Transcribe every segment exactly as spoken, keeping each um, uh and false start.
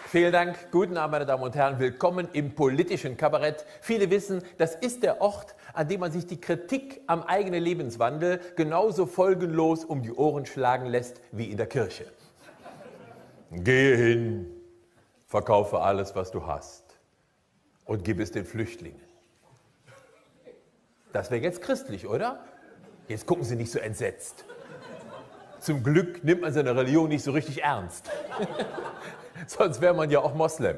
Vielen Dank. Guten Abend, meine Damen und Herren. Willkommen im politischen Kabarett. Viele wissen, das ist der Ort, an dem man sich die Kritik am eigenen Lebenswandel genauso folgenlos um die Ohren schlagen lässt wie in der Kirche. Gehe hin, verkaufe alles, was du hast und gib es den Flüchtlingen. Das wäre jetzt christlich, oder? Jetzt gucken Sie nicht so entsetzt. Zum Glück nimmt man seine Religion nicht so richtig ernst. Sonst wäre man ja auch Moslem.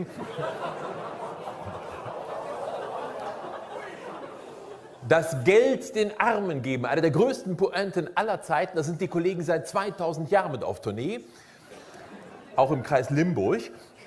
Das Geld den Armen geben, eine der größten Pointen aller Zeiten. Da sind die Kollegen seit zweitausend Jahren mit auf Tournee. Auch im Kreis Limburg.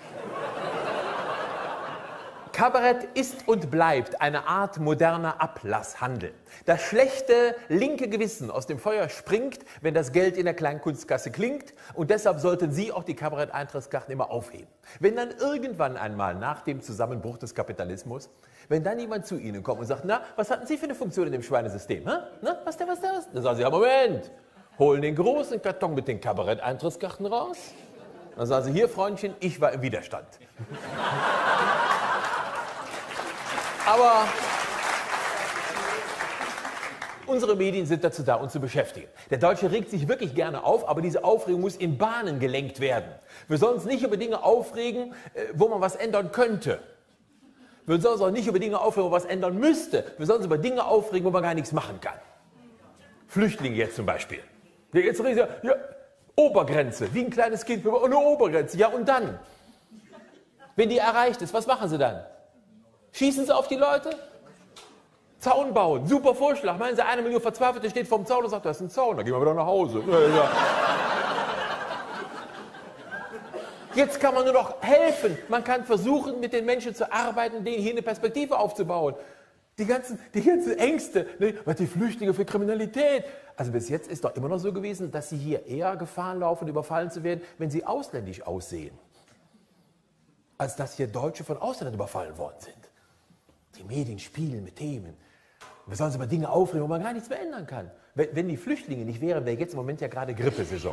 Kabarett ist und bleibt eine Art moderner Ablasshandel. Das schlechte linke Gewissen aus dem Feuer springt, wenn das Geld in der Kleinkunstkasse klingt. Und deshalb sollten Sie auch die Kabarett-Eintrittskarten immer aufheben. Wenn dann irgendwann einmal nach dem Zusammenbruch des Kapitalismus, wenn dann jemand zu Ihnen kommt und sagt, na, was hatten Sie für eine Funktion in dem Schweinesystem? Hä? Na, was der, was der, was? Dann sagen Sie, ja, Moment, holen den großen Karton mit den Kabarett-Eintrittskarten raus. Dann sagen Sie, hier, Freundchen, ich war im Widerstand. Aber unsere Medien sind dazu da, uns zu beschäftigen. Der Deutsche regt sich wirklich gerne auf, aber diese Aufregung muss in Bahnen gelenkt werden. Wir sollen uns nicht über Dinge aufregen, wo man was ändern könnte. Wir sollen uns auch nicht über Dinge aufregen, wo man was ändern müsste. Wir sollen uns über Dinge aufregen, wo man gar nichts machen kann. Flüchtlinge jetzt zum Beispiel. Jetzt reden Sie, ja, Obergrenze, wie ein kleines Kind, eine Obergrenze. Ja, und dann? Wenn die erreicht ist, was machen Sie dann? Schießen Sie auf die Leute? Zaun bauen, super Vorschlag. Meinen Sie, eine Million Verzweifelte steht vorm Zaun und sagt, das ist ein Zaun, dann gehen wir wieder nach Hause. Jetzt kann man nur noch helfen. Man kann versuchen, mit den Menschen zu arbeiten, denen hier eine Perspektive aufzubauen. Die ganzen, die ganzen Ängste, ne? Was die Flüchtlinge für Kriminalität. Also bis jetzt ist doch immer noch so gewesen, dass sie hier eher Gefahr laufen, überfallen zu werden, wenn sie ausländisch aussehen, als dass hier Deutsche von Ausländern überfallen worden sind. Die Medien spielen mit Themen. Wir sollen uns über Dinge aufregen, wo man gar nichts mehr ändern kann. Wenn, wenn die Flüchtlinge nicht wären, wäre jetzt im Moment ja gerade Grippesaison.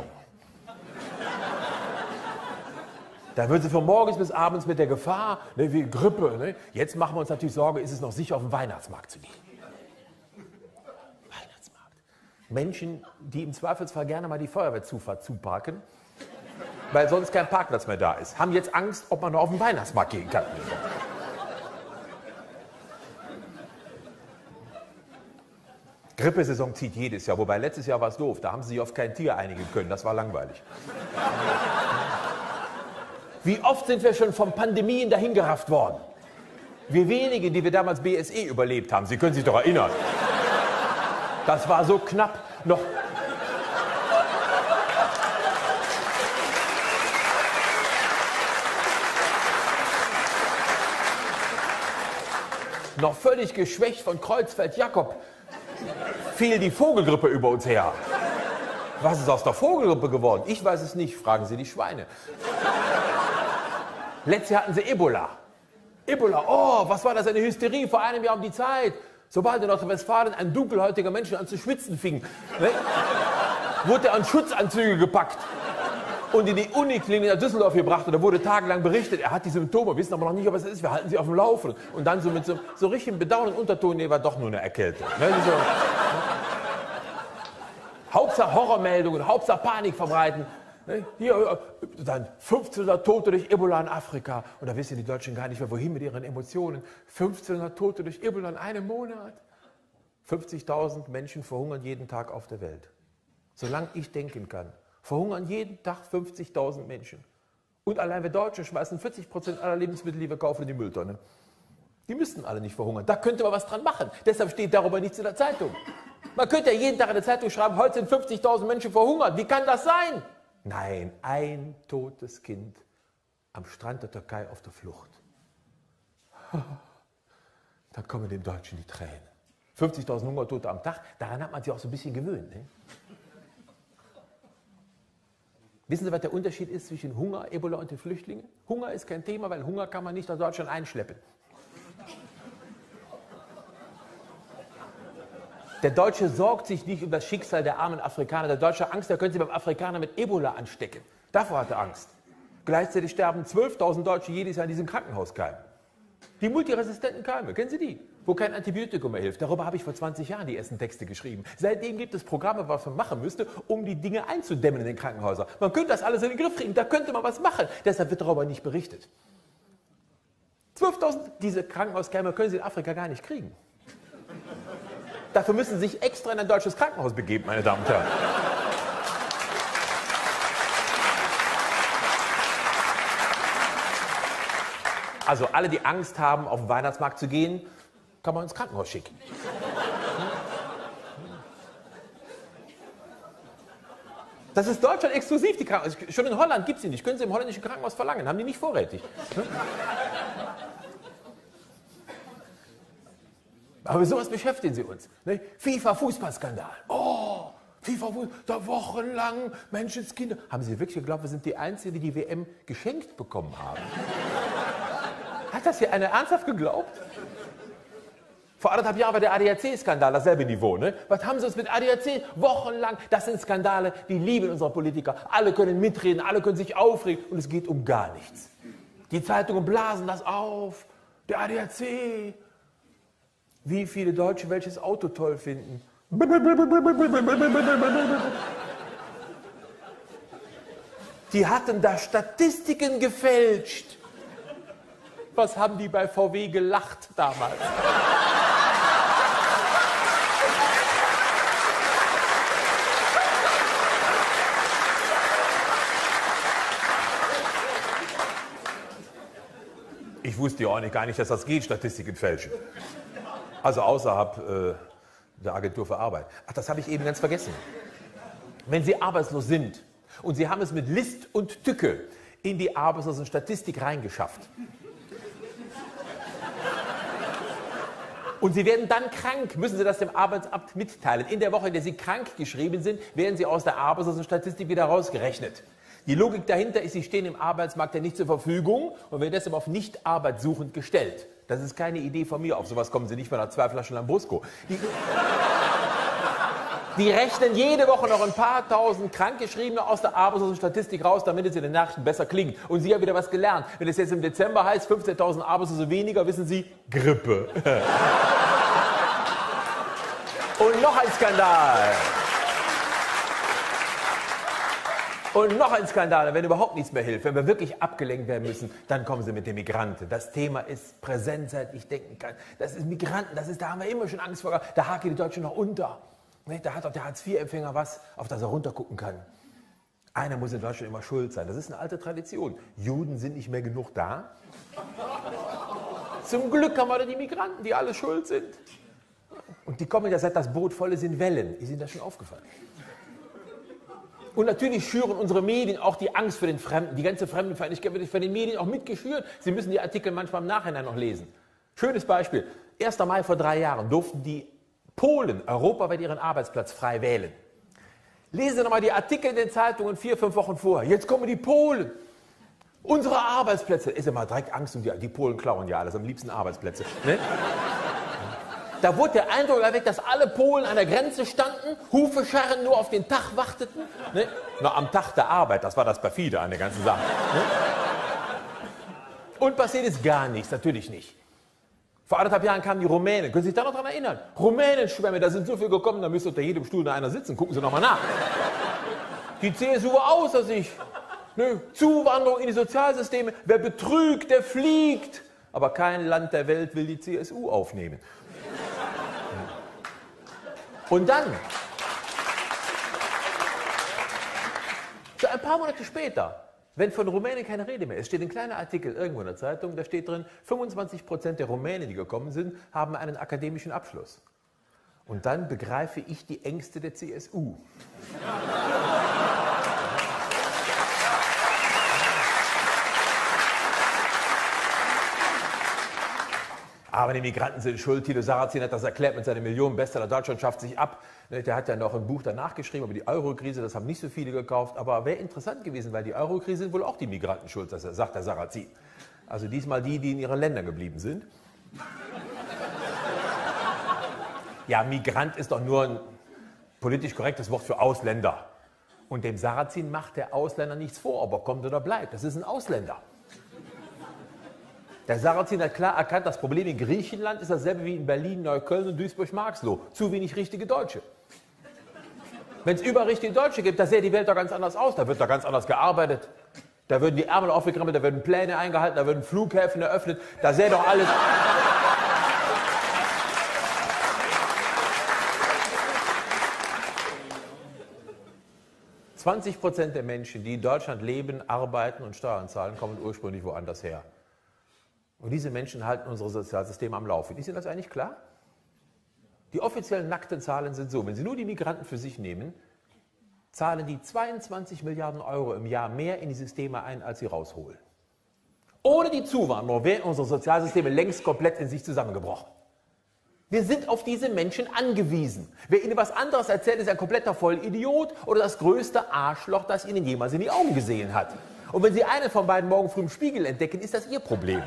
Da würden sie von morgens bis abends mit der Gefahr, ne, wie Grippe. Ne? Jetzt machen wir uns natürlich Sorge, ist es noch sicher, auf den Weihnachtsmarkt zu gehen. Weihnachtsmarkt. Menschen, die im Zweifelsfall gerne mal die Feuerwehrzufahrt zuparken, weil sonst kein Parkplatz mehr da ist, haben jetzt Angst, ob man noch auf den Weihnachtsmarkt gehen kann. Grippesaison zieht jedes Jahr, wobei letztes Jahr war es doof, da haben sie sich auf kein Tier einigen können, das war langweilig. Wie oft sind wir schon von Pandemien dahingerafft worden? Wir wenigen, die wir damals B S E überlebt haben, Sie können sich doch erinnern. Das war so knapp noch. Noch völlig geschwächt von Kreuzfeld-Jakob fiel die Vogelgrippe über uns her. Was ist aus der Vogelgrippe geworden? Ich weiß es nicht, fragen Sie die Schweine. Letztes Jahr hatten sie Ebola. Ebola, oh, was war das, eine Hysterie vor einem Jahr um die Zeit. Sobald in Nordrhein-Westfalen ein dunkelhäutiger Mensch an zu schwitzen fing, ne, wurde er an Schutzanzüge gepackt und in die Uniklinik in Düsseldorf gebracht. Und da wurde tagelang berichtet, er hat die Symptome, wissen aber noch nicht, was es ist, wir halten sie auf dem Laufenden. Und dann so mit so, so richtigem Bedauern und Unterton, nee, war doch nur eine Erkältung. Ne, so. Hauptsache Horrormeldungen, Hauptsache Panik verbreiten. Ne, hier, dann fünfzehnhundert Tote durch Ebola in Afrika. Und da wissen die Deutschen gar nicht mehr, wohin mit ihren Emotionen. fünfzehnhundert Tote durch Ebola in einem Monat. fünfzigtausend Menschen verhungern jeden Tag auf der Welt. Solange ich denken kann, verhungern jeden Tag fünfzigtausend Menschen. Und allein wir Deutschen schmeißen vierzig Prozent aller Lebensmittel, die wir kaufen, in die Mülltonne. Die müssten alle nicht verhungern. Da könnte man was dran machen. Deshalb steht darüber nichts in der Zeitung. Man könnte ja jeden Tag in der Zeitung schreiben, heute sind fünfzigtausend Menschen verhungert. Wie kann das sein? Nein, ein totes Kind am Strand der Türkei auf der Flucht. Da kommen den Deutschen die Tränen. fünfzigtausend Hungertote am Tag, daran hat man sich auch so ein bisschen gewöhnt. Ne? Wissen Sie, was der Unterschied ist zwischen Hunger, Ebola und den Flüchtlingen? Hunger ist kein Thema, weil Hunger kann man nicht aus Deutschland einschleppen. Der Deutsche sorgt sich nicht um das Schicksal der armen Afrikaner. Der Deutsche hat Angst, er könnte sie beim Afrikaner mit Ebola anstecken. Davor hat er Angst. Gleichzeitig sterben zwölftausend Deutsche jedes Jahr in diesen Krankenhauskeimen. Die multiresistenten Keime, kennen Sie die? Wo kein Antibiotikum mehr hilft. Darüber habe ich vor zwanzig Jahren die ersten Texte geschrieben. Seitdem gibt es Programme, was man machen müsste, um die Dinge einzudämmen in den Krankenhäusern. Man könnte das alles in den Griff kriegen, da könnte man was machen. Deshalb wird darüber nicht berichtet. zwölftausend, diese Krankenhauskeime können Sie in Afrika gar nicht kriegen. Dafür müssen Sie sich extra in ein deutsches Krankenhaus begeben, meine Damen und Herren. Also alle, die Angst haben, auf den Weihnachtsmarkt zu gehen, kann man ins Krankenhaus schicken. Das ist Deutschland exklusiv, die Krankenhäuser. Schon in Holland gibt es sie nicht. Können Sie im holländischen Krankenhaus verlangen, haben die nicht vorrätig. Aber sowas beschäftigen Sie uns. Ne? FIFA-Fußballskandal. Oh, FIFA-Fußball, da wochenlang Menschenskinder. Haben Sie wirklich geglaubt, wir sind die Einzigen, die die W M geschenkt bekommen haben? Hat das hier einer ernsthaft geglaubt? Vor anderthalb Jahren war der A D A C-Skandal dasselbe Niveau. Ne? Was haben Sie uns mit A D A C? Wochenlang. Das sind Skandale, die lieben unsere Politiker. Alle können mitreden, alle können sich aufregen und es geht um gar nichts. Die Zeitungen blasen das auf. Der A D A C. Wie viele Deutsche welches Auto toll finden. Die hatten da Statistiken gefälscht. Was haben die bei V W gelacht damals? Ich wusste ja auch nicht, gar nicht, dass das geht, Statistiken fälschen. Also außerhalb äh, der Agentur für Arbeit. Ach, das habe ich eben ganz vergessen. Wenn Sie arbeitslos sind und Sie haben es mit List und Tücke in die Arbeitslosenstatistik reingeschafft, und Sie werden dann krank, müssen Sie das dem Arbeitsamt mitteilen. In der Woche, in der Sie krank geschrieben sind, werden Sie aus der Arbeitslosenstatistik wieder rausgerechnet. Die Logik dahinter ist, Sie stehen im Arbeitsmarkt ja nicht zur Verfügung und werden deshalb auf nicht arbeitssuchend gestellt. Das ist keine Idee von mir, auf sowas kommen Sie nicht mal nach zwei Flaschen Lambrusco. Die, die rechnen jede Woche noch ein paar tausend Krankgeschriebene aus der Arbeitslosenstatistik raus, damit es in den Nachrichten besser klingt. Und Sie haben wieder was gelernt. Wenn es jetzt im Dezember heißt, fünfzehntausend Arbeitslose weniger, wissen Sie, Grippe. Und noch ein Skandal. Und noch ein Skandal, wenn überhaupt nichts mehr hilft, wenn wir wirklich abgelenkt werden müssen, dann kommen Sie mit den Migranten. Das Thema ist präsent, seit ich denken kann. Das ist Migranten, das ist, da haben wir immer schon Angst vor. Da haken die Deutschen noch unter. Da hat auch der Hartz vier Empfänger was, auf das er runtergucken kann. Einer muss in Deutschland immer schuld sein. Das ist eine alte Tradition. Juden sind nicht mehr genug da. Zum Glück haben wir die Migranten, die alle schuld sind. Und die kommen ja, seit das Boot voll ist, in Wellen. Ist Ihnen das schon aufgefallen? Und natürlich schüren unsere Medien auch die Angst für den Fremden. Die ganze Fremdenfeindlichkeit wird von den Medien auch mitgeschürt. Sie müssen die Artikel manchmal im Nachhinein noch lesen. Schönes Beispiel. erster Mai vor drei Jahren durften die Polen europaweit ihren Arbeitsplatz frei wählen. Lesen Sie nochmal die Artikel in den Zeitungen vier, fünf Wochen vorher. Jetzt kommen die Polen. Unsere Arbeitsplätze. Ist immer direkt Angst um die, die Polen klauen ja alles, am liebsten Arbeitsplätze. Ne? Da wurde der Eindruck erweckt, dass alle Polen an der Grenze standen, Hufe scharren, nur auf den Tag warteten. Ne? Noch am Tag der Arbeit, das war das Perfide an der ganzen Sache. Ne? Und passiert ist gar nichts, natürlich nicht. Vor anderthalb Jahren kamen die Rumänen. Können Sie sich da noch daran erinnern? Rumänenschwämme, da sind so viele gekommen, da müsste unter jedem Stuhl noch einer sitzen. Gucken Sie noch mal nach. Die C S U war außer sich. Ne? Zuwanderung in die Sozialsysteme. Wer betrügt, der fliegt. Aber kein Land der Welt will die C S U aufnehmen. Und dann, so ein paar Monate später, wenn von Rumänien keine Rede mehr ist, steht ein kleiner Artikel irgendwo in der Zeitung, da steht drin, fünfundzwanzig Prozent der Rumänen, die gekommen sind, haben einen akademischen Abschluss. Und dann begreife ich die Ängste der C S U. Aber die Migranten sind schuld. Thilo Sarrazin hat das erklärt mit seinem Millionen-Bestseller Deutschland schafft sich ab. Der hat ja noch ein Buch danach geschrieben über die Euro-Krise. Das haben nicht so viele gekauft. Aber wäre interessant gewesen, weil die Euro-Krise sind wohl auch die Migranten schuld, das sagt der Sarrazin. Also diesmal die, die in ihren Ländern geblieben sind. Ja, Migrant ist doch nur ein politisch korrektes Wort für Ausländer. Und dem Sarrazin macht der Ausländer nichts vor, ob er kommt oder bleibt. Das ist ein Ausländer. Der Sarrazin hat klar erkannt, das Problem in Griechenland ist dasselbe wie in Berlin, Neukölln und Duisburg-Marxloh. Zu wenig richtige Deutsche. Wenn es überrichtige Deutsche gibt, da sähe die Welt doch ganz anders aus. Da wird doch ganz anders gearbeitet. Da würden die Ärmel aufgekrempelt, da würden Pläne eingehalten, da würden Flughäfen eröffnet. Da sähe doch alles... zwanzig Prozent der Menschen, die in Deutschland leben, arbeiten und Steuern zahlen, kommen ursprünglich woanders her. Und diese Menschen halten unsere Sozialsysteme am Laufen. Ist Ihnen das eigentlich klar? Die offiziellen nackten Zahlen sind so, wenn Sie nur die Migranten für sich nehmen, zahlen die zweiundzwanzig Milliarden Euro im Jahr mehr in die Systeme ein, als sie rausholen. Ohne die Zuwanderung wären unsere Sozialsysteme längst komplett in sich zusammengebrochen. Wir sind auf diese Menschen angewiesen. Wer Ihnen was anderes erzählt, ist ein kompletter Vollidiot oder das größte Arschloch, das Ihnen jemals in die Augen gesehen hat. Und wenn Sie einen von beiden morgen früh im Spiegel entdecken, ist das Ihr Problem.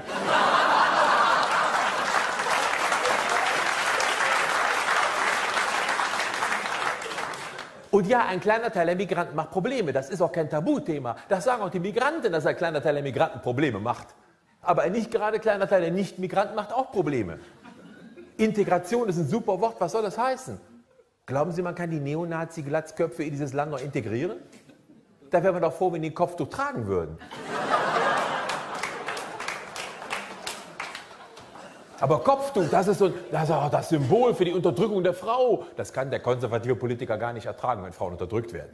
Und ja, ein kleiner Teil der Migranten macht Probleme. Das ist auch kein Tabuthema. Das sagen auch die Migranten, dass ein kleiner Teil der Migranten Probleme macht. Aber ein nicht gerade kleiner Teil der Nicht-Migranten macht auch Probleme. Integration ist ein super Wort. Was soll das heißen? Glauben Sie, man kann die Neonazi-Glatzköpfe in dieses Land noch integrieren? Da wären wir doch froh, wenn die den Kopftuch tragen würden. Aber Kopftuch, das ist so das, ist auch das Symbol für die Unterdrückung der Frau. Das kann der konservative Politiker gar nicht ertragen, wenn Frauen unterdrückt werden.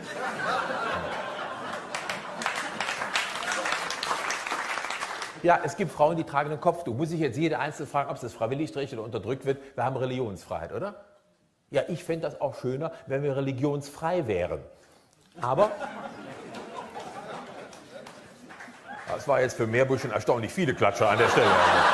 Ja, es gibt Frauen, die tragen ein Kopftuch. Muss ich jetzt jede Einzelne fragen, ob es das freiwillig trägt oder unterdrückt wird? Wir haben Religionsfreiheit, oder? Ja, ich fände das auch schöner, wenn wir religionsfrei wären. Aber das war jetzt für Meerbusch schon erstaunlich viele Klatscher an der Stelle.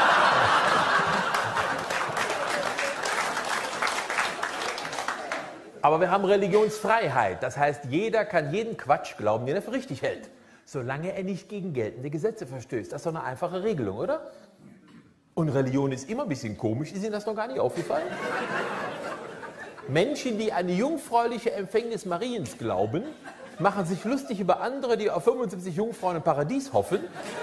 Aber wir haben Religionsfreiheit. Das heißt, jeder kann jeden Quatsch glauben, den er für richtig hält. Solange er nicht gegen geltende Gesetze verstößt. Das ist doch eine einfache Regelung, oder? Und Religion ist immer ein bisschen komisch. Ist Ihnen das noch gar nicht aufgefallen? Menschen, die an die jungfräuliche Empfängnis Mariens glauben, machen sich lustig über andere, die auf fünfundsiebzig Jungfrauen im Paradies hoffen.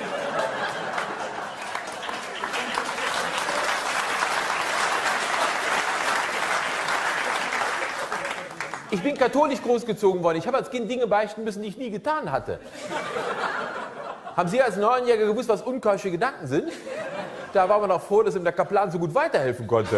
Ich bin katholisch großgezogen worden. Ich habe als Kind Dinge beichten müssen, die ich nie getan hatte. Haben Sie als Neunjähriger gewusst, was unkeusche Gedanken sind? Da war man auch froh, dass ihm der Kaplan so gut weiterhelfen konnte.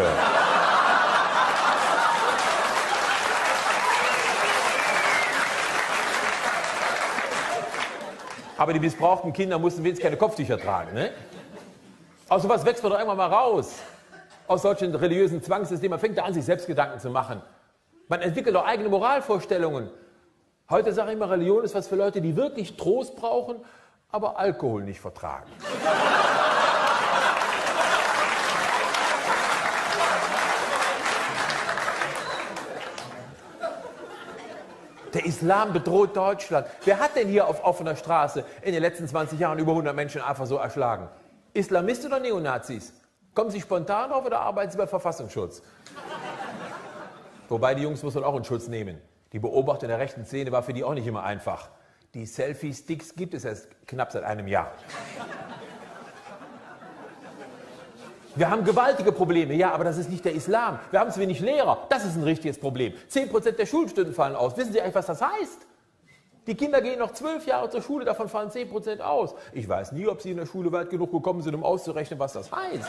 Aber die missbrauchten Kinder mussten wenigstens keine Kopftücher tragen. Ne? Aus sowas wächst man doch irgendwann mal raus. Aus solchen religiösen Zwangssystemen. Man fängt da an, sich selbst Gedanken zu machen. Man entwickelt auch eigene Moralvorstellungen. Heute sage ich immer, Religion ist was für Leute, die wirklich Trost brauchen, aber Alkohol nicht vertragen. Der Islam bedroht Deutschland. Wer hat denn hier auf offener Straße in den letzten zwanzig Jahren über hundert Menschen einfach so erschlagen? Islamisten oder Neonazis? Kommen Sie spontan drauf oder arbeiten Sie bei Verfassungsschutz? Wobei, die Jungs muss man auch in Schutz nehmen. Die Beobachtung der rechten Szene war für die auch nicht immer einfach. Die Selfie-Sticks gibt es erst knapp seit einem Jahr. Wir haben gewaltige Probleme, ja, aber das ist nicht der Islam. Wir haben zu wenig Lehrer, das ist ein richtiges Problem. zehn Prozent der Schulstunden fallen aus. Wissen Sie eigentlich, was das heißt? Die Kinder gehen noch zwölf Jahre zur Schule, davon fallen zehn Prozent aus. Ich weiß nie, ob Sie in der Schule weit genug gekommen sind, um auszurechnen, was das heißt.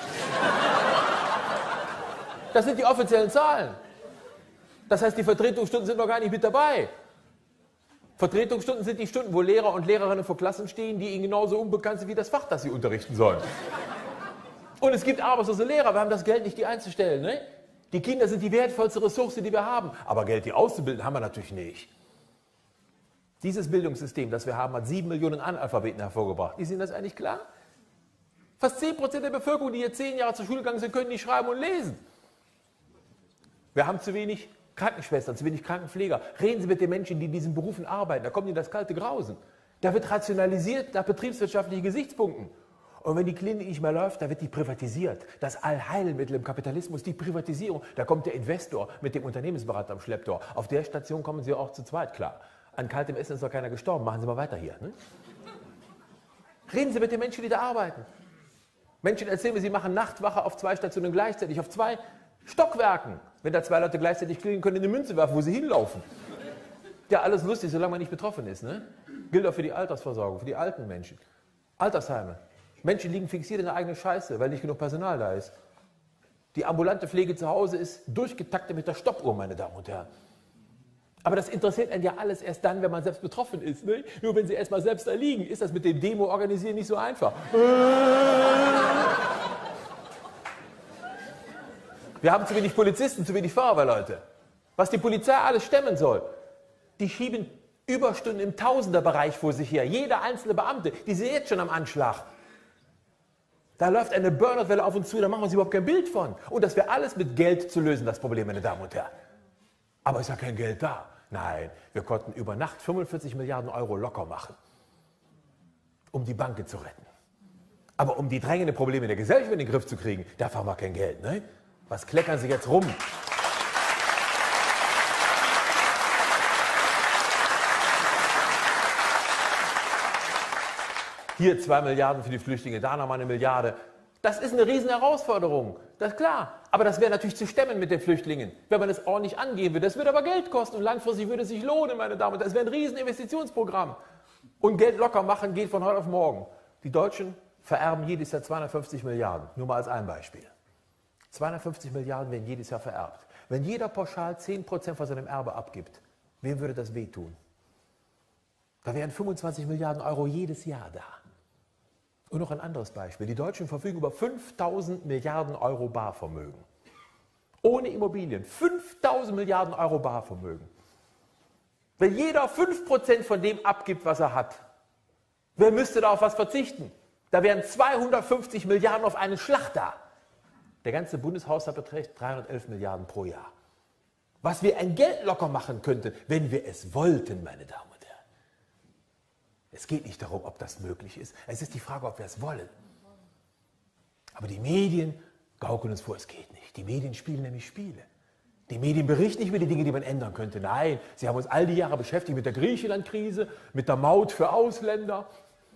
Das sind die offiziellen Zahlen. Das heißt, die Vertretungsstunden sind noch gar nicht mit dabei. Vertretungsstunden sind die Stunden, wo Lehrer und Lehrerinnen vor Klassen stehen, die ihnen genauso unbekannt sind wie das Fach, das sie unterrichten sollen. Und es gibt arbeitslose Lehrer, wir haben das Geld nicht, die einzustellen. Ne? Die Kinder sind die wertvollste Ressource, die wir haben. Aber Geld, die auszubilden, haben wir natürlich nicht. Dieses Bildungssystem, das wir haben, hat sieben Millionen Analphabeten hervorgebracht. Ist Ihnen das eigentlich klar? Fast zehn Prozent der Bevölkerung, die hier zehn Jahre zur Schule gegangen sind, können nicht schreiben und lesen. Wir haben zu wenig Krankenschwestern, zu wenig Krankenpfleger. Reden Sie mit den Menschen, die in diesen Berufen arbeiten. Da kommt Ihnen das kalte Grausen. Da wird rationalisiert nach betriebswirtschaftlichen Gesichtspunkten. Und wenn die Klinik nicht mehr läuft, da wird die privatisiert. Das Allheilmittel im Kapitalismus, die Privatisierung. Da kommt der Investor mit dem Unternehmensberater am Schlepptor. Auf der Station kommen Sie auch zu zweit klar. An kaltem Essen ist doch keiner gestorben. Machen Sie mal weiter hier. Ne? Reden Sie mit den Menschen, die da arbeiten. Menschen erzählen mir, sie machen Nachtwache auf zwei Stationen gleichzeitig, auf zwei Stockwerken. Wenn da zwei Leute gleichzeitig kriegen, können eine Münze werfen, wo sie hinlaufen. Ja, alles lustig, solange man nicht betroffen ist. Ne? Gilt auch für die Altersversorgung, für die alten Menschen. Altersheime. Menschen liegen fixiert in der eigenen Scheiße, weil nicht genug Personal da ist. Die ambulante Pflege zu Hause ist durchgetaktet mit der Stoppuhr, meine Damen und Herren. Aber das interessiert einen ja alles erst dann, wenn man selbst betroffen ist. Ne? Nur wenn Sie erst mal selbst da liegen, ist das mit dem Demo-Organisieren nicht so einfach. Wir haben zu wenig Polizisten, zu wenig Feuerwehrleute. Was die Polizei alles stemmen soll. Die schieben Überstunden im Tausenderbereich vor sich her. Jeder einzelne Beamte, die sind jetzt schon am Anschlag. Da läuft eine Burnout-Welle auf uns zu, da machen wir uns überhaupt kein Bild von. Und das wäre alles mit Geld zu lösen, das Problem, meine Damen und Herren. Aber ist ja kein Geld da. Nein, wir konnten über Nacht fünfundvierzig Milliarden Euro locker machen, um die Banken zu retten. Aber um die drängenden Probleme der Gesellschaft in den Griff zu kriegen, dafür haben wir kein Geld. Ne? Was kleckern Sie jetzt rum? Hier zwei Milliarden für die Flüchtlinge, da nochmal eine Milliarde. Das ist eine riesen Herausforderung, das ist klar. Aber das wäre natürlich zu stemmen mit den Flüchtlingen, wenn man es ordentlich angehen würde. Das würde aber Geld kosten und langfristig würde es sich lohnen, meine Damen und Herren. Das wäre ein riesen Investitionsprogramm. Und Geld locker machen geht von heute auf morgen. Die Deutschen vererben jedes Jahr zweihundertfünfzig Milliarden, nur mal als ein Beispiel. zweihundertfünfzig Milliarden werden jedes Jahr vererbt. Wenn jeder pauschal zehn Prozent von seinem Erbe abgibt, wem würde das wehtun? Da wären fünfundzwanzig Milliarden Euro jedes Jahr da. Und noch ein anderes Beispiel. Die Deutschen verfügen über fünftausend Milliarden Euro Barvermögen. Ohne Immobilien. fünftausend Milliarden Euro Barvermögen. Wenn jeder fünf Prozent von dem abgibt, was er hat, wer müsste da auf was verzichten? Da wären zweihundertfünfzig Milliarden auf einen Schlag da. Der ganze Bundeshaushalt beträgt dreihundertelf Milliarden pro Jahr. Was wir an Geld locker machen könnten, wenn wir es wollten, meine Damen und Herren. Es geht nicht darum, ob das möglich ist. Es ist die Frage, ob wir es wollen. Aber die Medien gaukeln uns vor, es geht nicht. Die Medien spielen nämlich Spiele. Die Medien berichten nicht über die Dinge, die man ändern könnte. Nein, sie haben uns all die Jahre beschäftigt mit der Griechenland-Krise, mit der Maut für Ausländer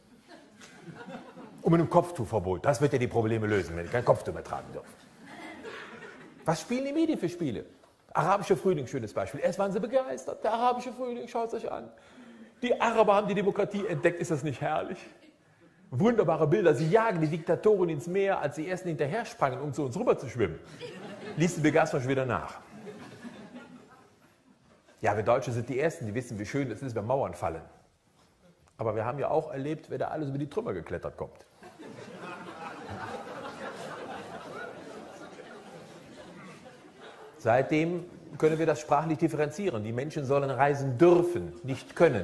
und mit dem Kopftuchverbot. Das wird ja die Probleme lösen, wenn ich kein Kopftuch mehr tragen darf. Was spielen die Medien für Spiele? Arabischer Frühling, schönes Beispiel. Erst waren sie begeistert. Der arabische Frühling, schaut es euch an. Die Araber haben die Demokratie entdeckt, ist das nicht herrlich? Wunderbare Bilder, sie jagen die Diktatoren ins Meer, als sie erst hinterher sprangen, um zu uns rüber zu schwimmen. Liest die Begeisterung wieder nach. Ja, wir Deutsche sind die Ersten, die wissen, wie schön es ist, wenn Mauern fallen. Aber wir haben ja auch erlebt, wer da alles über die Trümmer geklettert kommt. Seitdem können wir das sprachlich differenzieren. Die Menschen sollen reisen dürfen, nicht können.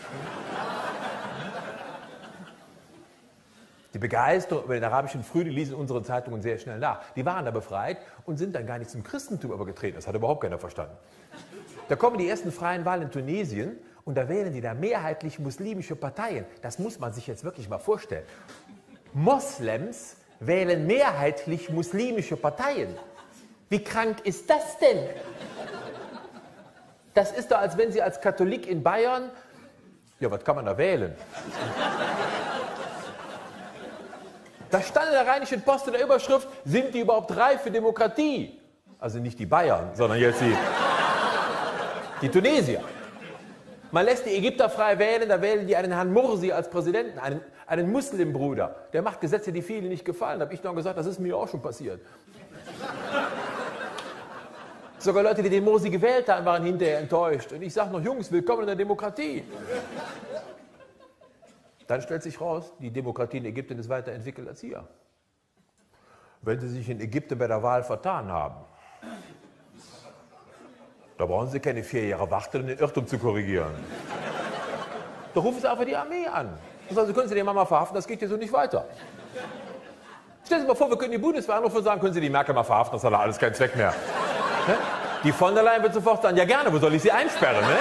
Die Begeisterung über den arabischen Frühling ließ in unseren Zeitungen sehr schnell nach. Die waren da befreit und sind dann gar nicht zum Christentum übergetreten. Das hat überhaupt keiner verstanden. Da kommen die ersten freien Wahlen in Tunesien und da wählen die da mehrheitlich muslimische Parteien. Das muss man sich jetzt wirklich mal vorstellen. Moslems wählen mehrheitlich muslimische Parteien. Wie krank ist das denn? Das ist doch, als wenn Sie als Katholik in Bayern, ja, was kann man da wählen? Da stand in der Rheinischen Post in der Überschrift, sind die überhaupt reif für Demokratie? Also nicht die Bayern, sondern jetzt die, die Tunesier. Man lässt die Ägypter frei wählen, da wählen die einen Herrn Mursi als Präsidenten, einen, einen Muslimbruder. Der macht Gesetze, die vielen nicht gefallen. Da habe ich noch gesagt, das ist mir auch schon passiert. Sogar Leute, die den Mursi gewählt haben, waren hinterher enttäuscht. Und ich sage noch, Jungs, willkommen in der Demokratie. Dann stellt sich raus, die Demokratie in Ägypten ist weiterentwickelt als hier. Wenn Sie sich in Ägypten bei der Wahl vertan haben, da brauchen Sie keine vier Jahre warten, um den Irrtum zu korrigieren. Da rufen Sie einfach die Armee an. Und sagen, Sie können Sie die Mama verhaften, das geht hier so nicht weiter. Stellen Sie sich mal vor, wir können die Bundeswehr anrufen und sagen, können Sie die Merkel mal verhaften, das hat alles keinen Zweck mehr. Die von der Leyen wird sofort sagen, ja gerne, wo soll ich sie einsperren? Ne?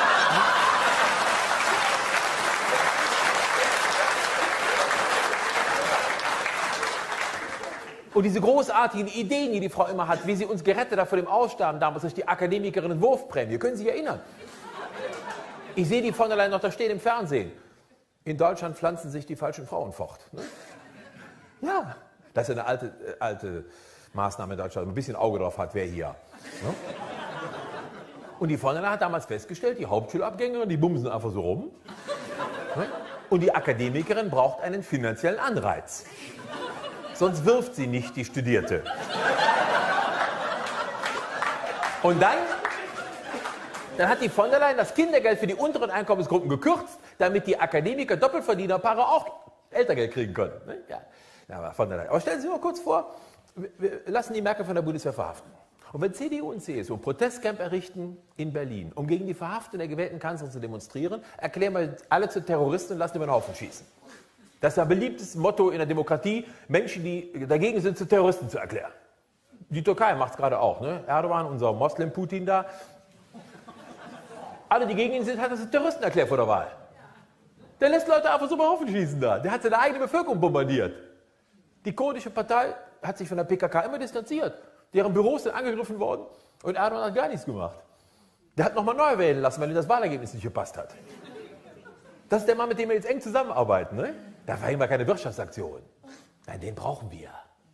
Und diese großartigen Ideen, die die Frau immer hat, wie sie uns gerettet hat vor dem Aussterben damals durch die Akademikerin Wurfprämie, können Sie sich erinnern? Ich sehe die von der Leyen noch da stehen im Fernsehen. In Deutschland pflanzen sich die falschen Frauen fort. Ne? Ja, das ist eine alte, äh, alte Maßnahme in Deutschland, ein bisschen Auge drauf hat, wer hier. Ne? Und die von der Leyen hat damals festgestellt, die Hauptschulabgängerin, die bumsen einfach so rum. Ne? Und die Akademikerin braucht einen finanziellen Anreiz. Sonst wirft sie nicht die Studierte. Und dann, dann hat die von der Leyen das Kindergeld für die unteren Einkommensgruppen gekürzt, damit die Akademiker, Doppelverdienerpaare auch Elterngeld kriegen können. Ja, aber von der Leyen. Aber stellen Sie sich mal kurz vor, wir lassen die Merkel von der Bundeswehr verhaften. Und wenn C D U und C S U ein Protestcamp errichten in Berlin, um gegen die Verhaftung der gewählten Kanzlerin zu demonstrieren, erklären wir alle zu Terroristen und lassen über den Haufen schießen. Das ist ein beliebtes Motto in der Demokratie, Menschen, die dagegen sind, zu Terroristen zu erklären. Die Türkei macht es gerade auch. Ne? Erdogan, unser Moslem-Putin da. Alle, die gegen ihn sind, hat er zu Terroristen erklärt vor der Wahl. Der lässt Leute einfach so über den Haufen schießen da. Der hat seine eigene Bevölkerung bombardiert. Die kurdische Partei hat sich von der P K K immer distanziert. Deren Büros sind angegriffen worden und Erdogan hat gar nichts gemacht. Der hat nochmal neu wählen lassen, weil ihm das Wahlergebnis nicht gepasst hat. Das ist der Mann, mit dem wir jetzt eng zusammenarbeiten. Ne? Da verhindern wir keine Wirtschaftsaktion. Nein, den brauchen wir.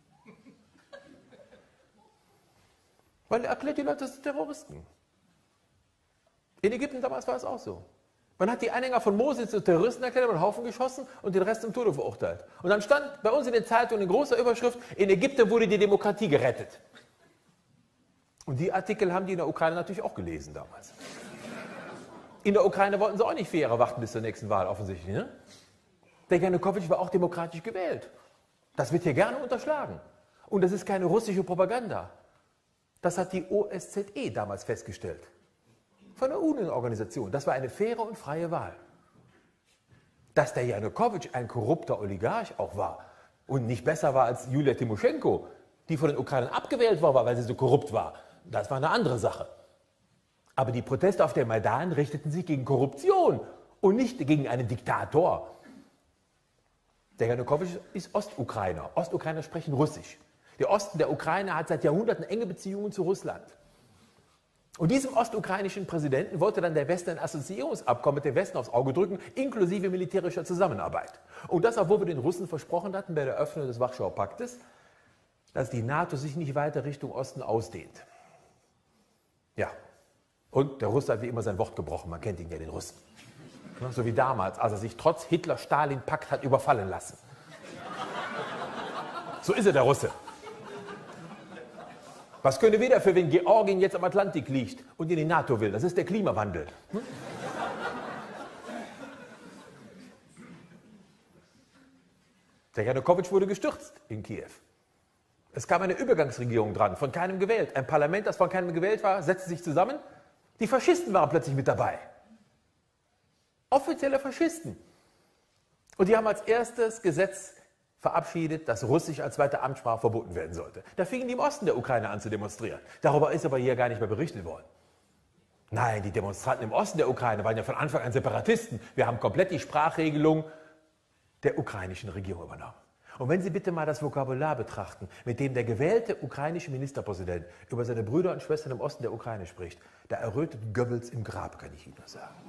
Weil er erklärt die Leute, das sind Terroristen. In Ägypten damals war es auch so. Man hat die Anhänger von Mose zu Terroristen erklärt, einen Haufen geschossen und den Rest zum Tode verurteilt. Und dann stand bei uns in den Zeitungen in großer Überschrift, in Ägypten wurde die Demokratie gerettet. Und die Artikel haben die in der Ukraine natürlich auch gelesen damals. In der Ukraine wollten sie auch nicht vier Jahre warten bis zur nächsten Wahl, offensichtlich. Ne? Der Janukowitsch war auch demokratisch gewählt. Das wird hier gerne unterschlagen. Und das ist keine russische Propaganda. Das hat die O S Z E damals festgestellt. Von der U N O-Organisation. Das war eine faire und freie Wahl. Dass der Janukowitsch ein korrupter Oligarch auch war und nicht besser war als Julia Timoschenko, die von den Ukrainern abgewählt war, weil sie so korrupt war, das war eine andere Sache. Aber die Proteste auf dem Maidan richteten sich gegen Korruption und nicht gegen einen Diktator. Der Janukowitsch ist Ostukrainer. Ostukrainer sprechen Russisch. Der Osten der Ukraine hat seit Jahrhunderten enge Beziehungen zu Russland. Und diesem ostukrainischen Präsidenten wollte dann der Westen ein Assoziierungsabkommen mit dem Westen aufs Auge drücken, inklusive militärischer Zusammenarbeit. Und das, obwohl wir den Russen versprochen hatten bei der Öffnung des Warschauer Paktes, dass die NATO sich nicht weiter Richtung Osten ausdehnt. Ja, und der Russe hat wie immer sein Wort gebrochen, man kennt ihn ja, den Russen. So wie damals, als er sich trotz Hitler-Stalin-Pakt hat überfallen lassen. So ist er, der Russe. Was könnte wir dafür, wenn Georgien jetzt am Atlantik liegt und in die NATO will? Das ist der Klimawandel. Hm? Der Janukowitsch wurde gestürzt in Kiew. Es kam eine Übergangsregierung dran, von keinem gewählt. Ein Parlament, das von keinem gewählt war, setzte sich zusammen. Die Faschisten waren plötzlich mit dabei. Offizielle Faschisten. Und die haben als erstes Gesetz verabschiedet, dass Russisch als zweite Amtssprache verboten werden sollte. Da fingen die im Osten der Ukraine an zu demonstrieren. Darüber ist aber hier gar nicht mehr berichtet worden. Nein, die Demonstranten im Osten der Ukraine waren ja von Anfang an Separatisten. Wir haben komplett die Sprachregelung der ukrainischen Regierung übernommen. Und wenn Sie bitte mal das Vokabular betrachten, mit dem der gewählte ukrainische Ministerpräsident über seine Brüder und Schwestern im Osten der Ukraine spricht, da errötet Goebbels im Grab, kann ich Ihnen nur sagen.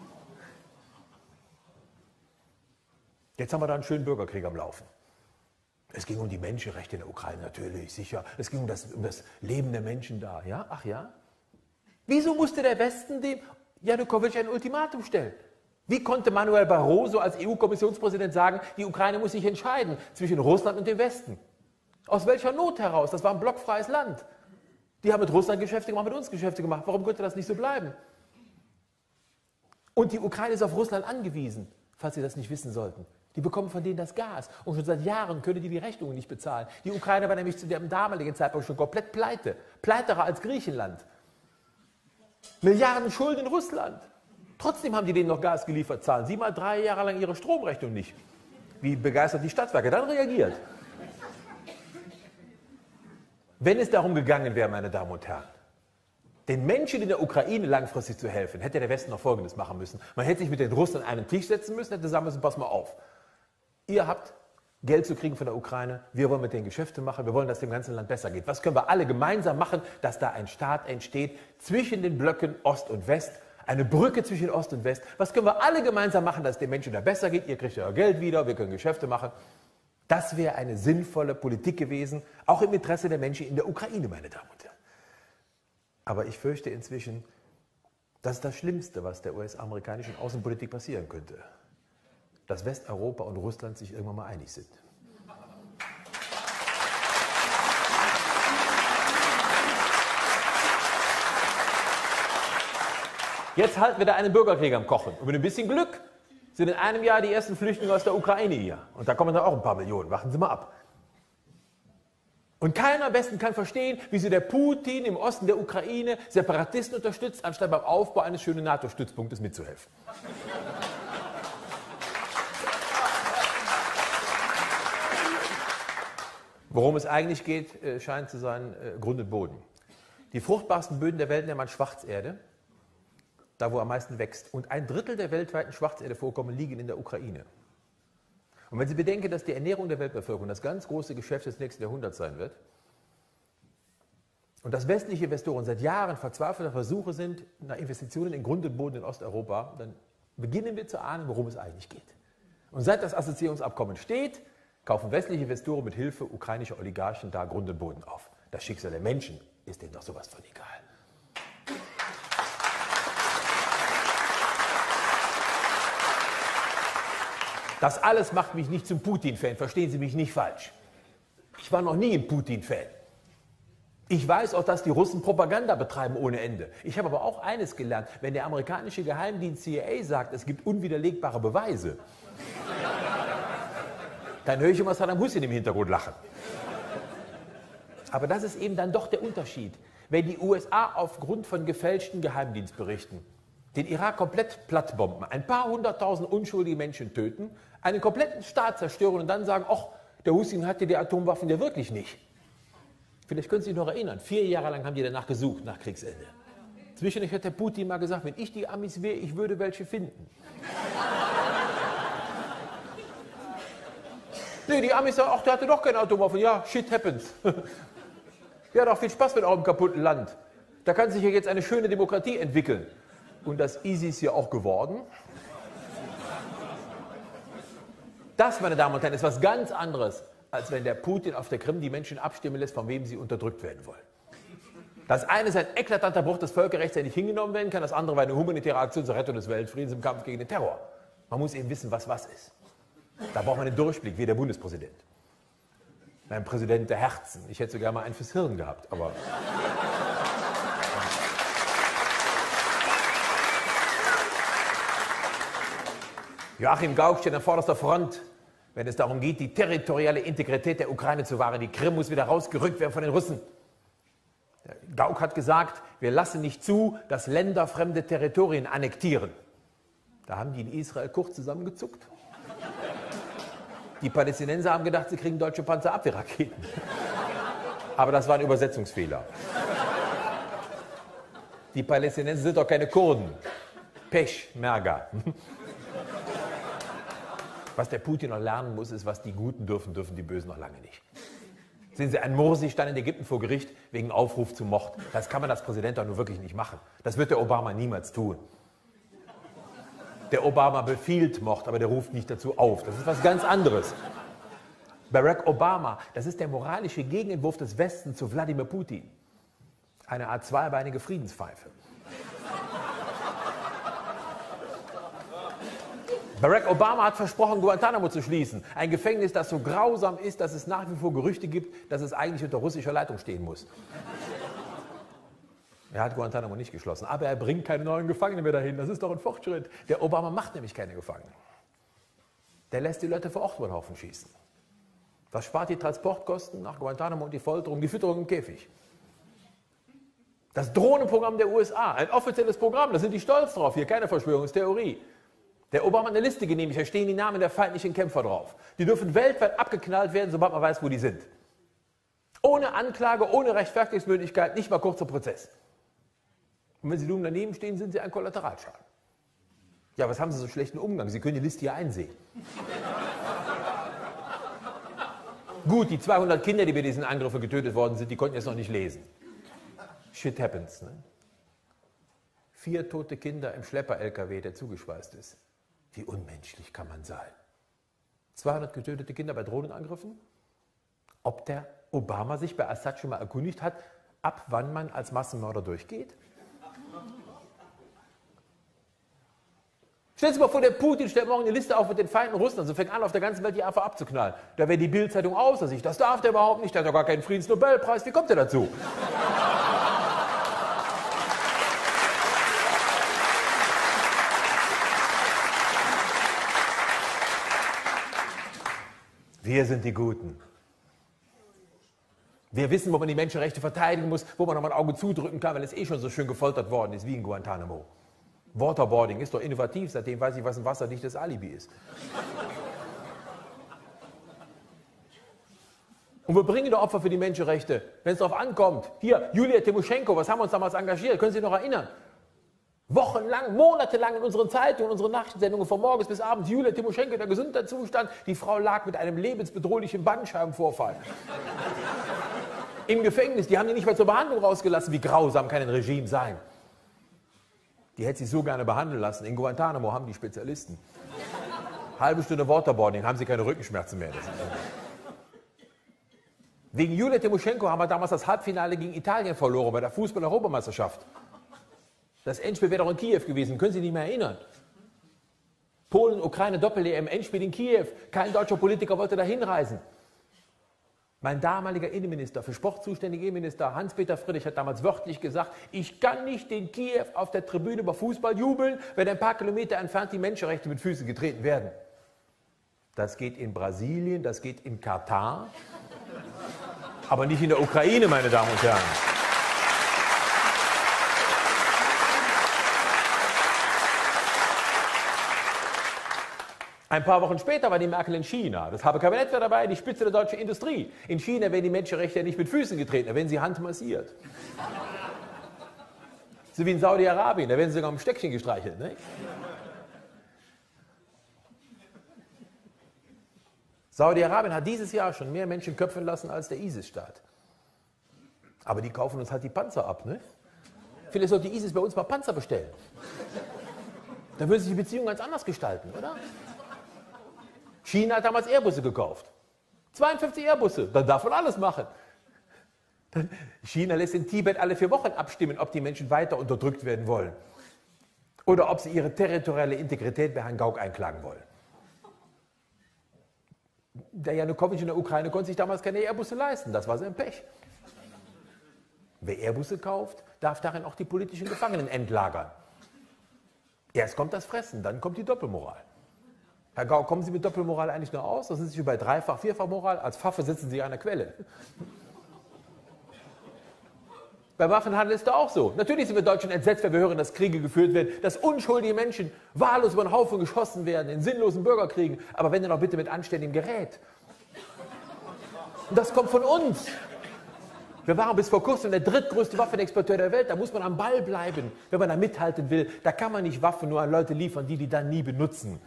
Jetzt haben wir da einen schönen Bürgerkrieg am Laufen. Es ging um die Menschenrechte in der Ukraine, natürlich, sicher. Es ging um das, um das Leben der Menschen da, ja? Ach ja? Wieso musste der Westen dem Janukowitsch ein Ultimatum stellen? Wie konnte Manuel Barroso als E U-Kommissionspräsident sagen, die Ukraine muss sich entscheiden zwischen Russland und dem Westen? Aus welcher Not heraus? Das war ein blockfreies Land. Die haben mit Russland Geschäfte gemacht, mit uns Geschäfte gemacht. Warum könnte das nicht so bleiben? Und die Ukraine ist auf Russland angewiesen, falls Sie das nicht wissen sollten. Die bekommen von denen das Gas. Und schon seit Jahren können die die Rechnungen nicht bezahlen. Die Ukraine war nämlich zu dem damaligen Zeitpunkt schon komplett pleite. Pleiterer als Griechenland. Milliarden Schulden in Russland. Trotzdem haben die denen noch Gas geliefert, zahlen sie mal drei Jahre lang ihre Stromrechnung nicht. Wie begeistert die Stadtwerke dann reagiert. Wenn es darum gegangen wäre, meine Damen und Herren, den Menschen in der Ukraine langfristig zu helfen, hätte der Westen noch Folgendes machen müssen. Man hätte sich mit den Russen an einen Tisch setzen müssen, hätte sagen müssen, pass mal auf. Ihr habt Geld zu kriegen von der Ukraine, wir wollen mit denen Geschäfte machen, wir wollen, dass dem ganzen Land besser geht. Was können wir alle gemeinsam machen, dass da ein Staat entsteht zwischen den Blöcken Ost und West, Eine Brücke zwischen Ost und West. Was können wir alle gemeinsam machen, dass es den Menschen da besser geht? Ihr kriegt euer Geld wieder, wir können Geschäfte machen. Das wäre eine sinnvolle Politik gewesen, auch im Interesse der Menschen in der Ukraine, meine Damen und Herren. Aber ich fürchte inzwischen, das ist das Schlimmste, was der U S-amerikanischen Außenpolitik passieren könnte. Dass Westeuropa und Russland sich irgendwann mal einig sind. Jetzt halten wir da einen Bürgerkrieg am Kochen. Und mit ein bisschen Glück sind in einem Jahr die ersten Flüchtlinge aus der Ukraine hier. Und da kommen dann auch ein paar Millionen. Warten Sie mal ab. Und keiner am besten kann verstehen, wieso der Putin im Osten der Ukraine Separatisten unterstützt, anstatt beim Aufbau eines schönen NATO-Stützpunktes mitzuhelfen. Worum es eigentlich geht, scheint zu sein, Grund und Boden. Die fruchtbarsten Böden der Welt nennt man Schwarzerde, da wo am meisten wächst. Und ein Drittel der weltweiten Schwarzerdevorkommen liegen in der Ukraine. Und wenn Sie bedenken, dass die Ernährung der Weltbevölkerung das ganz große Geschäft des nächsten Jahrhunderts sein wird und dass westliche Investoren seit Jahren verzweifelte Versuche sind nach Investitionen in Grund und Boden in Osteuropa, dann beginnen wir zu ahnen, worum es eigentlich geht. Und seit das Assoziierungsabkommen steht, kaufen westliche Investoren mit Hilfe ukrainischer Oligarchen da Grund und Boden auf. Das Schicksal der Menschen ist denen doch sowas von egal. Das alles macht mich nicht zum Putin-Fan, verstehen Sie mich nicht falsch. Ich war noch nie ein Putin-Fan. Ich weiß auch, dass die Russen Propaganda betreiben ohne Ende. Ich habe aber auch eines gelernt, wenn der amerikanische Geheimdienst C I A sagt, es gibt unwiderlegbare Beweise, dann höre ich immer Saddam Hussein im Hintergrund lachen. Aber das ist eben dann doch der Unterschied. Wenn die U S A aufgrund von gefälschten Geheimdienstberichten den Irak komplett plattbomben, ein paar hunderttausend unschuldige Menschen töten, einen kompletten Staat zerstören und dann sagen, ach, der Hussein hatte die Atomwaffen ja wirklich nicht. Vielleicht können Sie sich noch erinnern, vier Jahre lang haben die danach gesucht, nach Kriegsende. Zwischendurch hat der Putin mal gesagt, wenn ich die Amis wäre, ich würde welche finden. Nee, die Amis sagen, ach, der hatte doch keine Atomwaffen. Ja, shit happens. Ja, doch viel Spaß mit eurem kaputten Land. Da kann sich ja jetzt eine schöne Demokratie entwickeln. Und das ISIS ist ja auch geworden. Das, meine Damen und Herren, ist was ganz anderes, als wenn der Putin auf der Krim die Menschen abstimmen lässt, von wem sie unterdrückt werden wollen. Das eine ist ein eklatanter Bruch des Völkerrechts, der nicht hingenommen werden kann. Das andere war eine humanitäre Aktion zur Rettung des Weltfriedens im Kampf gegen den Terror. Man muss eben wissen, was was ist. Da braucht man einen Durchblick, wie der Bundespräsident. Ein Präsident der Herzen. Ich hätte sogar mal einen fürs Hirn gehabt, aber... Joachim Gauck steht an vorderster Front, wenn es darum geht, die territoriale Integrität der Ukraine zu wahren. Die Krim muss wieder rausgerückt werden von den Russen. Gauck hat gesagt, wir lassen nicht zu, dass Länder fremde Territorien annektieren. Da haben die in Israel kurz zusammengezuckt. Die Palästinenser haben gedacht, sie kriegen deutsche Panzerabwehrraketen. Aber das war ein Übersetzungsfehler. Die Palästinenser sind doch keine Kurden. Peschmerga. Was der Putin noch lernen muss, ist, was die Guten dürfen, dürfen die Bösen noch lange nicht. Sehen Sie, ein Morsi stand in Ägypten vor Gericht wegen Aufruf zum Mord. Das kann man als Präsident doch nur wirklich nicht machen. Das wird der Obama niemals tun. Der Obama befiehlt Mord, aber der ruft nicht dazu auf. Das ist was ganz anderes. Barack Obama, das ist der moralische Gegenentwurf des Westens zu Wladimir Putin. Eine Art zweibeinige Friedenspfeife. Barack Obama hat versprochen, Guantanamo zu schließen. Ein Gefängnis, das so grausam ist, dass es nach wie vor Gerüchte gibt, dass es eigentlich unter russischer Leitung stehen muss. Er hat Guantanamo nicht geschlossen, aber er bringt keine neuen Gefangene mehr dahin. Das ist doch ein Fortschritt. Der Obama macht nämlich keine Gefangenen. Der lässt die Leute vor Ort über den Haufen schießen. Das spart die Transportkosten nach Guantanamo und die Folterung, die Fütterung im Käfig. Das Drohnenprogramm der U S A, ein offizielles Programm, da sind die stolz drauf. Hier keine Verschwörungstheorie. Der Obama hat eine Liste genehmigt, da stehen die Namen der feindlichen Kämpfer drauf. Die dürfen weltweit abgeknallt werden, sobald man weiß, wo die sind. Ohne Anklage, ohne Rechtfertigungsmöglichkeit, nicht mal kurzer Prozess. Und wenn Sie dumm daneben stehen, sind Sie ein Kollateralschaden. Ja, was haben Sie so schlechten Umgang? Sie können die Liste hier einsehen. Gut, die zweihundert Kinder, die bei diesen Angriffen getötet worden sind, die konnten jetzt noch nicht lesen. Shit happens. Ne? vier tote Kinder im Schlepper-L K W, der zugeschweißt ist. Wie unmenschlich kann man sein? zweihundert getötete Kinder bei Drohnenangriffen? Ob der Obama sich bei Assad schon mal erkundigt hat, ab wann man als Massenmörder durchgeht? Stellen Sie sich mal vor, der Putin stellt morgen eine Liste auf mit den Feinden Russlands und fängt an, auf der ganzen Welt die einfach abzuknallen. Da wäre die Bild-Zeitung außer sich. Das darf der überhaupt nicht, der hat ja gar keinen Friedensnobelpreis. Wie kommt der dazu? Wir sind die Guten. Wir wissen, wo man die Menschenrechte verteidigen muss, wo man noch mal ein Auge zudrücken kann, weil es eh schon so schön gefoltert worden ist wie in Guantanamo. Waterboarding ist doch innovativ, seitdem weiß ich, was ein wasserdichtes Alibi ist. Und wir bringen doch Opfer für die Menschenrechte, wenn es darauf ankommt. Hier, Julia Timoschenko, was haben wir uns damals engagiert? Können Sie sich noch erinnern? Wochenlang, monatelang in unseren Zeitungen, in unseren Nachrichtensendungen von morgens bis abends. Julia Timoschenko, der Gesundheitszustand. Die Frau lag mit einem lebensbedrohlichen Bandscheibenvorfall. Im Gefängnis, die haben die nicht mal zur Behandlung rausgelassen. Wie grausam kann ein Regime sein? Die hätte sich so gerne behandeln lassen. In Guantanamo haben die Spezialisten. Halbe Stunde Waterboarding, haben sie keine Rückenschmerzen mehr. Das ist Wegen Julia Timoschenko haben wir damals das Halbfinale gegen Italien verloren bei der Fußball-Europameisterschaft. Das Endspiel wäre doch in Kiew gewesen, können Sie sich nicht mehr erinnern. Polen, Ukraine, Doppel-E M, Endspiel in Kiew. Kein deutscher Politiker wollte da hinreisen. Mein damaliger Innenminister, für Sport zuständiger Innenminister Hans-Peter Friedrich hat damals wörtlich gesagt, ich kann nicht in Kiew auf der Tribüne über Fußball jubeln, wenn ein paar Kilometer entfernt die Menschenrechte mit Füßen getreten werden. Das geht in Brasilien, das geht in Katar, aber nicht in der Ukraine, meine Damen und Herren. Ein paar Wochen später war die Merkel in China. Das Kabinett war dabei, die Spitze der deutschen Industrie. In China werden die Menschenrechte ja nicht mit Füßen getreten, da werden sie handmassiert. So wie in Saudi-Arabien, da werden sie sogar mit dem Stöckchen gestreichelt. Ne? Saudi-Arabien hat dieses Jahr schon mehr Menschen köpfen lassen als der ISIS-Staat. Aber die kaufen uns halt die Panzer ab. Ne? Vielleicht sollte die ISIS bei uns mal Panzer bestellen. Dann würde sich die Beziehung ganz anders gestalten, oder? China hat damals Airbusse gekauft. zweiundfünfzig Airbusse, dann darf man alles machen. China lässt in Tibet alle vier Wochen abstimmen, ob die Menschen weiter unterdrückt werden wollen. Oder ob sie ihre territoriale Integrität bei Herrn Gauck einklagen wollen. Der Janukowitsch in der Ukraine konnte sich damals keine Airbusse leisten, das war sein Pech. Wer Airbusse kauft, darf darin auch die politischen Gefangenen entlagern. Erst kommt das Fressen, dann kommt die Doppelmoral. Herr Gauck, kommen Sie mit Doppelmoral eigentlich nur aus? Das sind Sie bei Dreifach-, Vierfach-Moral. Als Pfaffe sitzen Sie an der Quelle. Bei Waffenhandel ist es auch so. Natürlich sind wir Deutschen entsetzt, wenn wir hören, dass Kriege geführt werden, dass unschuldige Menschen wahllos über den Haufen geschossen werden, in sinnlosen Bürgerkriegen. Aber wenn dann auch bitte mit anständigem Gerät. Und das kommt von uns. Wir waren bis vor kurzem der drittgrößte Waffenexporteur der Welt. Da muss man am Ball bleiben, wenn man da mithalten will. Da kann man nicht Waffen nur an Leute liefern, die die dann nie benutzen.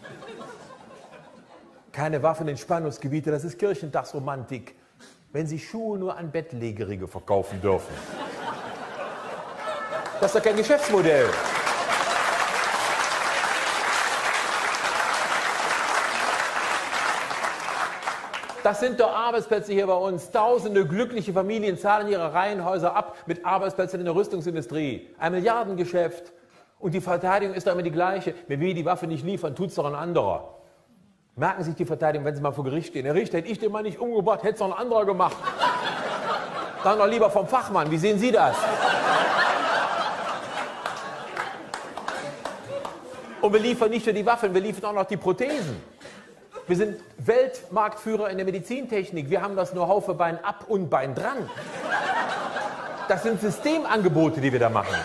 Keine Waffen in Spannungsgebiete, das ist Kirchentagsromantik. Wenn Sie Schuhe nur an Bettlägerige verkaufen dürfen. Das ist doch kein Geschäftsmodell. Das sind doch Arbeitsplätze hier bei uns. Tausende glückliche Familien zahlen ihre Reihenhäuser ab mit Arbeitsplätzen in der Rüstungsindustrie. Ein Milliardengeschäft. Und die Verteidigung ist doch immer die gleiche. Wenn wir die Waffe nicht liefern, tut es doch ein anderer. Merken Sie sich die Verteidigung, wenn Sie mal vor Gericht stehen. Herr Richter, hätte ich den mal nicht umgebracht, hätte es doch ein anderer gemacht. Dann doch lieber vom Fachmann. Wie sehen Sie das? Und wir liefern nicht nur die Waffen, wir liefern auch noch die Prothesen. Wir sind Weltmarktführer in der Medizintechnik. Wir haben das Know-how für Bein ab und Bein dran. Das sind Systemangebote, die wir da machen.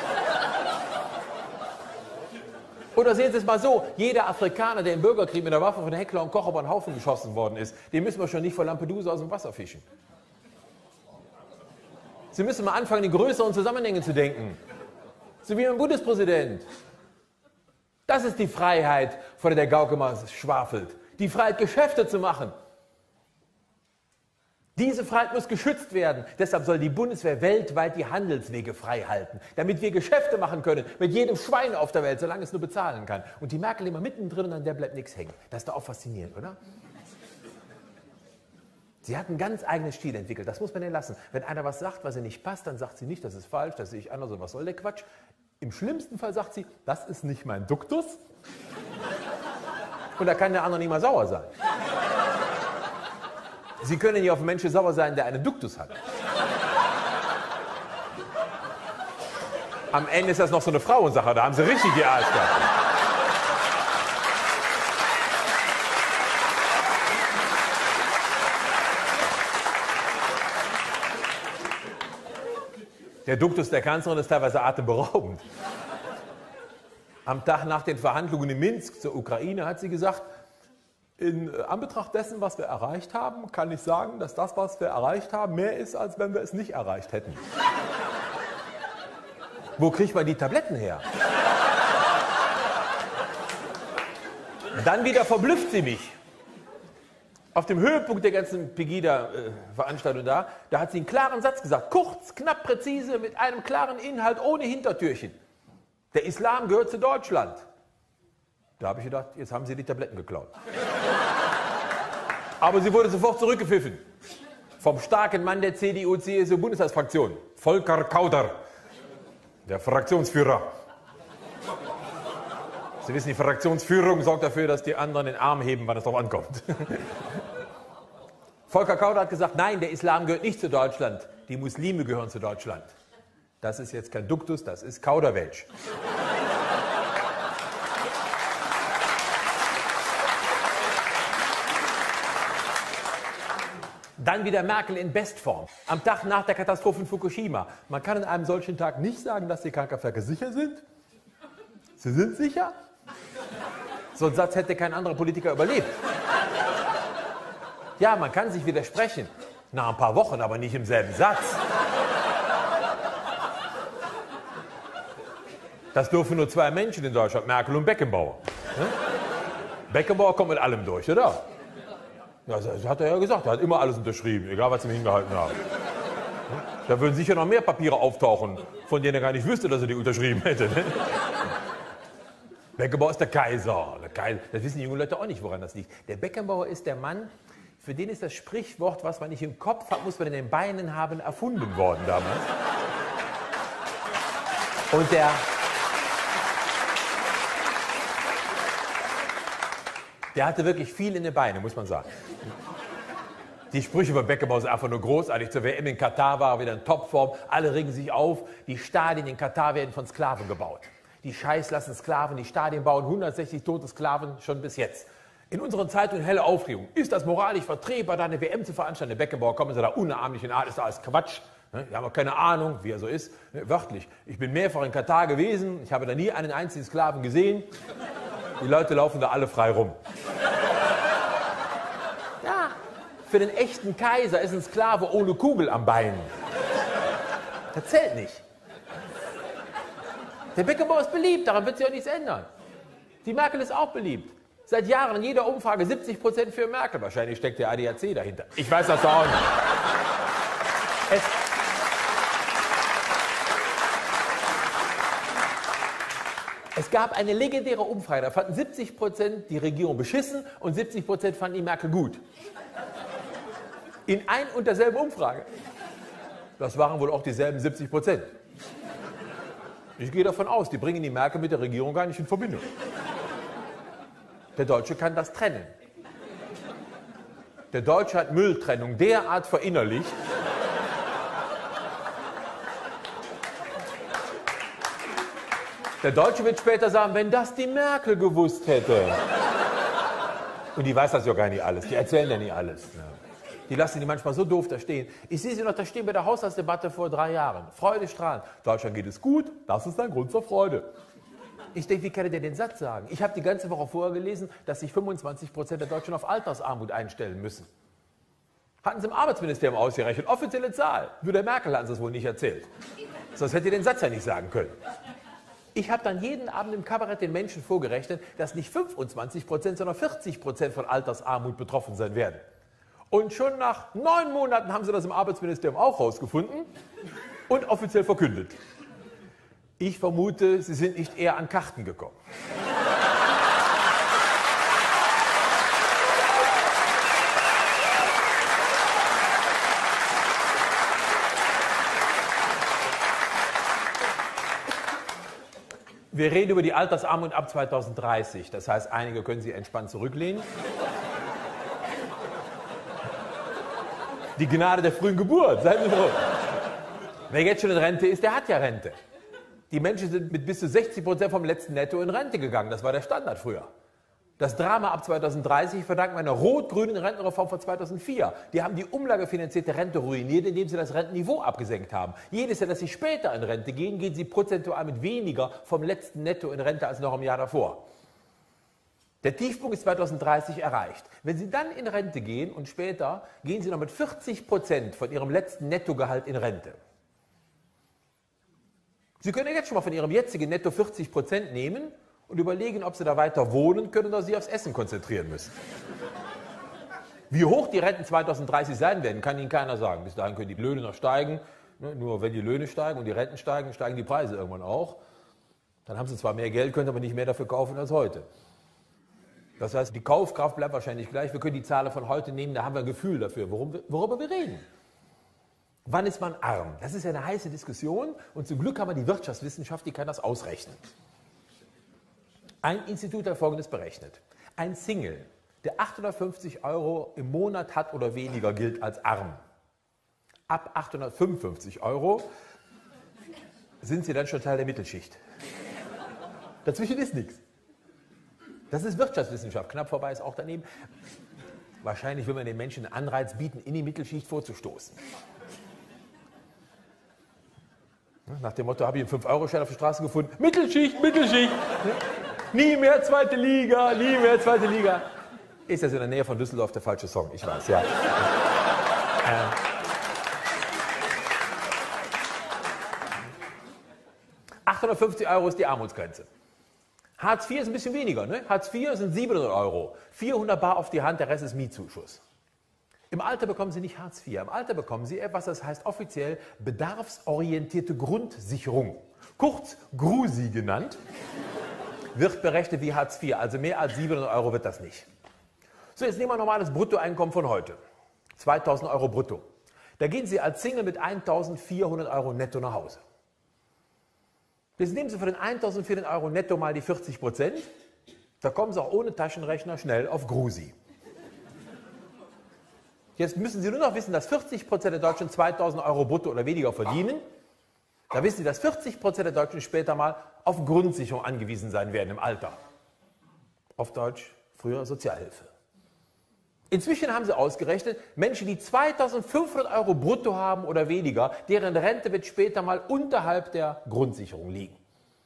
Oder sehen Sie es mal so, jeder Afrikaner, der im Bürgerkrieg mit der Waffe von Heckler und Koch über den Haufen geschossen worden ist, den müssen wir schon nicht vor Lampedusa aus dem Wasser fischen. Sie müssen mal anfangen, in größeren Zusammenhängen zu denken. So wie ein Bundespräsident. Das ist die Freiheit, vor der der Gauck immer schwafelt. Die Freiheit, Geschäfte zu machen. Diese Freiheit muss geschützt werden. Deshalb soll die Bundeswehr weltweit die Handelswege frei halten, damit wir Geschäfte machen können mit jedem Schwein auf der Welt, solange es nur bezahlen kann. Und die Merkel immer mittendrin und an der bleibt nichts hängen. Das ist doch auch faszinierend, oder? Sie hat einen ganz eigenen Stil entwickelt, das muss man ihr lassen. Wenn einer was sagt, was ihr nicht passt, dann sagt sie nicht, das ist falsch, das sehe ich anders, so was soll der Quatsch. Im schlimmsten Fall sagt sie, das ist nicht mein Duktus. Und da kann der andere nicht mal sauer sein. Sie können ja auf einen Menschen sauer sein, der einen Duktus hat. Am Ende ist das noch so eine Frauensache, da haben sie richtig die Arsch gehabt. Der Duktus der Kanzlerin ist teilweise atemberaubend. Am Tag nach den Verhandlungen in Minsk zur Ukraine hat sie gesagt, in Anbetracht dessen, was wir erreicht haben, kann ich sagen, dass das, was wir erreicht haben, mehr ist, als wenn wir es nicht erreicht hätten. Wo kriegt man die Tabletten her? Dann wieder verblüfft sie mich. Auf dem Höhepunkt der ganzen Pegida-Veranstaltung da, da hat sie einen klaren Satz gesagt, kurz, knapp, präzise, mit einem klaren Inhalt, ohne Hintertürchen. Der Islam gehört zu Deutschland. Da habe ich gedacht, jetzt haben sie die Tabletten geklaut. Aber sie wurde sofort zurückgepfiffen. Vom starken Mann der C D U C S U-Bundestagsfraktion, Volker Kauder, der Fraktionsführer. Sie wissen, die Fraktionsführung sorgt dafür, dass die anderen den Arm heben, wann es darauf ankommt. Volker Kauder hat gesagt, nein, der Islam gehört nicht zu Deutschland, die Muslime gehören zu Deutschland. Das ist jetzt kein Duktus, das ist Kauderwelsch. Dann wieder Merkel in Bestform. Am Tag nach der Katastrophe in Fukushima. Man kann an einem solchen Tag nicht sagen, dass die Kernkraftwerke sicher sind. Sie sind sicher? So einen Satz hätte kein anderer Politiker überlebt. Ja, man kann sich widersprechen. Nach ein paar Wochen, aber nicht im selben Satz. Das dürfen nur zwei Menschen in Deutschland, Merkel und Beckenbauer. Ne? Beckenbauer kommt mit allem durch, oder? Ja, das hat er ja gesagt, er hat immer alles unterschrieben, egal was sie ihm hingehalten haben. Da würden sicher noch mehr Papiere auftauchen, von denen er gar nicht wüsste, dass er die unterschrieben hätte. Ne? Beckenbauer ist der Kaiser. der Kaiser. Das wissen die jungen Leute auch nicht, woran das liegt. Der Beckenbauer ist der Mann, für den ist das Sprichwort, was man nicht im Kopf hat, muss man in den Beinen haben, erfunden worden damals. Und der... Der hatte wirklich viel in den Beinen, muss man sagen. Die Sprüche über Beckenbauer sind einfach nur großartig. Zur W M in Katar war er wieder in Topform. Alle regen sich auf. Die Stadien in Katar werden von Sklaven gebaut. Die Scheiß lassen Sklaven die Stadien bauen. hundertsechzig tote Sklaven schon bis jetzt. In unseren Zeitungen helle Aufregung. Ist das moralisch vertretbar, da eine W M zu veranstalten? Der Beckenbauer kommen sie da unnahmlich in Art, ist da alles Quatsch. Wir haben auch keine Ahnung, wie er so ist. Wörtlich. Ich bin mehrfach in Katar gewesen. Ich habe da nie einen einzigen Sklaven gesehen. Die Leute laufen da alle frei rum. Ja, für den echten Kaiser ist ein Sklave ohne Kugel am Bein. Das zählt nicht. Der Beckenbauer ist beliebt, daran wird sich auch nichts ändern. Die Merkel ist auch beliebt. Seit Jahren in jeder Umfrage siebzig Prozent für Merkel. Wahrscheinlich steckt der A D A C dahinter. Ich weiß das auch nicht. Es Es gab eine legendäre Umfrage, da fanden siebzig Prozent die Regierung beschissen und siebzig Prozent fanden die Merkel gut. In ein und derselben Umfrage. Das waren wohl auch dieselben siebzig Prozent. Ich gehe davon aus, die bringen die Merkel mit der Regierung gar nicht in Verbindung. Der Deutsche kann das trennen. Der Deutsche hat Mülltrennung derart verinnerlicht, der Deutsche wird später sagen, wenn das die Merkel gewusst hätte. Und die weiß das ja gar nicht alles. Die erzählen ja nicht alles. Die lassen die manchmal so doof da stehen. Ich sehe sie noch da stehen bei der Haushaltsdebatte vor drei Jahren. Freudestrahlend. Deutschland geht es gut, das ist ein Grund zur Freude. Ich denke, wie kann der den Satz sagen? Ich habe die ganze Woche vorher gelesen, dass sich fünfundzwanzig Prozent der Deutschen auf Altersarmut einstellen müssen. Hatten sie im Arbeitsministerium ausgerechnet. Offizielle Zahl. Nur der Merkel hatten sie es wohl nicht erzählt. Sonst hätte ihr den Satz ja nicht sagen können. Ich habe dann jeden Abend im Kabarett den Menschen vorgerechnet, dass nicht fünfundzwanzig Prozent, sondern vierzig Prozent von Altersarmut betroffen sein werden. Und schon nach neun Monaten haben sie das im Arbeitsministerium auch rausgefunden und offiziell verkündet. Ich vermute, sie sind nicht eher an Karten gekommen. Wir reden über die Altersarmut ab zweitausenddreißig. Das heißt, einige können sich entspannt zurücklehnen. Die Gnade der frühen Geburt, seien Sie froh. Wer jetzt schon in Rente ist, der hat ja Rente. Die Menschen sind mit bis zu sechzig Prozent vom letzten Netto in Rente gegangen. Das war der Standard früher. Das Drama ab zweitausenddreißig verdanken wir einer rot-grünen Rentenreform von zweitausendvier. Die haben die umlagefinanzierte Rente ruiniert, indem sie das Rentenniveau abgesenkt haben. Jedes Jahr, dass sie später in Rente gehen, gehen sie prozentual mit weniger vom letzten Netto in Rente als noch im Jahr davor. Der Tiefpunkt ist zweitausenddreißig erreicht. Wenn Sie dann in Rente gehen und später, gehen Sie noch mit vierzig Prozent von Ihrem letzten Nettogehalt in Rente. Sie können ja jetzt schon mal von Ihrem jetzigen Netto vierzig Prozent nehmen und überlegen, ob Sie da weiter wohnen können oder sich aufs Essen konzentrieren müssen. Wie hoch die Renten zweitausenddreißig sein werden, kann Ihnen keiner sagen. Bis dahin können die Löhne noch steigen. Nur wenn die Löhne steigen und die Renten steigen, steigen die Preise irgendwann auch. Dann haben Sie zwar mehr Geld, können aber nicht mehr dafür kaufen als heute. Das heißt, die Kaufkraft bleibt wahrscheinlich gleich. Wir können die Zahlen von heute nehmen, da haben wir ein Gefühl dafür, worum wir, worüber wir reden. Wann ist man arm? Das ist ja eine heiße Diskussion und zum Glück haben wir die Wirtschaftswissenschaft, die kann das ausrechnen. Ein Institut hat Folgendes berechnet. Ein Single, der achthundertfünfzig Euro im Monat hat oder weniger, gilt als arm. Ab achthundertfünfundfünfzig Euro sind Sie dann schon Teil der Mittelschicht. Dazwischen ist nichts. Das ist Wirtschaftswissenschaft, knapp vorbei ist auch daneben. Wahrscheinlich will man den Menschen einen Anreiz bieten, in die Mittelschicht vorzustoßen. Nach dem Motto, habe ich einen fünf Euro Schein auf der Straße gefunden, Mittelschicht, Mittelschicht, nie mehr zweite Liga, nie mehr zweite Liga. Ist das in der Nähe von Düsseldorf der falsche Song, ich weiß, ja. ähm. achthundertfünfzig Euro ist die Armutsgrenze. Hartz vier ist ein bisschen weniger, ne? Hartz vier sind siebenhundert Euro. vierhundert bar auf die Hand, der Rest ist Mietzuschuss. Im Alter bekommen Sie nicht Hartz vier, im Alter bekommen Sie etwas, das heißt offiziell bedarfsorientierte Grundsicherung. Kurz GRUSI genannt, wird berechnet wie Hartz vier, also mehr als siebenhundert Euro wird das nicht. So, jetzt nehmen wir ein normales Bruttoeinkommen von heute. zweitausend Euro brutto. Da gehen Sie als Single mit eintausendvierhundert Euro netto nach Hause. Jetzt nehmen Sie von den eintausendvierhundert Euro netto mal die vierzig Prozent, da kommen Sie auch ohne Taschenrechner schnell auf GRUSI. Jetzt müssen Sie nur noch wissen, dass vierzig Prozent der Deutschen zweitausend Euro brutto oder weniger verdienen. Da wissen Sie, dass vierzig Prozent der Deutschen später mal auf Grundsicherung angewiesen sein werden im Alter. Auf Deutsch früher Sozialhilfe. Inzwischen haben Sie ausgerechnet, Menschen, die zweitausendfünfhundert Euro brutto haben oder weniger, deren Rente wird später mal unterhalb der Grundsicherung liegen.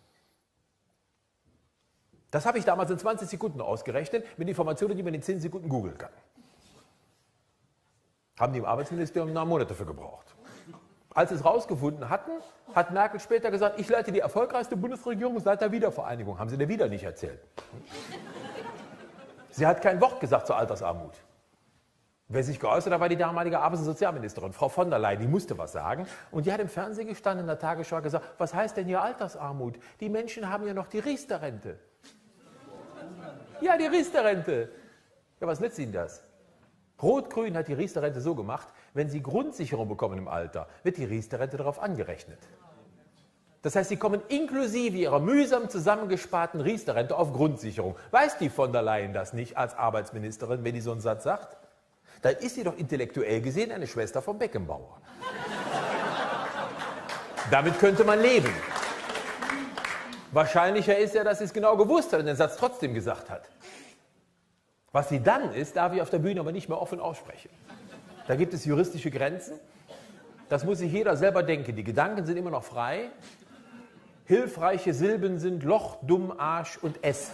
Das habe ich damals in zwanzig Sekunden ausgerechnet, mit Informationen, die man in zehn Sekunden googeln kann. Haben die im Arbeitsministerium einen Monat dafür gebraucht. Als sie es rausgefunden hatten, hat Merkel später gesagt, ich leite die erfolgreichste Bundesregierung seit der Wiedervereinigung. Haben sie dir wieder nicht erzählt. Sie hat kein Wort gesagt zur Altersarmut. Wer sich geäußert hat, war die damalige Arbeits- und Sozialministerin, Frau von der Leyen, die musste was sagen. Und die hat im Fernsehen gestanden, in der Tagesschau gesagt, was heißt denn hier Altersarmut? Die Menschen haben ja noch die Riester-Rente. Ja, die Riester-Rente. Ja, was nützt Ihnen das? Rot-Grün hat die Riester-Rente so gemacht, wenn Sie Grundsicherung bekommen im Alter, wird die Riester-Rente darauf angerechnet. Das heißt, Sie kommen inklusive Ihrer mühsam zusammengesparten Riester-Rente auf Grundsicherung. Weiß die von der Leyen das nicht als Arbeitsministerin, wenn die so einen Satz sagt? Dann ist sie doch intellektuell gesehen eine Schwester vom Beckenbauer. Damit könnte man leben. Wahrscheinlicher ist ja, dass sie es genau gewusst hat und den Satz trotzdem gesagt hat. Was sie dann ist, darf ich auf der Bühne aber nicht mehr offen aussprechen. Da gibt es juristische Grenzen. Das muss sich jeder selber denken. Die Gedanken sind immer noch frei. Hilfreiche Silben sind Loch, Dumm, Arsch und S.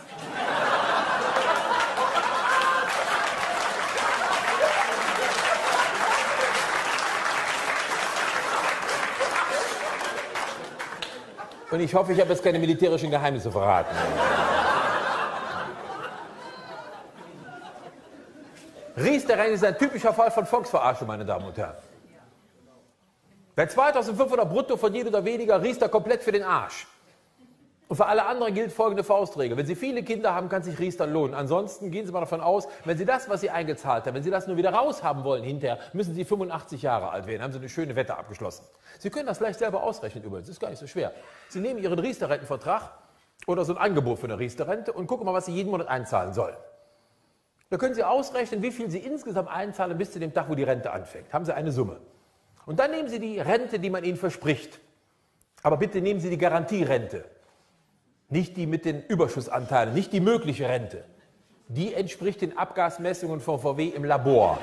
Und ich hoffe, ich habe jetzt keine militärischen Geheimnisse verraten. Riester-Rente ist ein typischer Fall von Volksverarschung, meine Damen und Herren. Wer zweitausendfünfhundert brutto verdient oder weniger, Riester komplett für den Arsch. Und für alle anderen gilt folgende Faustregel. Wenn Sie viele Kinder haben, kann sich Riester lohnen. Ansonsten gehen Sie mal davon aus, wenn Sie das, was Sie eingezahlt haben, wenn Sie das nur wieder raushaben wollen hinterher, müssen Sie fünfundachtzig Jahre alt werden. Haben Sie eine schöne Wette abgeschlossen. Sie können das vielleicht selber ausrechnen übrigens. Das ist gar nicht so schwer. Sie nehmen Ihren Riester-Rentenvertrag oder so ein Angebot für eine Riester-Rente und gucken mal, was Sie jeden Monat einzahlen sollen. Da können Sie ausrechnen, wie viel Sie insgesamt einzahlen bis zu dem Tag, wo die Rente anfängt. Haben Sie eine Summe. Und dann nehmen Sie die Rente, die man Ihnen verspricht. Aber bitte nehmen Sie die Garantierente. Nicht die mit den Überschussanteilen, nicht die mögliche Rente. Die entspricht den Abgasmessungen von V W im Labor.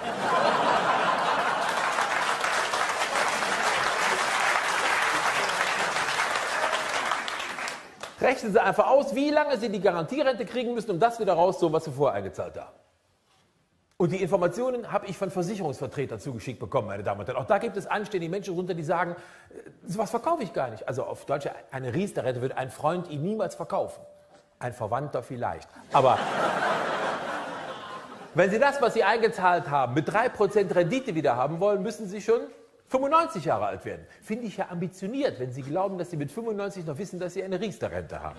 Rechnen Sie einfach aus, wie lange Sie die Garantierente kriegen müssen, um das wieder rauszuholen, was Sie vorher eingezahlt haben. Und die Informationen habe ich von Versicherungsvertretern zugeschickt bekommen, meine Damen und Herren. Auch da gibt es anständige Menschen drunter, die sagen, sowas verkaufe ich gar nicht. Also auf Deutsch, eine Riester-Rente würde ein Freund Ihnen niemals verkaufen. Ein Verwandter vielleicht. Aber wenn Sie das, was Sie eingezahlt haben, mit drei Prozent Rendite wieder haben wollen, müssen Sie schon fünfundneunzig Jahre alt werden. Finde ich ja ambitioniert, wenn Sie glauben, dass Sie mit fünfundneunzig noch wissen, dass Sie eine Riester-Rente haben.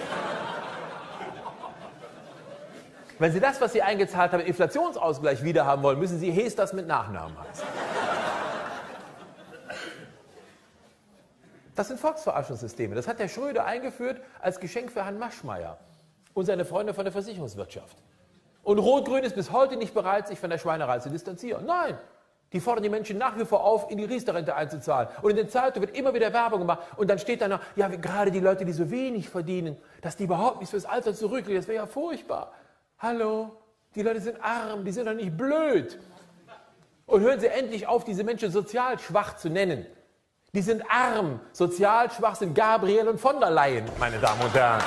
Wenn Sie das, was Sie eingezahlt haben, Inflationsausgleich wieder haben wollen, müssen Sie Hesters mit Nachnamen heißen. Das sind Volksverarschungssysteme. Das hat der Schröder eingeführt als Geschenk für Herrn Maschmeyer und seine Freunde von der Versicherungswirtschaft. Und Rot-Grün ist bis heute nicht bereit, sich von der Schweinerei zu distanzieren. Nein, die fordern die Menschen nach wie vor auf, in die Riester-Rente einzuzahlen. Und in den Zeitungen wird immer wieder Werbung gemacht. Und dann steht da noch, ja, gerade die Leute, die so wenig verdienen, dass die überhaupt nichts fürs Alter zurücklegen, das wäre ja furchtbar. Hallo, die Leute sind arm, die sind doch nicht blöd. Und hören Sie endlich auf, diese Menschen sozial schwach zu nennen. Die sind arm, sozial schwach sind Gabriel und von der Leyen, meine Damen und Herren.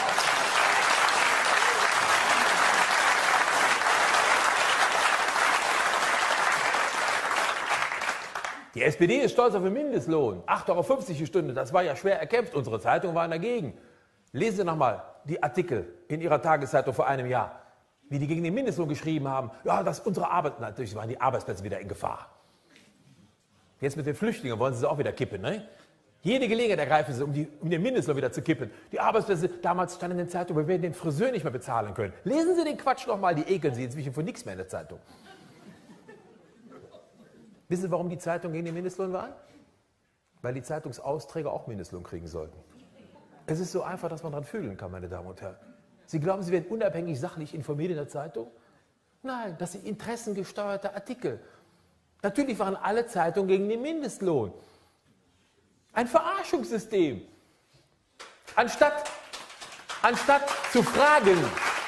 Die S P D ist stolz auf den Mindestlohn, acht Euro fünfzig die Stunde, das war ja schwer erkämpft, unsere Zeitungen waren dagegen. Lesen Sie nochmal die Artikel in Ihrer Tageszeitung vor einem Jahr, wie die gegen den Mindestlohn geschrieben haben. Ja, dass unsere Arbeit, natürlich waren die Arbeitsplätze wieder in Gefahr. Jetzt mit den Flüchtlingen wollen Sie sie auch wieder kippen, ne? Jede Gelegenheit ergreifen Sie, um, die, um den Mindestlohn wieder zu kippen. Die Arbeitsplätze, damals stand in den Zeitungen, wir werden den Friseur nicht mehr bezahlen können. Lesen Sie den Quatsch nochmal, die ekeln Sie inzwischen von nichts mehr in der Zeitung. Wissen Sie, warum die Zeitungen gegen den Mindestlohn waren? Weil die Zeitungsausträger auch Mindestlohn kriegen sollten. Es ist so einfach, dass man daran fühlen kann, meine Damen und Herren. Sie glauben, Sie werden unabhängig sachlich informiert in der Zeitung? Nein, das sind interessengesteuerte Artikel. Natürlich waren alle Zeitungen gegen den Mindestlohn. Ein Verarschungssystem. Anstatt, anstatt zu fragen,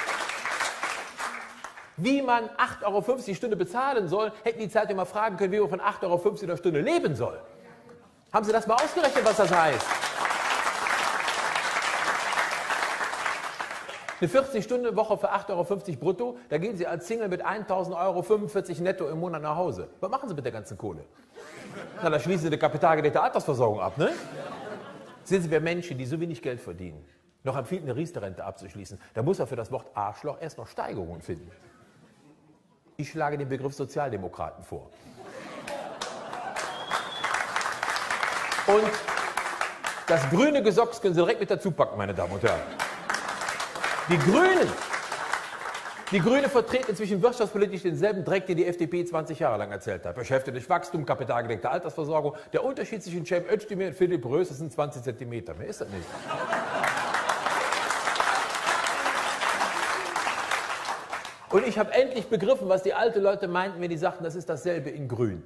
wie man acht Euro fünfzig die Stunde bezahlen soll, hätten die Zeitungen mal fragen können, wie man von acht Euro fünfzig der Stunde leben soll. Haben Sie das mal ausgerechnet, was das heißt? Eine vierzig-Stunden-Woche für acht Euro fünfzig brutto, da gehen Sie als Single mit eintausend Euro fünfundvierzig netto im Monat nach Hause. Was machen Sie mit der ganzen Kohle? Na, da schließen Sie eine kapitalgedeckte Altersversorgung ab, ne? Sehen Sie, wer Menschen, die so wenig Geld verdienen, noch empfiehlt, eine Riester-Rente abzuschließen, da muss er für das Wort Arschloch erst noch Steigerungen finden. Ich schlage den Begriff Sozialdemokraten vor. Und das grüne Gesocks können Sie direkt mit dazu packen, meine Damen und Herren. Die Grünen, die Grünen vertreten inzwischen wirtschaftspolitisch denselben Dreck, den die F D P zwanzig Jahre lang erzählt hat. Beschäftigtes Wachstum, kapitalgedeckte Altersversorgung. Der Unterschied zwischen Cem Özdemir und Philipp Rös sind zwanzig Zentimeter. Mehr ist das nicht. Und ich habe endlich begriffen, was die alten Leute meinten, wenn die sagten, das ist dasselbe in Grün.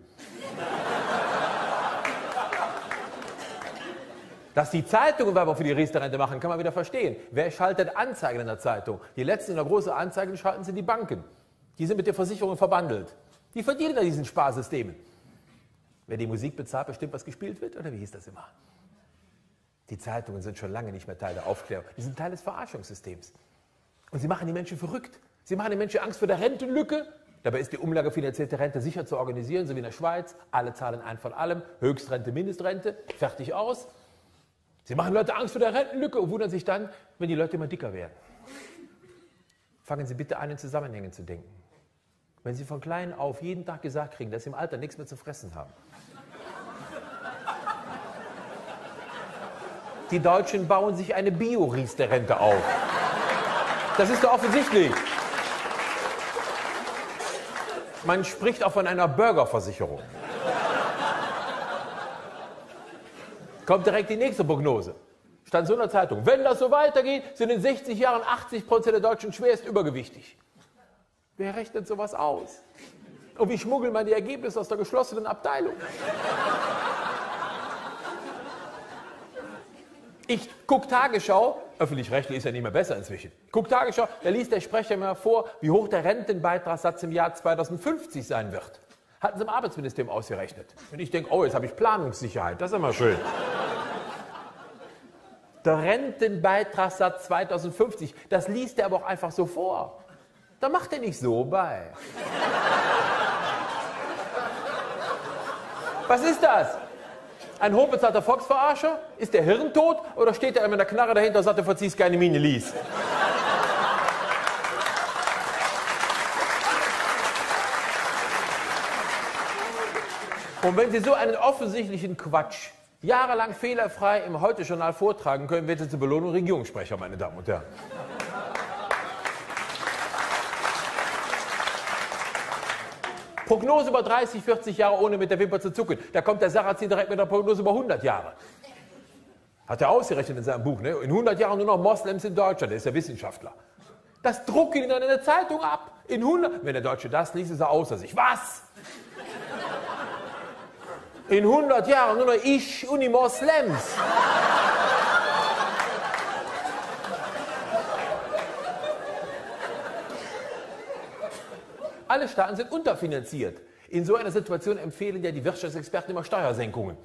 Dass die Zeitungen Werbung für die Riester-Rente machen, kann man wieder verstehen. Wer schaltet Anzeigen in der Zeitung? Die letzten in der großen Anzeigen schalten sie die Banken. Die sind mit der Versicherung verbandelt. Die verdienen an diesen Sparsystemen. Wer die Musik bezahlt, bestimmt, was gespielt wird? Oder wie hieß das immer? Die Zeitungen sind schon lange nicht mehr Teil der Aufklärung. Die sind Teil des Verarschungssystems. Und sie machen die Menschen verrückt. Sie machen den Menschen Angst vor der Rentenlücke. Dabei ist die umlagefinanzierte Rente sicher zu organisieren, so wie in der Schweiz. Alle zahlen ein von allem. Höchstrente, Mindestrente. Fertig aus. Sie machen Leute Angst vor der Rentenlücke und wundern sich dann, wenn die Leute immer dicker werden. Fangen Sie bitte an, in Zusammenhängen zu denken. Wenn Sie von klein auf jeden Tag gesagt kriegen, dass Sie im Alter nichts mehr zu fressen haben. Die Deutschen bauen sich eine Bio-Riester-Rente auf. Das ist doch offensichtlich. Man spricht auch von einer Bürgerversicherung. Kommt direkt die nächste Prognose. Stand so in der Zeitung. Wenn das so weitergeht, sind in sechzig Jahren achtzig Prozent der Deutschen schwerst übergewichtig. Wer rechnet sowas aus? Und wie schmuggelt man die Ergebnisse aus der geschlossenen Abteilung? Ich gucke Tagesschau, öffentlich-rechtlich ist ja nicht mehr besser inzwischen. Guck Tagesschau, da liest der Sprecher mir vor, wie hoch der Rentenbeitragssatz im Jahr zweitausendfünfzig sein wird. Hatten sie im Arbeitsministerium ausgerechnet. Und ich denke, oh, jetzt habe ich Planungssicherheit, das ist immer schön. Der Rentenbeitragssatz zweitausendfünfzig, das liest er aber auch einfach so vor. Da macht er nicht so bei. Was ist das? Ein hochbezahlter Volksverarscher? Ist der hirntot oder steht er mit der Knarre dahinter und sagt, du verziehst keine Miene, lies? Und wenn Sie so einen offensichtlichen Quatsch jahrelang fehlerfrei im Heute-Journal vortragen können, werden Sie zur Belohnung Regierungssprecher, meine Damen und Herren. Prognose über dreißig, vierzig Jahre ohne mit der Wimper zu zucken. Da kommt der Sarrazin direkt mit der Prognose über hundert Jahre. Hat er ausgerechnet in seinem Buch. Ne? In hundert Jahren nur noch Moslems in Deutschland. Der ist ja Wissenschaftler. Das drucken ihn dann in der Zeitung ab. In hundert. Wenn der Deutsche das liest, ist er außer sich. Was? In hundert Jahren nur noch ich und die Moslems. Alle Staaten sind unterfinanziert. In so einer Situation empfehlen ja die Wirtschaftsexperten immer Steuersenkungen.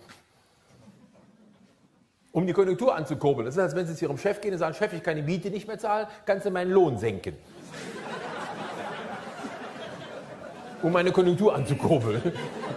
Um die Konjunktur anzukurbeln. Das ist, als wenn Sie zu Ihrem Chef gehen und sagen, Chef, ich kann die Miete nicht mehr zahlen, kannst du meinen Lohn senken. Um meine Konjunktur anzukurbeln.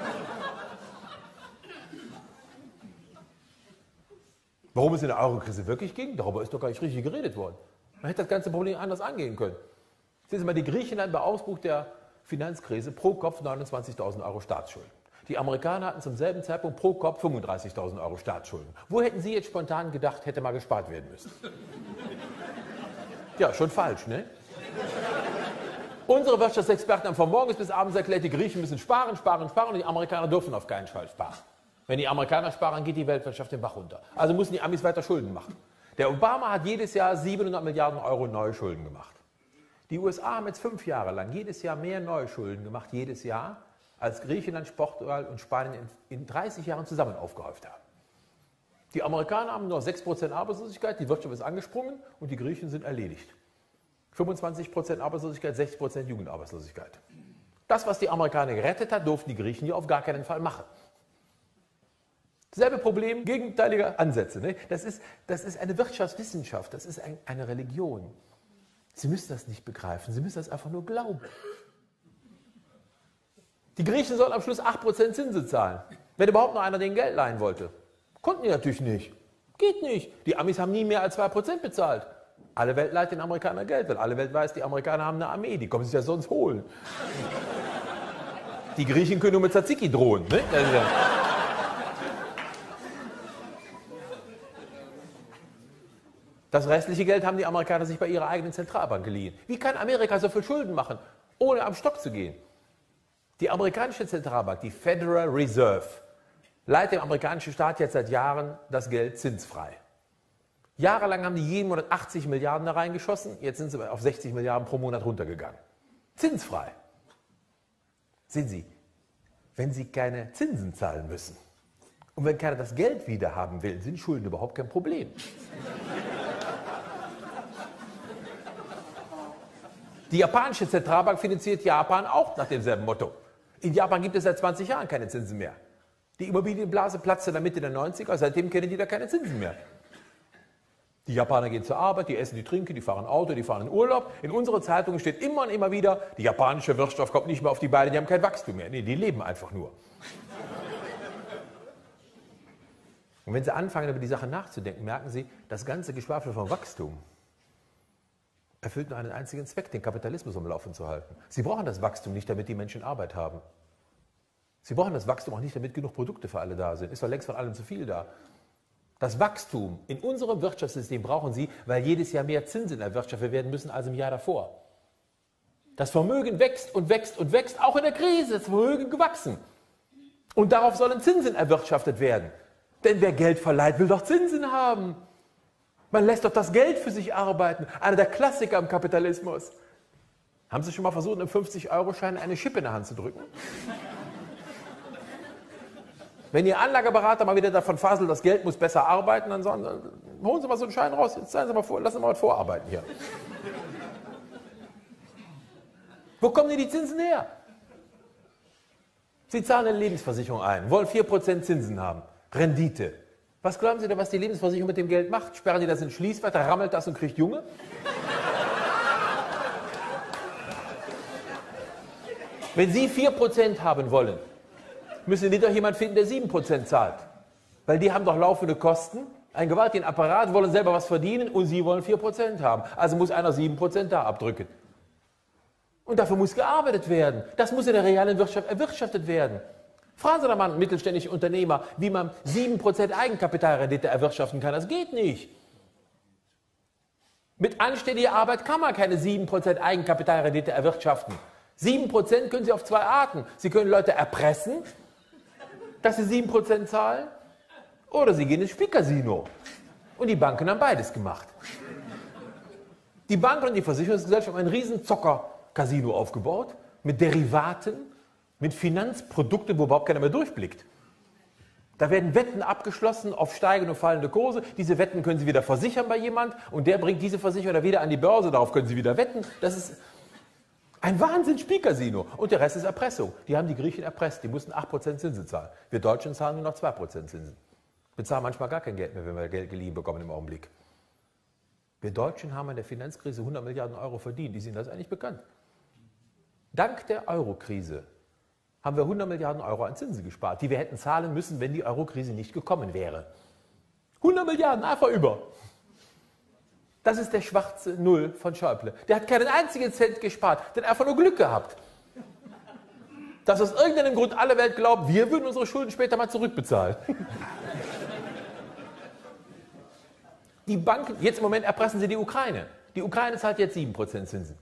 Warum es in der Euro-Krise wirklich ging, darüber ist doch gar nicht richtig geredet worden. Man hätte das ganze Problem anders angehen können. Sehen Sie mal, die Griechenland bei Ausbruch der Finanzkrise pro Kopf neunundzwanzigtausend Euro Staatsschulden. Die Amerikaner hatten zum selben Zeitpunkt pro Kopf fünfunddreißigtausend Euro Staatsschulden. Wo hätten Sie jetzt spontan gedacht, hätte mal gespart werden müssen? Ja, schon falsch, ne? Unsere Wirtschaftsexperten haben von morgens bis abends erklärt, die Griechen müssen sparen, sparen, sparen und die Amerikaner dürfen auf keinen Fall sparen. Wenn die Amerikaner sparen, geht die Weltwirtschaft den Bach runter. Also müssen die Amis weiter Schulden machen. Der Obama hat jedes Jahr siebenhundert Milliarden Euro neue Schulden gemacht. Die U S A haben jetzt fünf Jahre lang jedes Jahr mehr neue Schulden gemacht, jedes Jahr, als Griechenland, Portugal und Spanien in, in dreißig Jahren zusammen aufgehäuft haben. Die Amerikaner haben nur sechs Prozent Arbeitslosigkeit, die Wirtschaft ist angesprungen und die Griechen sind erledigt. fünfundzwanzig Prozent Arbeitslosigkeit, sechzig Prozent Jugendarbeitslosigkeit. Das, was die Amerikaner gerettet hat, durften die Griechen hier auf gar keinen Fall machen. Selbe Problem, gegenteilige Ansätze. Ne? Das ist, das ist eine Wirtschaftswissenschaft, das ist ein, eine Religion. Sie müssen das nicht begreifen, Sie müssen das einfach nur glauben. Die Griechen sollten am Schluss acht Prozent Zinsen zahlen, wenn überhaupt noch einer denen Geld leihen wollte. Konnten die natürlich nicht. Geht nicht. Die Amis haben nie mehr als zwei Prozent bezahlt. Alle Welt leiht den Amerikanern Geld, weil alle Welt weiß, die Amerikaner haben eine Armee, die kommen sich ja sonst holen. Die Griechen können nur mit Tzatziki drohen. Ne? Das restliche Geld haben die Amerikaner sich bei ihrer eigenen Zentralbank geliehen. Wie kann Amerika so viel Schulden machen, ohne am Stock zu gehen? Die amerikanische Zentralbank, die Federal Reserve, leiht dem amerikanischen Staat jetzt seit Jahren das Geld zinsfrei. Jahrelang haben die jeden Monat achtzig Milliarden da reingeschossen, jetzt sind sie auf sechzig Milliarden pro Monat runtergegangen. Zinsfrei. Sehen Sie, wenn Sie keine Zinsen zahlen müssen und wenn keiner das Geld wieder haben will, sind Schulden überhaupt kein Problem. Die japanische Zentralbank finanziert Japan auch nach demselben Motto. In Japan gibt es seit zwanzig Jahren keine Zinsen mehr. Die Immobilienblase platzte in der Mitte der neunziger, seitdem kennen die da keine Zinsen mehr. Die Japaner gehen zur Arbeit, die essen, die trinken, die fahren Auto, die fahren in Urlaub. In unseren Zeitungen steht immer und immer wieder, die japanische Wirtschaft kommt nicht mehr auf die Beine, die haben kein Wachstum mehr. Nee, die leben einfach nur. Und wenn Sie anfangen, über die Sache nachzudenken, merken Sie, das ganze Geschwafel vom Wachstum, erfüllt nur einen einzigen Zweck, den Kapitalismus am Laufen zu halten. Sie brauchen das Wachstum nicht, damit die Menschen Arbeit haben. Sie brauchen das Wachstum auch nicht, damit genug Produkte für alle da sind. Ist doch längst von allem zu viel da. Das Wachstum in unserem Wirtschaftssystem brauchen Sie, weil jedes Jahr mehr Zinsen erwirtschaftet werden müssen als im Jahr davor. Das Vermögen wächst und wächst und wächst, auch in der Krise ist das Vermögen gewachsen. Und darauf sollen Zinsen erwirtschaftet werden. Denn wer Geld verleiht, will doch Zinsen haben. Man lässt doch das Geld für sich arbeiten. Einer der Klassiker im Kapitalismus. Haben Sie schon mal versucht, einem fünfzig-Euro-Schein eine Schippe in der Hand zu drücken? Wenn Ihr Anlageberater mal wieder davon faselt, das Geld muss besser arbeiten, dann sagen Sie, holen Sie mal so einen Schein raus, jetzt zeigen Sie mal vor, lassen Sie mal was vorarbeiten hier. Wo kommen denn die Zinsen her? Sie zahlen eine Lebensversicherung ein, wollen vier Prozent Zinsen haben, Rendite. Was glauben Sie denn, was die Lebensversicherung mit dem Geld macht? Sperren die das in Schließfach, da rammelt das und kriegt Junge? Wenn Sie vier Prozent haben wollen, müssen Sie doch jemanden finden, der sieben Prozent zahlt. Weil die haben doch laufende Kosten, einen gewaltigen Apparat, wollen selber was verdienen und Sie wollen vier Prozent haben. Also muss einer sieben Prozent da abdrücken. Und dafür muss gearbeitet werden. Das muss in der realen Wirtschaft erwirtschaftet werden. Fragen Sie doch mal einen mittelständischen Unternehmer, wie man sieben Prozent Eigenkapitalrendite erwirtschaften kann. Das geht nicht. Mit anständiger Arbeit kann man keine sieben Prozent Eigenkapitalrendite erwirtschaften. sieben Prozent können Sie auf zwei Arten. Sie können Leute erpressen, dass sie sieben Prozent zahlen, oder Sie gehen ins Spielcasino. Und die Banken haben beides gemacht. Die Banken und die Versicherungsgesellschaft haben ein riesen Zocker-Casino aufgebaut, mit Derivaten, mit Finanzprodukten, wo überhaupt keiner mehr durchblickt. Da werden Wetten abgeschlossen auf steigende und fallende Kurse. Diese Wetten können Sie wieder versichern bei jemand und der bringt diese Versicherung dann wieder an die Börse. Darauf können Sie wieder wetten. Das ist ein Wahnsinn-Spielcasino. Und der Rest ist Erpressung. Die haben die Griechen erpresst. Die mussten acht Prozent Zinsen zahlen. Wir Deutschen zahlen nur noch zwei Prozent Zinsen. Wir zahlen manchmal gar kein Geld mehr, wenn wir Geld geliehen bekommen im Augenblick. Wir Deutschen haben in der Finanzkrise hundert Milliarden Euro verdient. Ist Ihnen das eigentlich bekannt? Dank der Eurokrise haben wir hundert Milliarden Euro an Zinsen gespart, die wir hätten zahlen müssen, wenn die Eurokrise nicht gekommen wäre. hundert Milliarden einfach über. Das ist der schwarze Null von Schäuble. Der hat keinen einzigen Cent gespart, der hat einfach nur Glück gehabt. Dass aus irgendeinem Grund alle Welt glaubt, wir würden unsere Schulden später mal zurückbezahlen. Die Banken, jetzt im Moment erpressen sie die Ukraine. Die Ukraine zahlt jetzt sieben Prozent Zinsen.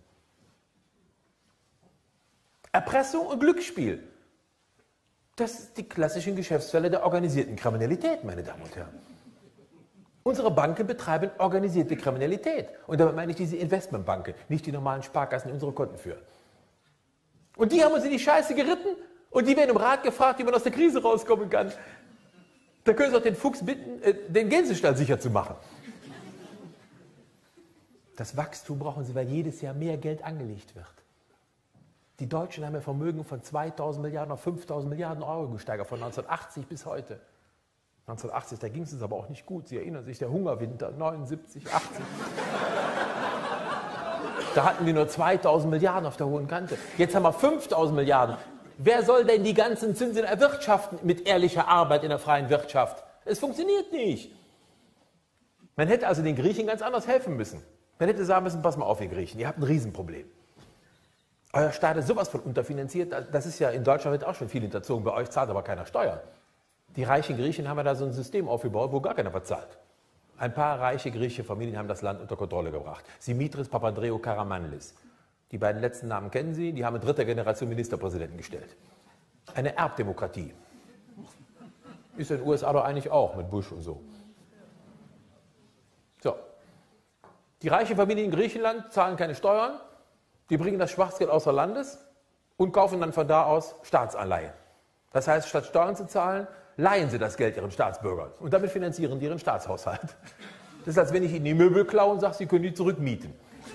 Erpressung und Glücksspiel. Das ist die klassischen Geschäftsfälle der organisierten Kriminalität, meine Damen und Herren. Unsere Banken betreiben organisierte Kriminalität. Und damit meine ich diese Investmentbanken, nicht die normalen Sparkassen, die unsere Konten führen. Und die haben uns in die Scheiße geritten und die werden um Rat gefragt, wie man aus der Krise rauskommen kann. Da können Sie auch den Fuchs bitten, den Gänsestall sicher zu machen. Das Wachstum brauchen Sie, weil jedes Jahr mehr Geld angelegt wird. Die Deutschen haben ein Vermögen von zweitausend Milliarden auf fünftausend Milliarden Euro gesteigert, von neunzehnhundertachtzig bis heute. neunzehnhundertachtzig, da ging es uns aber auch nicht gut. Sie erinnern sich, der Hungerwinter, neunundsiebzig, achtzig. Da hatten wir nur zweitausend Milliarden auf der hohen Kante. Jetzt haben wir fünftausend Milliarden. Wer soll denn die ganzen Zinsen erwirtschaften mit ehrlicher Arbeit in der freien Wirtschaft? Es funktioniert nicht. Man hätte also den Griechen ganz anders helfen müssen. Man hätte sagen müssen, pass mal auf, ihr Griechen, ihr habt ein Riesenproblem. Euer Staat ist sowas von unterfinanziert, das ist ja in Deutschland wird auch schon viel hinterzogen, bei euch zahlt aber keiner Steuern. Die reichen Griechen haben ja da so ein System aufgebaut, wo gar keiner was zahlt. Ein paar reiche griechische Familien haben das Land unter Kontrolle gebracht. Simitris Papandreou Karamanlis. Die beiden letzten Namen kennen Sie, die haben in dritter Generation Ministerpräsidenten gestellt. Eine Erbdemokratie. Ist in den U S A doch eigentlich auch, mit Bush und so. So. Die reichen Familien in Griechenland zahlen keine Steuern, die bringen das Schwarzgeld außer Landes und kaufen dann von da aus Staatsanleihen. Das heißt, statt Steuern zu zahlen, leihen sie das Geld ihren Staatsbürgern und damit finanzieren die ihren Staatshaushalt. Das ist, als wenn ich ihnen die Möbel klaue und sage, sie können die zurückmieten.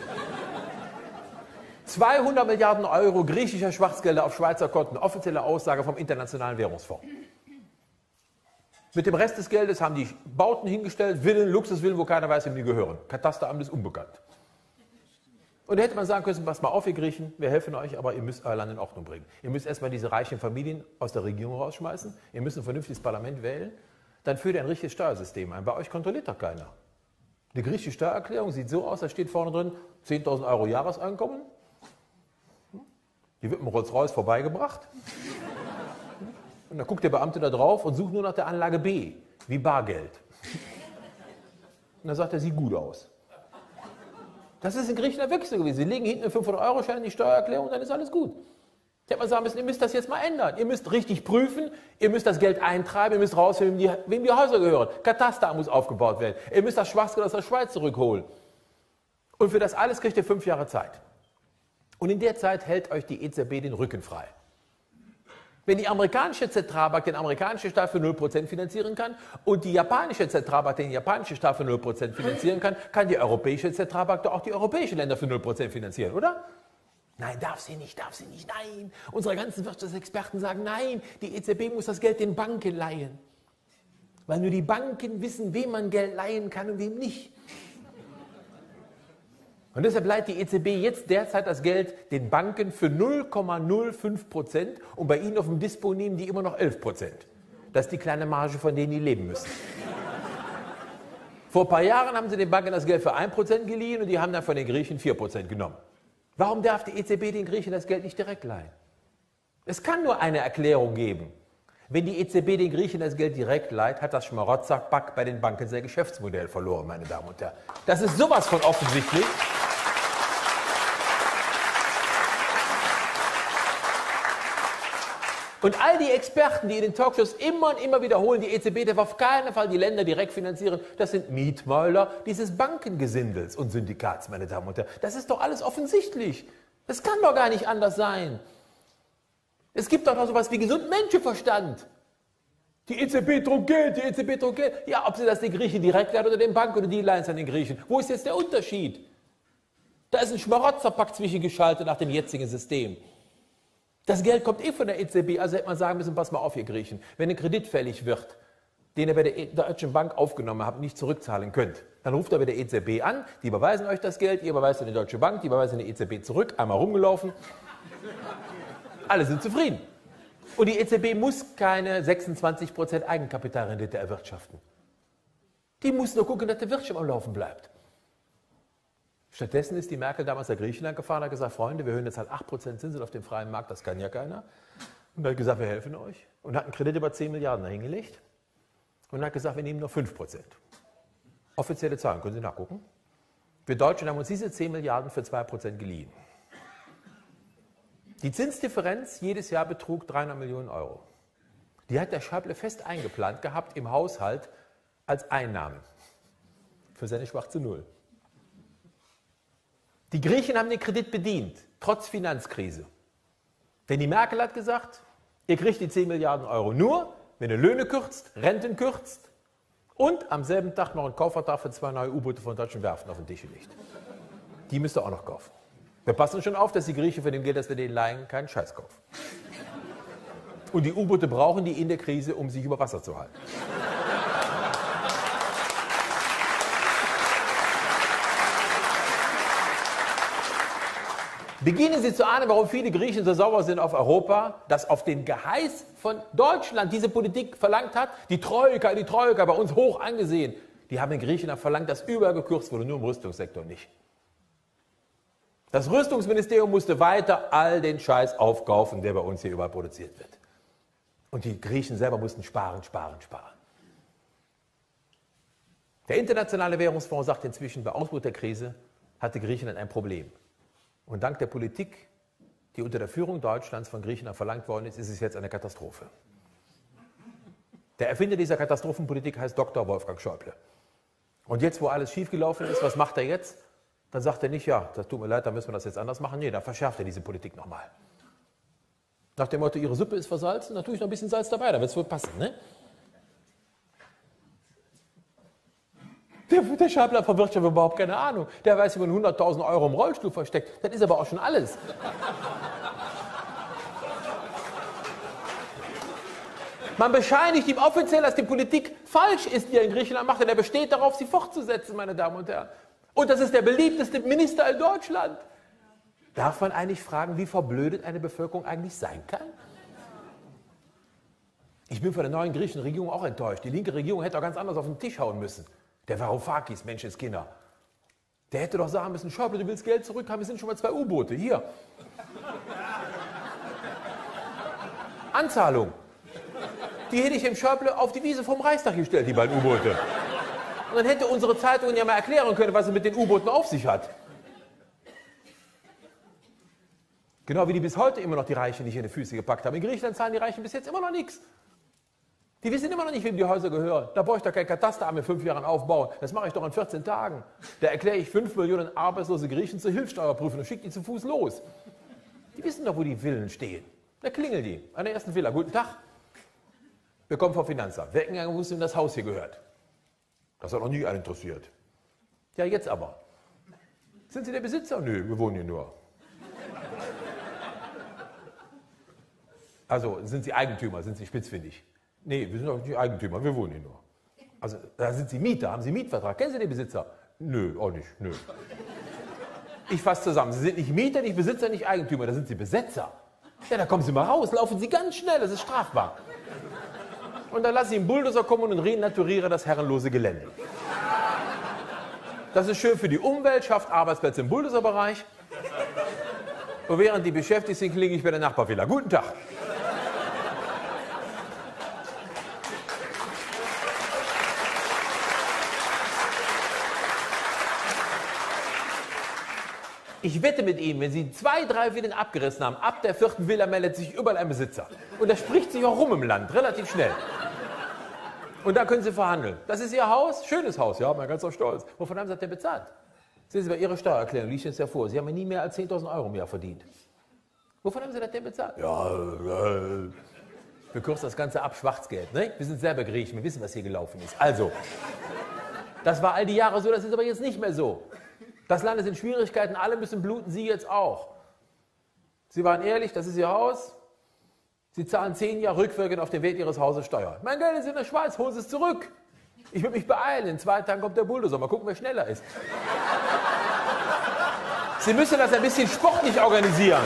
zweihundert Milliarden Euro griechischer Schwarzgelder auf Schweizer Konten, offizielle Aussage vom Internationalen Währungsfonds. Mit dem Rest des Geldes haben die Bauten hingestellt, Villen, Luxusvillen, wo keiner weiß, wem die gehören. Katasteramt ist unbekannt. Und da hätte man sagen können, pass mal auf, ihr Griechen, wir helfen euch, aber ihr müsst euer Land in Ordnung bringen. Ihr müsst erstmal diese reichen Familien aus der Regierung rausschmeißen, ihr müsst ein vernünftiges Parlament wählen, dann führt ihr ein richtiges Steuersystem ein. Bei euch kontrolliert doch keiner. Die griechische Steuererklärung sieht so aus, da steht vorne drin zehntausend Euro Jahreseinkommen. Die wird mit dem Rolls-Royce vorbeigebracht. Und dann guckt der Beamte da drauf und sucht nur nach der Anlage B, wie Bargeld. Und dann sagt er, sieht gut aus. Das ist in Griechenland wirklich so gewesen. Sie legen hinten einen fünfhundert Euro Schein in die Steuererklärung und dann ist alles gut. Ich hätte mal sagen müssen, ihr müsst das jetzt mal ändern. Ihr müsst richtig prüfen, ihr müsst das Geld eintreiben, ihr müsst rausfinden, wem die, wem die Häuser gehören. Kataster muss aufgebaut werden. Ihr müsst das Schwachsgeld aus der Schweiz zurückholen. Und für das alles kriegt ihr fünf Jahre Zeit. Und in der Zeit hält euch die E Z B den Rücken frei. Wenn die amerikanische Zentralbank den amerikanischen Staat für null Prozent finanzieren kann und die japanische Zentralbank den japanischen Staat für null Prozent finanzieren kann, kann die europäische Zentralbank doch auch die europäischen Länder für null Prozent finanzieren, oder? Nein, darf sie nicht, darf sie nicht, nein. Unsere ganzen Wirtschaftsexperten sagen, nein, die E Z B muss das Geld den Banken leihen. Weil nur die Banken wissen, wem man Geld leihen kann und wem nicht. Und deshalb leiht die E Z B jetzt derzeit das Geld den Banken für null Komma null fünf Prozent und bei ihnen auf dem Dispo nehmen die immer noch elf Prozent. Das ist die kleine Marge, von denen die leben müssen. Vor ein paar Jahren haben sie den Banken das Geld für ein Prozent geliehen und die haben dann von den Griechen vier Prozent genommen. Warum darf die E Z B den Griechen das Geld nicht direkt leihen? Es kann nur eine Erklärung geben. Wenn die E Z B den Griechen das Geld direkt leiht, hat das Schmarotzerback bei den Banken sein Geschäftsmodell verloren, meine Damen und Herren. Das ist sowas von offensichtlich. Und all die Experten, die in den Talkshows immer und immer wiederholen, die E Z B darf auf keinen Fall die Länder direkt finanzieren, das sind Mietmäuler dieses Bankengesindels und Syndikats, meine Damen und Herren. Das ist doch alles offensichtlich. Das kann doch gar nicht anders sein. Es gibt doch noch sowas wie gesunden Menschenverstand. Die E Z B druckt Geld, die E Z B druckt Geld. Ja, ob sie das den Griechen direkt leihen oder den Banken oder die leihen es an den Griechen. Wo ist jetzt der Unterschied? Da ist ein Schmarotzerpack zwischengeschaltet nach dem jetzigen System. Das Geld kommt eh von der E Z B, also hätte man sagen müssen, pass mal auf, ihr Griechen, wenn ein Kredit fällig wird, den ihr bei der Deutschen Bank aufgenommen habt, nicht zurückzahlen könnt, dann ruft ihr bei der E Z B an, die überweisen euch das Geld, ihr überweist an die Deutsche Bank, die überweisen an die E Z B zurück, einmal rumgelaufen, alle sind zufrieden. Und die E Z B muss keine sechsundzwanzig Prozent Eigenkapitalrendite erwirtschaften. Die muss nur gucken, dass der Wirtschaft am Laufen bleibt. Stattdessen ist die Merkel damals nach Griechenland gefahren und hat gesagt, Freunde, wir hören jetzt halt acht Prozent Zinsen auf dem freien Markt, das kann ja keiner. Und hat gesagt, wir helfen euch. Und hat einen Kredit über zehn Milliarden dahingelegt und hat gesagt, wir nehmen nur fünf Prozent. Offizielle Zahlen, können Sie nachgucken. Wir Deutschen haben uns diese zehn Milliarden für zwei Prozent geliehen. Die Zinsdifferenz jedes Jahr betrug dreihundert Millionen Euro. Die hat der Schäuble fest eingeplant gehabt im Haushalt als Einnahme für seine schwarze Null. Die Griechen haben den Kredit bedient, trotz Finanzkrise. Denn die Merkel hat gesagt, ihr kriegt die zehn Milliarden Euro nur, wenn ihr Löhne kürzt, Renten kürzt und am selben Tag noch einen Kaufvertrag für zwei neue U-Boote von deutschen Werften auf den Tisch legt. Die müsst ihr auch noch kaufen. Wir passen schon auf, dass die Griechen für den Geld, das wir denen leihen, keinen Scheiß kaufen. Und die U-Boote brauchen die in der Krise, um sich über Wasser zu halten. Beginnen Sie zu ahnen, warum viele Griechen so sauer sind auf Europa, das auf den Geheiß von Deutschland diese Politik verlangt hat. Die Troika, die Troika, bei uns hoch angesehen. Die haben in Griechenland verlangt, dass überall gekürzt wurde, nur im Rüstungssektor nicht. Das Rüstungsministerium musste weiter all den Scheiß aufkaufen, der bei uns hier überall produziert wird. Und die Griechen selber mussten sparen, sparen, sparen. Der Internationale Währungsfonds sagt inzwischen, bei Ausbruch der Krise hatte Griechenland ein Problem. Und dank der Politik, die unter der Führung Deutschlands von Griechenland verlangt worden ist, ist es jetzt eine Katastrophe. Der Erfinder dieser Katastrophenpolitik heißt Doktor Wolfgang Schäuble. Und jetzt, wo alles schiefgelaufen ist, was macht er jetzt? Dann sagt er nicht, ja, das tut mir leid, dann müssen wir das jetzt anders machen. Nee, dann verschärft er diese Politik nochmal. Nach dem Motto, Ihre Suppe ist versalzen, dann tue ich noch ein bisschen Salz dabei, dann wird es wohl passen, ne? Der, der Schäuble hat von Wirtschaft überhaupt keine Ahnung. Der weiß, wie man hunderttausend Euro im Rollstuhl versteckt. Das ist aber auch schon alles. Man bescheinigt ihm offiziell, dass die Politik falsch ist, die er in Griechenland macht. Und er besteht darauf, sie fortzusetzen, meine Damen und Herren. Und das ist der beliebteste Minister in Deutschland. Darf man eigentlich fragen, wie verblödet eine Bevölkerung eigentlich sein kann? Ich bin von der neuen griechischen Regierung auch enttäuscht. Die linke Regierung hätte auch ganz anders auf den Tisch hauen müssen. Der Varoufakis, Menschenskinder. Der hätte doch sagen müssen, Schäuble, du willst Geld zurückhaben, wir sind schon mal zwei U-Boote, hier. Anzahlung. Die hätte ich dem Schäuble auf die Wiese vom Reichstag gestellt, die beiden U-Boote. Und dann hätte unsere Zeitung ja mal erklären können, was es mit den U-Booten auf sich hat. Genau wie die bis heute immer noch die Reichen nicht in die Füße gepackt haben. In Griechenland zahlen die Reichen bis jetzt immer noch nichts. Die wissen immer noch nicht, wem die Häuser gehören. Da brauche ich doch kein Katasteramt in fünf Jahren aufbauen. Das mache ich doch in vierzehn Tagen. Da erkläre ich fünf Millionen arbeitslose Griechen zur Hilfssteuerprüfung und schicke die zu Fuß los. Die wissen doch, wo die Villen stehen. Da klingeln die an der ersten Villa. Guten Tag. Wir kommen vom Finanzamt. Weckengang wusste, wem das Haus hier gehört. Das hat noch nie einen interessiert. Ja, jetzt aber. Sind Sie der Besitzer? Nö, wir wohnen hier nur. Also, sind Sie Eigentümer? Sind Sie spitzfindig? Nee, wir sind doch nicht Eigentümer, wir wohnen hier nur. Also, da sind Sie Mieter, haben Sie einen Mietvertrag? Kennen Sie den Besitzer? Nö, auch nicht, nö. Ich fasse zusammen, Sie sind nicht Mieter, nicht Besitzer, nicht Eigentümer, da sind Sie Besetzer. Ja, da kommen Sie mal raus, laufen Sie ganz schnell, das ist strafbar. Und dann lasse ich einen Bulldozer kommen und renaturiere das herrenlose Gelände. Das ist schön für die Umwelt, schafft Arbeitsplätze im Bulldozerbereich. Und während die beschäftigt sind, klinge ich bei der Nachbarvilla. Guten Tag. Ich wette mit Ihnen, wenn Sie zwei, drei Villen abgerissen haben, ab der vierten Villa meldet sich überall ein Besitzer. Und das spricht sich auch rum im Land, relativ schnell. Und da können Sie verhandeln. Das ist Ihr Haus, schönes Haus, ja, mein ganzer Stolz. Wovon haben Sie das denn bezahlt? Sehen Sie bei Ihrer Steuererklärung, liegt jetzt hervor, Sie haben ja nie mehr als zehntausend Euro im Jahr verdient. Wovon haben Sie das denn bezahlt? Ja, äh, wir kürzen das Ganze ab, Schwarzgeld, ne? Wir sind selber Griechen, wir wissen, was hier gelaufen ist. Also, das war all die Jahre so, das ist aber jetzt nicht mehr so. Das Land ist in Schwierigkeiten, alle müssen bluten, Sie jetzt auch. Sie waren ehrlich, das ist Ihr Haus. Sie zahlen zehn Jahre rückwirkend auf den Wert Ihres Hauses Steuer. Mein Geld ist in der Schweiz, holen Sie es zurück. Ich würde mich beeilen, in zwei Tagen kommt der Bulldozer, mal gucken, wer schneller ist. Sie müssen das ein bisschen sportlich organisieren.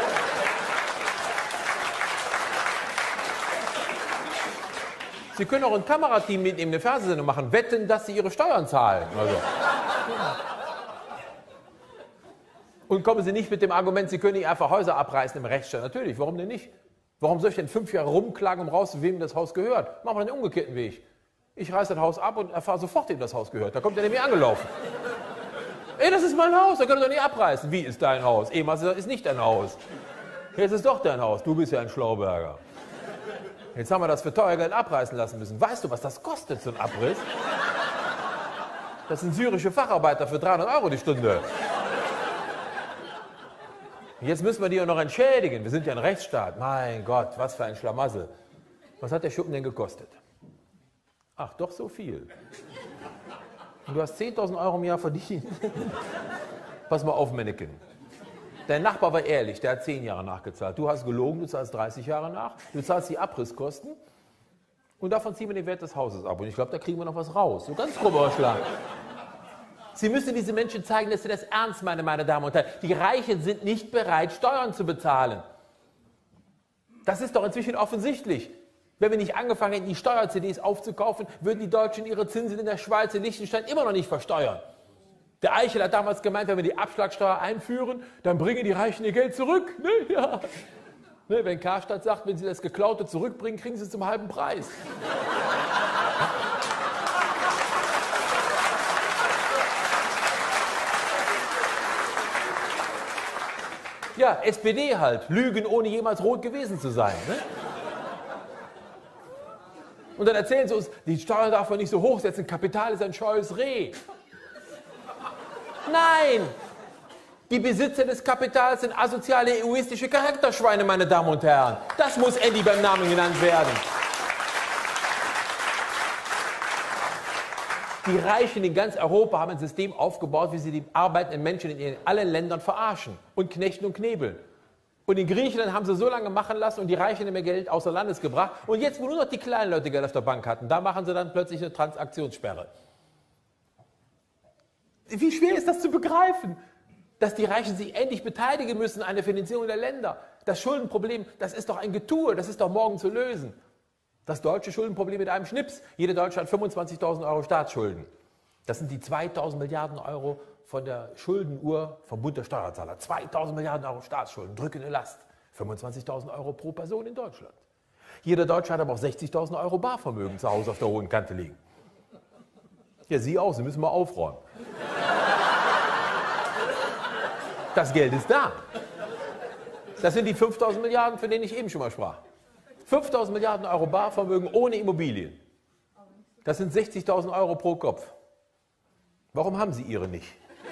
Sie können auch ein Kamerateam mitnehmen, eine Fernsehsendung machen, wetten, dass Sie Ihre Steuern zahlen. Also. Und kommen Sie nicht mit dem Argument, Sie können nicht einfach Häuser abreißen im Rechtsstaat. Natürlich, warum denn nicht? Warum soll ich denn fünf Jahre rumklagen, um raus, wem das Haus gehört? Machen wir den umgekehrten Weg. Ich reiße das Haus ab und erfahre sofort, wem das Haus gehört. Da kommt er nämlich angelaufen. Ey, das ist mein Haus, da könnt ihr doch nicht abreißen. Wie ist dein Haus? Ehemals ist nicht dein Haus. Jetzt ist doch dein Haus. Du bist ja ein Schlauberger. Jetzt haben wir das für teuer Geld abreißen lassen müssen. Weißt du, was das kostet, so ein Abriss? Das sind syrische Facharbeiter für dreihundert Euro die Stunde. Jetzt müssen wir die ja noch entschädigen. Wir sind ja ein Rechtsstaat. Mein Gott, was für ein Schlamassel. Was hat der Schuppen denn gekostet? Ach, doch so viel. Und du hast zehntausend Euro im Jahr verdient. Pass mal auf, Männchen. Dein Nachbar war ehrlich, der hat zehn Jahre nachgezahlt. Du hast gelogen, du zahlst dreißig Jahre nach. Du zahlst die Abrisskosten. Und davon ziehen wir den Wert des Hauses ab. Und ich glaube, da kriegen wir noch was raus. So ganz grober Schlag. Sie müssen diese Menschen zeigen, dass sie das ernst meinen, meine Damen und Herren. Die Reichen sind nicht bereit, Steuern zu bezahlen. Das ist doch inzwischen offensichtlich. Wenn wir nicht angefangen hätten, die Steuer-C Ds aufzukaufen, würden die Deutschen ihre Zinsen in der Schweiz, in Liechtenstein immer noch nicht versteuern. Der Eichel hat damals gemeint, wenn wir die Abschlagssteuer einführen, dann bringen die Reichen ihr Geld zurück. Ne? Ja. Ne, wenn Karstadt sagt, wenn sie das Geklaute zurückbringen, kriegen sie es zum halben Preis. Ja, S P D halt. Lügen, ohne jemals rot gewesen zu sein. Ne? Und dann erzählen sie uns, die Steuern darf man nicht so hochsetzen, Kapital ist ein scheues Reh. Nein! Die Besitzer des Kapitals sind asoziale, egoistische Charakterschweine, meine Damen und Herren. Das muss endlich beim Namen genannt werden. Die Reichen in ganz Europa haben ein System aufgebaut, wie sie die arbeitenden Menschen in allen Ländern verarschen und knechten und knebeln. Und in Griechenland haben sie so lange machen lassen und die Reichen haben ihr Geld außer Landes gebracht. Und jetzt, wo nur noch die kleinen Leute Geld auf der Bank hatten, da machen sie dann plötzlich eine Transaktionssperre. Wie schwer ist das zu begreifen? Dass die Reichen sich endlich beteiligen müssen an der Finanzierung der Länder. Das Schuldenproblem, das ist doch ein Getue, das ist doch morgen zu lösen. Das deutsche Schuldenproblem mit einem Schnips. Jeder Deutsche hat fünfundzwanzigtausend Euro Staatsschulden. Das sind die zweitausend Milliarden Euro von der Schuldenuhr vom Bund der Steuerzahler. zweitausend Milliarden Euro Staatsschulden, drückende Last. fünfundzwanzigtausend Euro pro Person in Deutschland. Jeder Deutsche hat aber auch sechzigtausend Euro Barvermögen zu Hause auf der hohen Kante liegen. Ja, Sie auch, Sie müssen mal aufräumen. Das Geld ist da. Das sind die fünftausend Milliarden, von denen ich eben schon mal sprach. fünftausend Milliarden Euro Barvermögen ohne Immobilien. Das sind sechzigtausend Euro pro Kopf. Warum haben Sie Ihre nicht?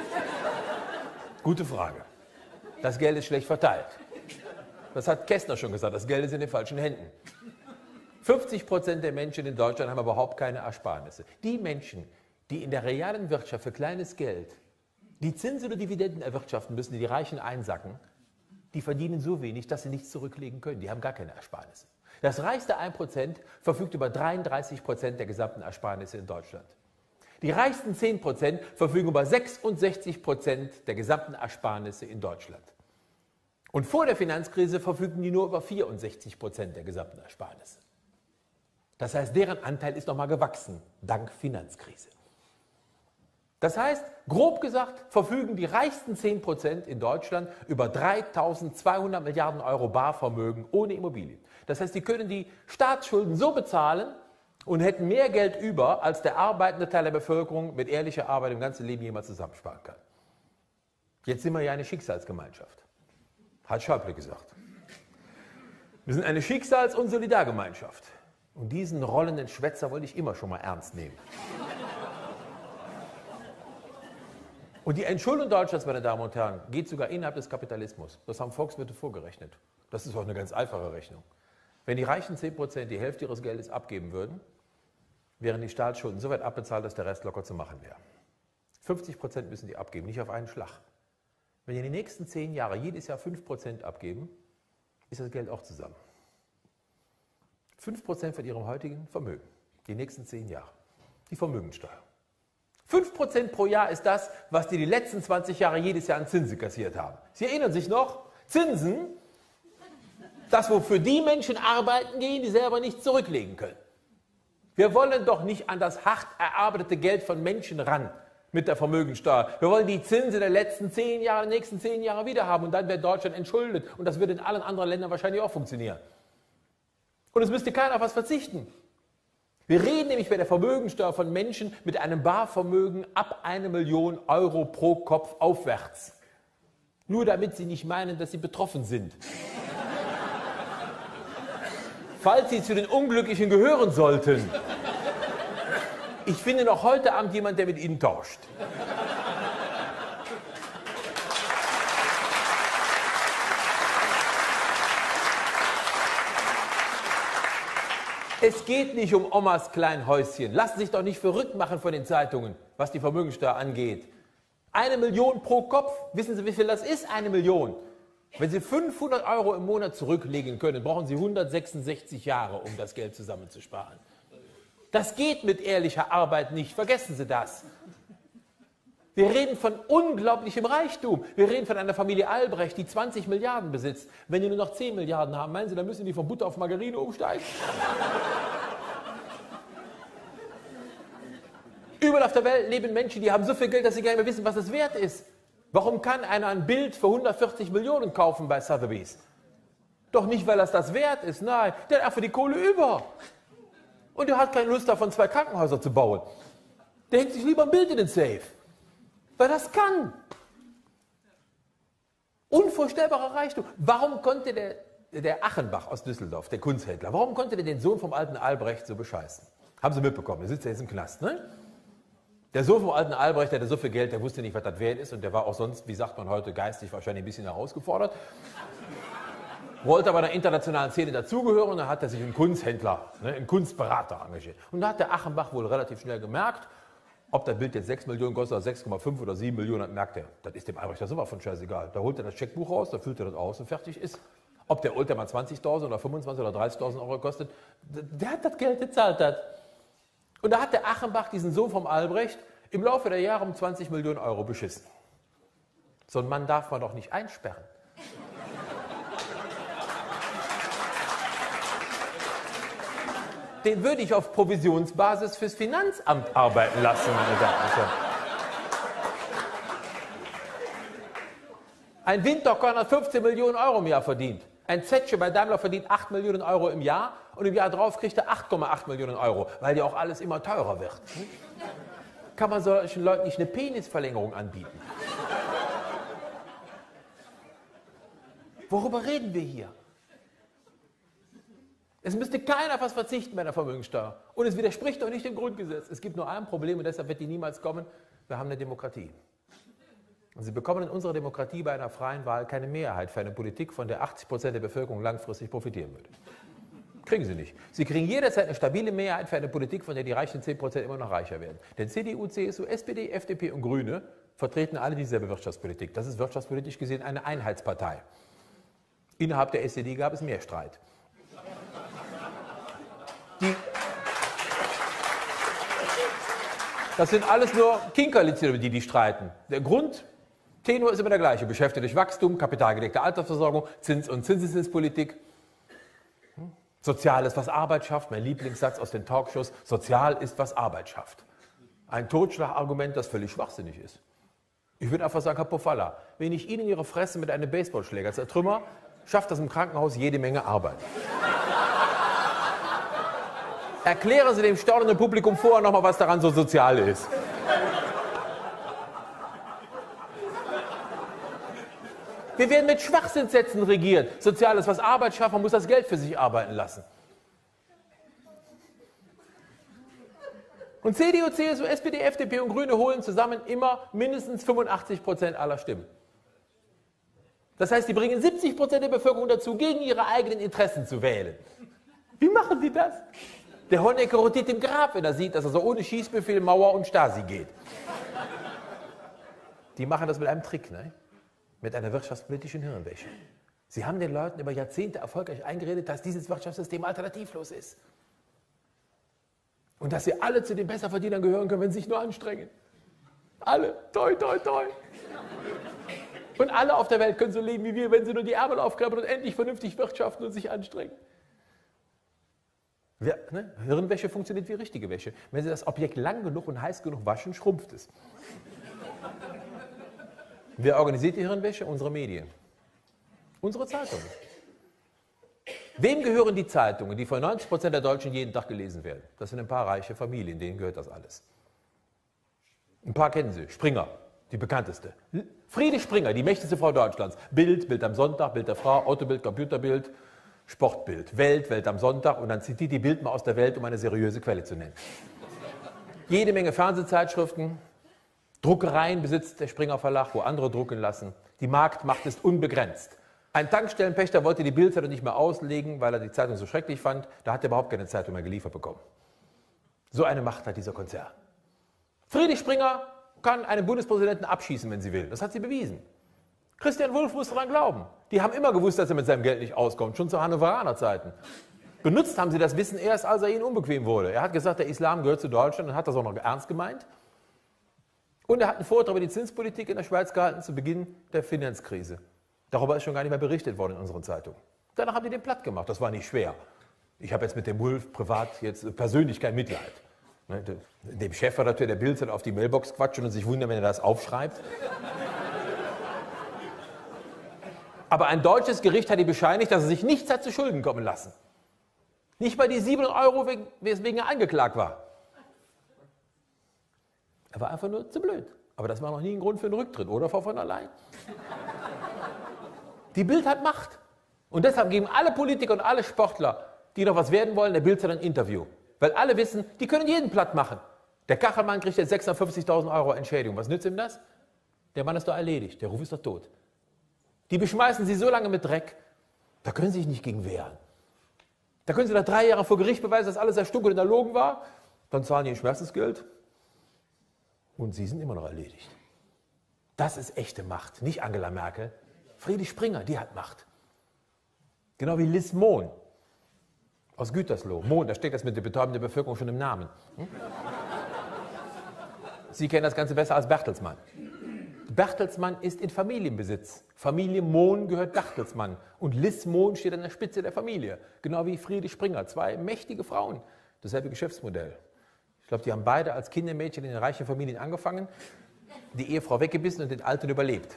Gute Frage. Das Geld ist schlecht verteilt. Das hat Kästner schon gesagt, das Geld ist in den falschen Händen. fünfzig Prozent der Menschen in Deutschland haben überhaupt keine Ersparnisse. Die Menschen, die in der realen Wirtschaft für kleines Geld die Zinsen oder Dividenden erwirtschaften müssen, die die Reichen einsacken, die verdienen so wenig, dass sie nichts zurücklegen können. Die haben gar keine Ersparnisse. Das reichste ein Prozent verfügt über dreiunddreißig Prozent der gesamten Ersparnisse in Deutschland. Die reichsten zehn Prozent verfügen über sechsundsechzig Prozent der gesamten Ersparnisse in Deutschland. Und vor der Finanzkrise verfügten die nur über vierundsechzig Prozent der gesamten Ersparnisse. Das heißt, deren Anteil ist nochmal gewachsen, dank Finanzkrise. Das heißt, grob gesagt, verfügen die reichsten zehn Prozent in Deutschland über dreitausendzweihundert Milliarden Euro Barvermögen ohne Immobilien. Das heißt, die können die Staatsschulden so bezahlen und hätten mehr Geld über, als der arbeitende Teil der Bevölkerung mit ehrlicher Arbeit im ganzen Leben jemals zusammensparen kann. Jetzt sind wir ja eine Schicksalsgemeinschaft, hat Schäuble gesagt. Wir sind eine Schicksals- und Solidargemeinschaft. Und diesen rollenden Schwätzer wollte ich immer schon mal ernst nehmen. Und die Entschuldung Deutschlands, meine Damen und Herren, geht sogar innerhalb des Kapitalismus. Das haben Volkswirte vorgerechnet. Das ist auch eine ganz einfache Rechnung. Wenn die reichen zehn Prozent die Hälfte ihres Geldes abgeben würden, wären die Staatsschulden so weit abbezahlt, dass der Rest locker zu machen wäre. fünfzig Prozent müssen die abgeben, nicht auf einen Schlag. Wenn die in den nächsten zehn Jahren jedes Jahr fünf Prozent abgeben, ist das Geld auch zusammen. fünf Prozent von ihrem heutigen Vermögen, die nächsten zehn Jahre. Die Vermögensteuer. fünf Prozent pro Jahr ist das, was die die letzten zwanzig Jahre jedes Jahr an Zinsen kassiert haben. Sie erinnern sich noch? Zinsen, das wofür die Menschen arbeiten gehen, die selber nichts zurücklegen können. Wir wollen doch nicht an das hart erarbeitete Geld von Menschen ran mit der Vermögensteuer. Wir wollen die Zinsen der letzten zehn Jahre, der nächsten zehn Jahre wieder haben und dann wird Deutschland entschuldet. Und das wird in allen anderen Ländern wahrscheinlich auch funktionieren. Und es müsste keiner auf was verzichten. Wir reden nämlich bei der Vermögensteuer von Menschen mit einem Barvermögen ab eine Million Euro pro Kopf aufwärts. Nur damit Sie nicht meinen, dass Sie betroffen sind. Falls Sie zu den Unglücklichen gehören sollten. Ich finde noch heute Abend jemand, der mit Ihnen tauscht. Es geht nicht um Omas Kleinhäuschen. Lassen Sie sich doch nicht verrückt machen von den Zeitungen, was die Vermögensteuer angeht. Eine Million pro Kopf. Wissen Sie, wie viel das ist? Eine Million. Wenn Sie fünfhundert Euro im Monat zurücklegen können, brauchen Sie hundertsechsundsechzig Jahre, um das Geld zusammenzusparen. Das geht mit ehrlicher Arbeit nicht. Vergessen Sie das. Wir reden von unglaublichem Reichtum. Wir reden von einer Familie Albrecht, die zwanzig Milliarden besitzt. Wenn die nur noch zehn Milliarden haben, meinen Sie, dann müssen die von Butter auf Margarine umsteigen? Überall auf der Welt leben Menschen, die haben so viel Geld, dass sie gar nicht mehr wissen, was es wert ist. Warum kann einer ein Bild für hundertvierzig Millionen kaufen bei Sotheby's? Doch nicht, weil das das wert ist, nein, der hat einfach die Kohle über. Und der hat keine Lust davon, zwei Krankenhäuser zu bauen. Der hängt sich lieber ein Bild in den Safe. Weil das kann. Unvorstellbarer Reichtum. Warum konnte der, der Achenbach aus Düsseldorf, der Kunsthändler, warum konnte der den Sohn vom alten Albrecht so bescheißen? Haben Sie mitbekommen, der sitzt ja jetzt im Knast, ne? Der Sohn vom alten Albrecht, der hatte so viel Geld, der wusste nicht, was das wert ist und der war auch sonst, wie sagt man heute, geistig wahrscheinlich ein bisschen herausgefordert. Wollte aber der internationalen Szene dazugehören und dann hat er sich einen Kunsthändler, ne, einen Kunstberater engagiert. Und da hat der Achenbach wohl relativ schnell gemerkt, ob das Bild jetzt sechs Millionen kostet oder sechs Komma fünf oder sieben Millionen, dann merkt er, das ist dem Albrecht ja sowas von scheißegal. Da holt er das Scheckbuch raus, da füllt er das aus und fertig ist. Ob der Oldtimer zwanzigtausend oder fünfundzwanzigtausend oder dreißigtausend Euro kostet, der hat das Geld gezahlt. Hat. Und da hat der Achenbach diesen Sohn vom Albrecht im Laufe der Jahre um zwanzig Millionen Euro beschissen. So einen Mann darf man doch nicht einsperren. den würde ich auf Provisionsbasis fürs Finanzamt arbeiten lassen, meine Damen und Herren. Ein Windhocker hat fünfzehn Millionen Euro im Jahr verdient. Ein Zetsche bei Daimler verdient acht Millionen Euro im Jahr und im Jahr drauf kriegt er acht Komma acht Millionen Euro, weil ja auch alles immer teurer wird. Kann man solchen Leuten nicht eine Penisverlängerung anbieten? Worüber reden wir hier? Es müsste keiner auf was verzichten bei der Vermögensteuer. Und es widerspricht doch nicht dem Grundgesetz. Es gibt nur ein Problem und deshalb wird die niemals kommen. Wir haben eine Demokratie. Und Sie bekommen in unserer Demokratie bei einer freien Wahl keine Mehrheit für eine Politik, von der achtzig Prozent der Bevölkerung langfristig profitieren würde. Kriegen Sie nicht. Sie kriegen jederzeit eine stabile Mehrheit für eine Politik, von der die reichen zehn Prozent immer noch reicher werden. Denn C D U, C S U, S P D, F D P und Grüne vertreten alle dieselbe Wirtschaftspolitik. Das ist wirtschaftspolitisch gesehen eine Einheitspartei. Innerhalb der S E D gab es mehr Streit. Die das sind alles nur Kinkerlitzchen, über die die streiten. Der Grundtenor ist immer der gleiche. Beschäftigt durch Wachstum, kapitalgedeckte Altersversorgung, Zins- und Zinseszinspolitik. Sozial ist, was Arbeit schafft. Mein Lieblingssatz aus den Talkshows. Sozial ist, was Arbeit schafft. Ein Totschlagargument, das völlig schwachsinnig ist. Ich würde einfach sagen, Herr Pofalla, wenn ich Ihnen Ihre Fresse mit einem Baseballschläger zertrümmer, schafft das im Krankenhaus jede Menge Arbeit. Erklären Sie dem staunenden Publikum vorher nochmal, was daran so sozial ist. Wir werden mit Schwachsinnssätzen regiert. Sozial ist, was Arbeit schafft, man muss das Geld für sich arbeiten lassen. Und C D U, C S U, S P D, F D P und Grüne holen zusammen immer mindestens fünfundachtzig Prozent aller Stimmen. Das heißt, die bringen siebzig Prozent der Bevölkerung dazu, gegen ihre eigenen Interessen zu wählen. Wie machen die das? Der Honecker rotiert im Grab, wenn er sieht, dass er so ohne Schießbefehl, Mauer und Stasi geht. Die machen das mit einem Trick, ne? Mit einer wirtschaftspolitischen Hirnwäsche. Sie haben den Leuten über Jahrzehnte erfolgreich eingeredet, dass dieses Wirtschaftssystem alternativlos ist. Und dass sie alle zu den Besserverdienern gehören können, wenn sie sich nur anstrengen. Alle, toi, toi, toi. Und alle auf der Welt können so leben wie wir, wenn sie nur die Ärmel aufkrempeln und endlich vernünftig wirtschaften und sich anstrengen. Ja, ne? Hirnwäsche funktioniert wie richtige Wäsche. Wenn Sie das Objekt lang genug und heiß genug waschen, schrumpft es. Wer organisiert die Hirnwäsche? Unsere Medien. Unsere Zeitungen. Wem gehören die Zeitungen, die von neunzig Prozent der Deutschen jeden Tag gelesen werden? Das sind ein paar reiche Familien, denen gehört das alles. Ein paar kennen Sie. Springer, die bekannteste. Friede Springer, die mächtigste Frau Deutschlands. Bild, Bild am Sonntag, Bild der Frau, Autobild, Computerbild. Sportbild, Welt, Welt am Sonntag und dann zitiert die Bild mal aus der Welt, um eine seriöse Quelle zu nennen. Jede Menge Fernsehzeitschriften, Druckereien besitzt der Springer Verlag, wo andere drucken lassen. Die Marktmacht ist unbegrenzt. Ein Tankstellenpächter wollte die Bildzeitung nicht mehr auslegen, weil er die Zeitung so schrecklich fand. Da hat er überhaupt keine Zeitung mehr geliefert bekommen. So eine Macht hat dieser Konzern. Friedrich Springer kann einen Bundespräsidenten abschießen, wenn sie will. Das hat sie bewiesen. Christian Wulff muss daran glauben. Die haben immer gewusst, dass er mit seinem Geld nicht auskommt, schon zu Hannoveraner Zeiten. Benutzt haben sie das Wissen erst, als er ihnen unbequem wurde. Er hat gesagt, der Islam gehört zu Deutschland und hat das auch noch ernst gemeint. Und er hat einen Vortrag über die Zinspolitik in der Schweiz gehalten zu Beginn der Finanzkrise. Darüber ist schon gar nicht mehr berichtet worden in unseren Zeitungen. Danach haben die den platt gemacht, das war nicht schwer. Ich habe jetzt mit dem Wulff privat jetzt persönlich kein Mitleid. Dem Chefredakteur der Bild auf die Mailbox quatschen und sich wundern, wenn er das aufschreibt. Aber ein deutsches Gericht hat ihm bescheinigt, dass er sich nichts hat zu Schulden kommen lassen. Nicht mal die siebenhundert Euro, weswegen er angeklagt war. Er war einfach nur zu blöd. Aber das war noch nie ein Grund für einen Rücktritt, oder, Frau von der Leyen? Die Bild hat Macht. Und deshalb geben alle Politiker und alle Sportler, die noch was werden wollen, der Bild ein Interview. Weil alle wissen, die können jeden platt machen. Der Kachelmann kriegt jetzt sechshundertfünfzigtausend Euro Entschädigung. Was nützt ihm das? Der Mann ist doch erledigt, der Ruf ist doch tot. Die beschmeißen sie so lange mit Dreck, da können sie sich nicht gegen wehren. Da können sie nach drei Jahren vor Gericht beweisen, dass alles erstunken und erlogen war. Dann zahlen die ein Schmerzensgeld und sie sind immer noch erledigt. Das ist echte Macht, nicht Angela Merkel. Friedrich Springer, die hat Macht. Genau wie Liz Mohn aus Gütersloh. Mohn, da steckt das mit der Betäubung der Bevölkerung schon im Namen. Hm? Sie kennen das Ganze besser als Bertelsmann. Bertelsmann ist in Familienbesitz. Familie Mohn gehört Bertelsmann. Und Liz Mohn steht an der Spitze der Familie. Genau wie Friedrich Springer. Zwei mächtige Frauen, Dasselbe Geschäftsmodell. Ich glaube, die haben beide als Kindermädchen in den reichen Familien angefangen, die Ehefrau weggebissen und den Alten überlebt.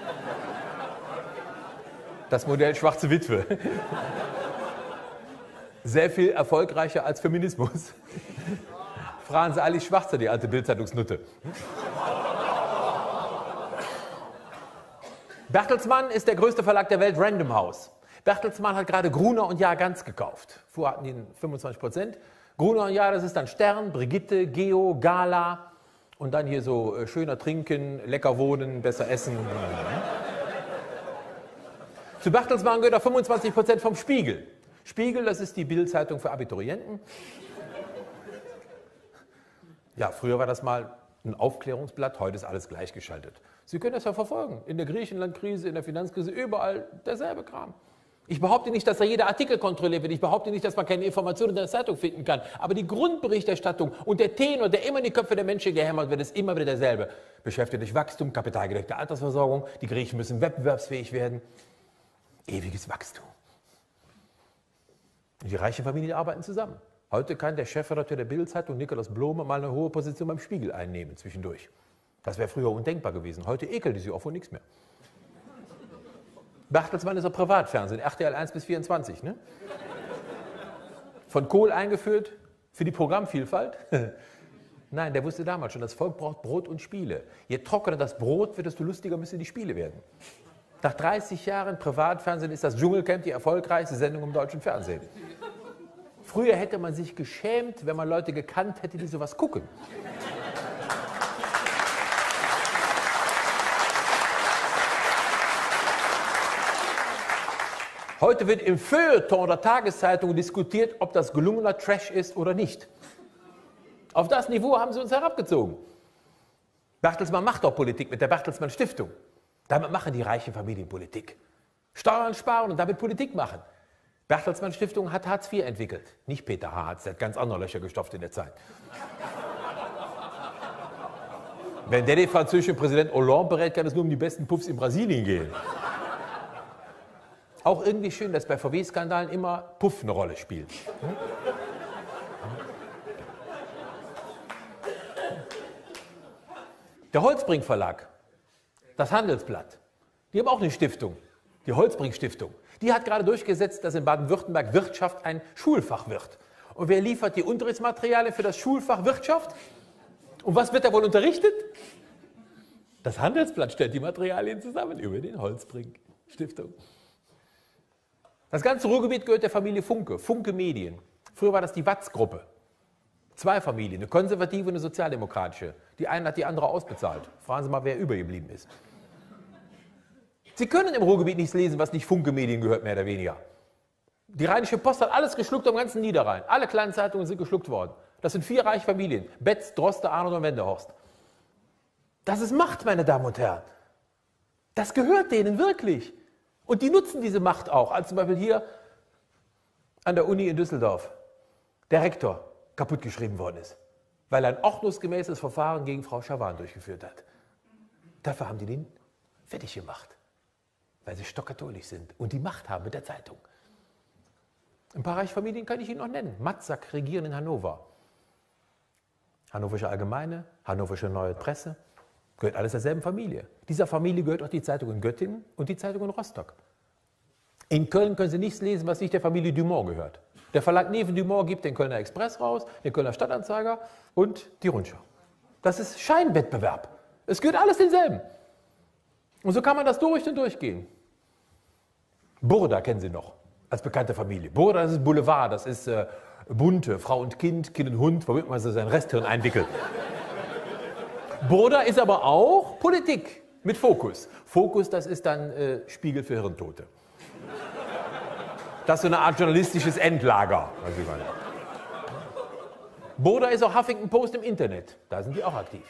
Das Modell schwarze Witwe. Sehr viel erfolgreicher als Feminismus. Fragen Sie Alice Schwarzer, die alte Bild-Zeitungsnutte. Bertelsmann ist der größte Verlag der Welt, Random House. Bertelsmann hat gerade Gruner und Jahr ganz gekauft. Vorher hatten die fünfundzwanzig Prozent. Gruner und Jahr, das ist dann Stern, Brigitte, Geo, Gala und dann hier so äh, schöner trinken, lecker wohnen, besser essen. Zu Bertelsmann gehört auch fünfundzwanzig Prozent vom Spiegel. Spiegel, das ist die Bild-Zeitung für Abiturienten. Ja, früher war das mal ein Aufklärungsblatt, heute ist alles gleichgeschaltet. Sie können das ja verfolgen. In der Griechenland-Krise, in der Finanzkrise, überall derselbe Kram. Ich behaupte nicht, dass da jeder Artikel kontrolliert wird. Ich behaupte nicht, dass man keine Informationen in der Zeitung finden kann. Aber die Grundberichterstattung und der Tenor, der immer in die Köpfe der Menschen gehämmert wird, ist immer wieder derselbe. Beschäftigt durch Wachstum, kapitalgedeckte Altersversorgung. Die Griechen müssen wettbewerbsfähig werden. Ewiges Wachstum. Und die reichen Familien arbeiten zusammen. Heute kann der Chefredakteur der Bild-Zeitung, Nikolaus Blome, mal eine hohe Position beim Spiegel einnehmen zwischendurch. Das wäre früher undenkbar gewesen. Heute ekelt die sich auch von nichts mehr. Bertelsmann ist auch Privatfernsehen, R T L eins bis vierundzwanzig. Ne? Von Kohl eingeführt für die Programmvielfalt. Nein, der wusste damals schon, das Volk braucht Brot und Spiele. Je trockener das Brot wird, desto lustiger müssen die Spiele werden. Nach dreißig Jahren Privatfernsehen ist das Dschungelcamp die erfolgreichste Sendung im deutschen Fernsehen. Früher hätte man sich geschämt, wenn man Leute gekannt hätte, die sowas gucken. Heute wird im Feuilleton der Tageszeitung diskutiert, ob das gelungener Trash ist oder nicht. Auf das Niveau haben sie uns herabgezogen. Bertelsmann macht doch Politik mit der Bertelsmann Stiftung. Damit machen die reichen Familien Politik. Steuern sparen und damit Politik machen. Bertelsmann Stiftung hat Hartz vier entwickelt. Nicht Peter Hartz, der hat ganz andere Löcher gestopft in der Zeit. Wenn der den französischen Präsident Hollande berät, kann es nur um die besten Puffs in Brasilien gehen. Auch irgendwie schön, dass bei V W-Skandalen immer Puff eine Rolle spielt. Hm? Der Holtzbrinck Verlag, das Handelsblatt, die haben auch eine Stiftung, die Holtzbrinck Stiftung. Die hat gerade durchgesetzt, dass in Baden-Württemberg Wirtschaft ein Schulfach wird. Und wer liefert die Unterrichtsmaterialien für das Schulfach Wirtschaft? Und was wird da wohl unterrichtet? Das Handelsblatt stellt die Materialien zusammen über den Holtzbrinck Stiftung. Das ganze Ruhrgebiet gehört der Familie Funke, Funke Medien. Früher war das die Watz-Gruppe. Zwei Familien, eine konservative und eine sozialdemokratische. Die eine hat die andere ausbezahlt. Fragen Sie mal, wer übergeblieben ist. Sie können im Ruhrgebiet nichts lesen, was nicht Funke Medien gehört, mehr oder weniger. Die Rheinische Post hat alles geschluckt am ganzen Niederrhein. Alle kleinen Zeitungen sind geschluckt worden. Das sind vier reiche Familien. Betz, Droste, Arnold und Wendehorst. Das ist Macht, meine Damen und Herren. Das gehört denen wirklich. Und die nutzen diese Macht auch, als zum Beispiel hier an der Uni in Düsseldorf der Rektor kaputtgeschrieben worden ist, weil er ein ordnungsgemäßes Verfahren gegen Frau Schawan durchgeführt hat. Dafür haben die den fertig gemacht, weil sie stockkatholisch sind und die Macht haben mit der Zeitung. Ein paar reiche Familien kann ich Ihnen noch nennen. Matzak regieren in Hannover. Hannoversche Allgemeine, Hannoversche Neue Presse. Gehört alles derselben Familie. Dieser Familie gehört auch die Zeitung in Göttingen und die Zeitung in Rostock. In Köln können Sie nichts lesen, was nicht der Familie Dumont gehört. Der Verlag Neven Dumont gibt den Kölner Express raus, den Kölner Stadtanzeiger und die Rundschau. Das ist Scheinwettbewerb. Es gehört alles denselben. Und so kann man das durch und durchgehen. Burda kennen Sie noch als bekannte Familie. Burda, das ist Boulevard, das ist äh, Bunte, Frau und Kind, Kind und Hund, womit man so sein Resthirn einwickelt. Burda ist aber auch Politik mit Fokus. Fokus, das ist dann äh, Spiegel für Hirntote. Das ist so eine Art journalistisches Endlager. Weiß ich gar nicht. Burda ist auch Huffington Post im Internet. Da sind die auch aktiv.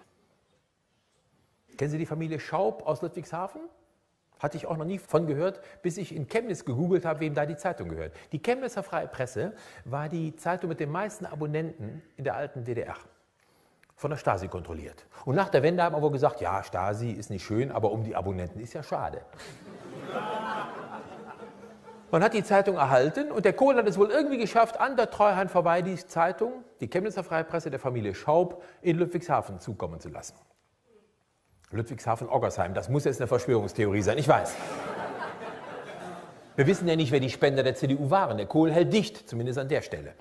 Kennen Sie die Familie Schaub aus Ludwigshafen? Hatte ich auch noch nie von gehört, bis ich in Chemnitz gegoogelt habe, wem da die Zeitung gehört. Die Chemnitzer Freie Presse war die Zeitung mit den meisten Abonnenten in der alten D D R. Von der Stasi kontrolliert. Und nach der Wende haben wir wohl gesagt, ja, Stasi ist nicht schön, aber um die Abonnenten ist ja schade. Man hat die Zeitung erhalten und der Kohl hat es wohl irgendwie geschafft, an der Treuhand vorbei die Zeitung, die Chemnitzer Freie Presse der Familie Schaub, in Ludwigshafen zukommen zu lassen. Ludwigshafen-Oggersheim, das muss jetzt eine Verschwörungstheorie sein, ich weiß. Wir wissen ja nicht, wer die Spender der C D U waren. Der Kohl hält dicht, zumindest an der Stelle.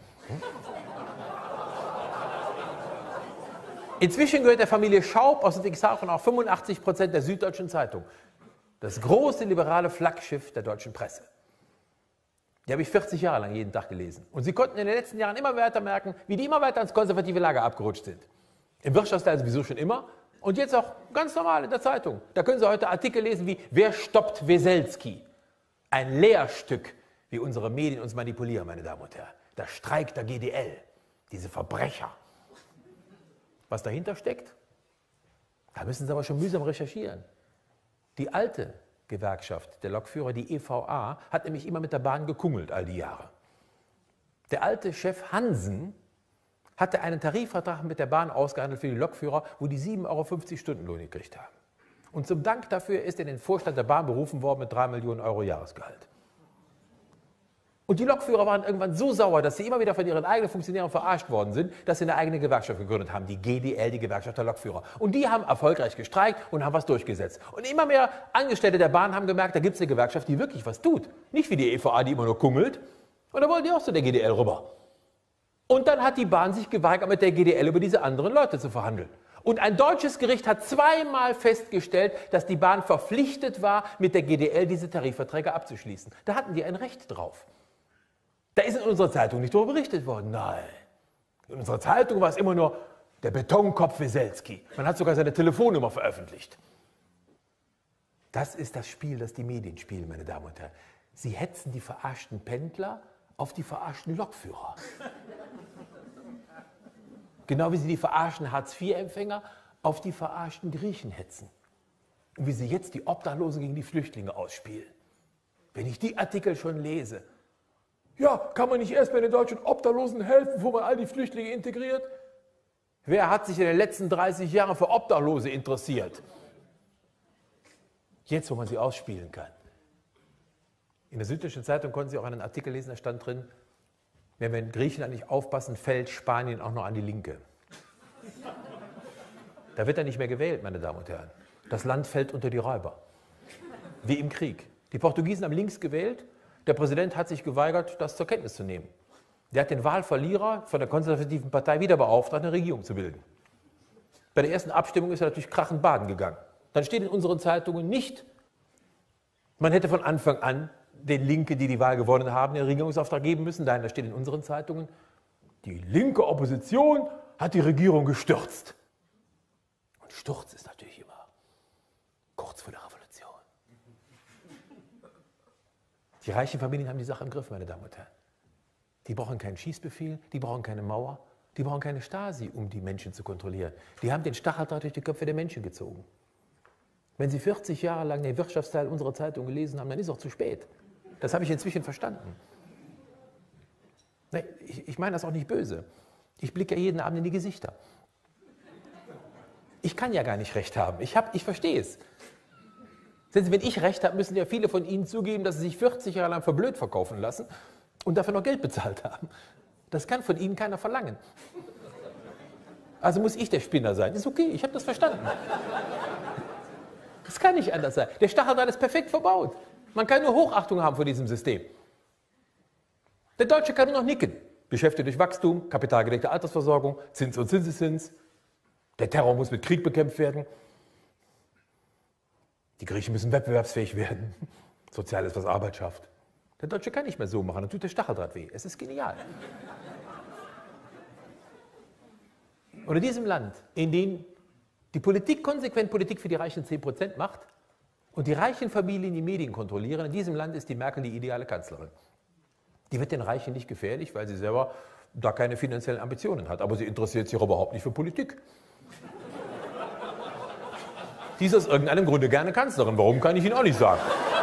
Inzwischen gehört der Familie Schaub aus Ludwigshafen auch fünfundachtzig Prozent der Süddeutschen Zeitung. Das große liberale Flaggschiff der deutschen Presse. Die habe ich vierzig Jahre lang jeden Tag gelesen. Und Sie konnten in den letzten Jahren immer weiter merken, wie die immer weiter ins konservative Lager abgerutscht sind. Im Wirtschaftsteil sowieso schon immer. Und jetzt auch ganz normal in der Zeitung. Da können Sie heute Artikel lesen wie "Wer stoppt Weselski?" Ein Lehrstück, wie unsere Medien uns manipulieren, meine Damen und Herren. Der Streik der G D L. Diese Verbrecher. Was dahinter steckt? Da müssen Sie aber schon mühsam recherchieren. Die alte Gewerkschaft der Lokführer, die E V A, hat nämlich immer mit der Bahn gekungelt all die Jahre. Der alte Chef Hansen hatte einen Tarifvertrag mit der Bahn ausgehandelt für die Lokführer, wo die sieben Euro fünfzig Stundenlohn gekriegt haben. Und zum Dank dafür ist er in den Vorstand der Bahn berufen worden mit drei Millionen Euro Jahresgehalt. Und die Lokführer waren irgendwann so sauer, dass sie immer wieder von ihren eigenen Funktionären verarscht worden sind, dass sie eine eigene Gewerkschaft gegründet haben, die G D L, die Gewerkschaft der Lokführer. Und die haben erfolgreich gestreikt und haben was durchgesetzt. Und immer mehr Angestellte der Bahn haben gemerkt, da gibt es eine Gewerkschaft, die wirklich was tut. Nicht wie die E V A, die immer nur kungelt. Und da wollten die auch zu der G D L rüber. Und dann hat die Bahn sich geweigert, mit der G D L über diese anderen Leute zu verhandeln. Und ein deutsches Gericht hat zweimal festgestellt, dass die Bahn verpflichtet war, mit der G D L diese Tarifverträge abzuschließen. Da hatten die ein Recht drauf. Da ist in unserer Zeitung nicht darüber berichtet worden. Nein. In unserer Zeitung war es immer nur der Betonkopf Weselski. Man hat sogar seine Telefonnummer veröffentlicht. Das ist das Spiel, das die Medien spielen, meine Damen und Herren. Sie hetzen die verarschten Pendler auf die verarschten Lokführer. Genau wie sie die verarschten Hartz vier Empfänger auf die verarschten Griechen hetzen. Und wie sie jetzt die Obdachlosen gegen die Flüchtlinge ausspielen. Wenn ich die Artikel schon lese, ja, kann man nicht erst bei den deutschen Obdachlosen helfen, bevor man all die Flüchtlinge integriert? Wer hat sich in den letzten dreißig Jahren für Obdachlose interessiert? Jetzt, wo man sie ausspielen kann. In der Süddeutschen Zeitung konnten Sie auch einen Artikel lesen, da stand drin, wenn wir in Griechenland nicht aufpassen, fällt Spanien auch noch an die Linke. Da wird er nicht mehr gewählt, meine Damen und Herren. Das Land fällt unter die Räuber. Wie im Krieg. Die Portugiesen haben links gewählt. Der Präsident hat sich geweigert, das zur Kenntnis zu nehmen. Der hat den Wahlverlierer von der konservativen Partei wieder beauftragt, eine Regierung zu bilden. Bei der ersten Abstimmung ist er natürlich krachend baden gegangen. Dann steht in unseren Zeitungen nicht, man hätte von Anfang an den Linke, die die Wahl gewonnen haben, den Regierungsauftrag geben müssen. Nein, da steht in unseren Zeitungen, die linke Opposition hat die Regierung gestürzt. Und Sturz ist natürlich immer kurz vor der Revolution. Die reichen Familien haben die Sache im Griff, meine Damen und Herren. Die brauchen keinen Schießbefehl, die brauchen keine Mauer, die brauchen keine Stasi, um die Menschen zu kontrollieren. Die haben den Stacheldraht durch die Köpfe der Menschen gezogen. Wenn Sie vierzig Jahre lang den Wirtschaftsteil unserer Zeitung gelesen haben, dann ist es auch zu spät. Das habe ich inzwischen verstanden. Nee, ich, ich meine das auch nicht böse. Ich blicke ja jeden Abend in die Gesichter. Ich kann ja gar nicht recht haben. Ich, hab, ich verstehe es. Sehen Sie, wenn ich recht habe, müssen ja viele von Ihnen zugeben, dass sie sich vierzig Jahre lang für blöd verkaufen lassen und dafür noch Geld bezahlt haben. Das kann von Ihnen keiner verlangen. Also muss ich der Spinner sein. Ist okay, ich habe das verstanden. Das kann nicht anders sein. Der Stacheldraht ist perfekt verbaut. Man kann nur Hochachtung haben vor diesem System. Der Deutsche kann nur noch nicken. Beschäftigt durch Wachstum, kapitalgedeckte Altersversorgung, Zins und Zinseszins. Der Terror muss mit Krieg bekämpft werden. Die Griechen müssen wettbewerbsfähig werden. Sozial ist, was Arbeit schafft. Der Deutsche kann nicht mehr so machen, dann tut der Stacheldraht weh. Es ist genial. Und in diesem Land, in dem die Politik konsequent Politik für die reichen zehn Prozent macht und die reichen Familien die Medien kontrollieren, in diesem Land ist die Merkel die ideale Kanzlerin. Die wird den Reichen nicht gefährlich, weil sie selber da keine finanziellen Ambitionen hat. Aber sie interessiert sich auch überhaupt nicht für Politik. Die ist aus irgendeinem Grunde gerne Kanzlerin. Warum, kann ich Ihnen auch nicht sagen.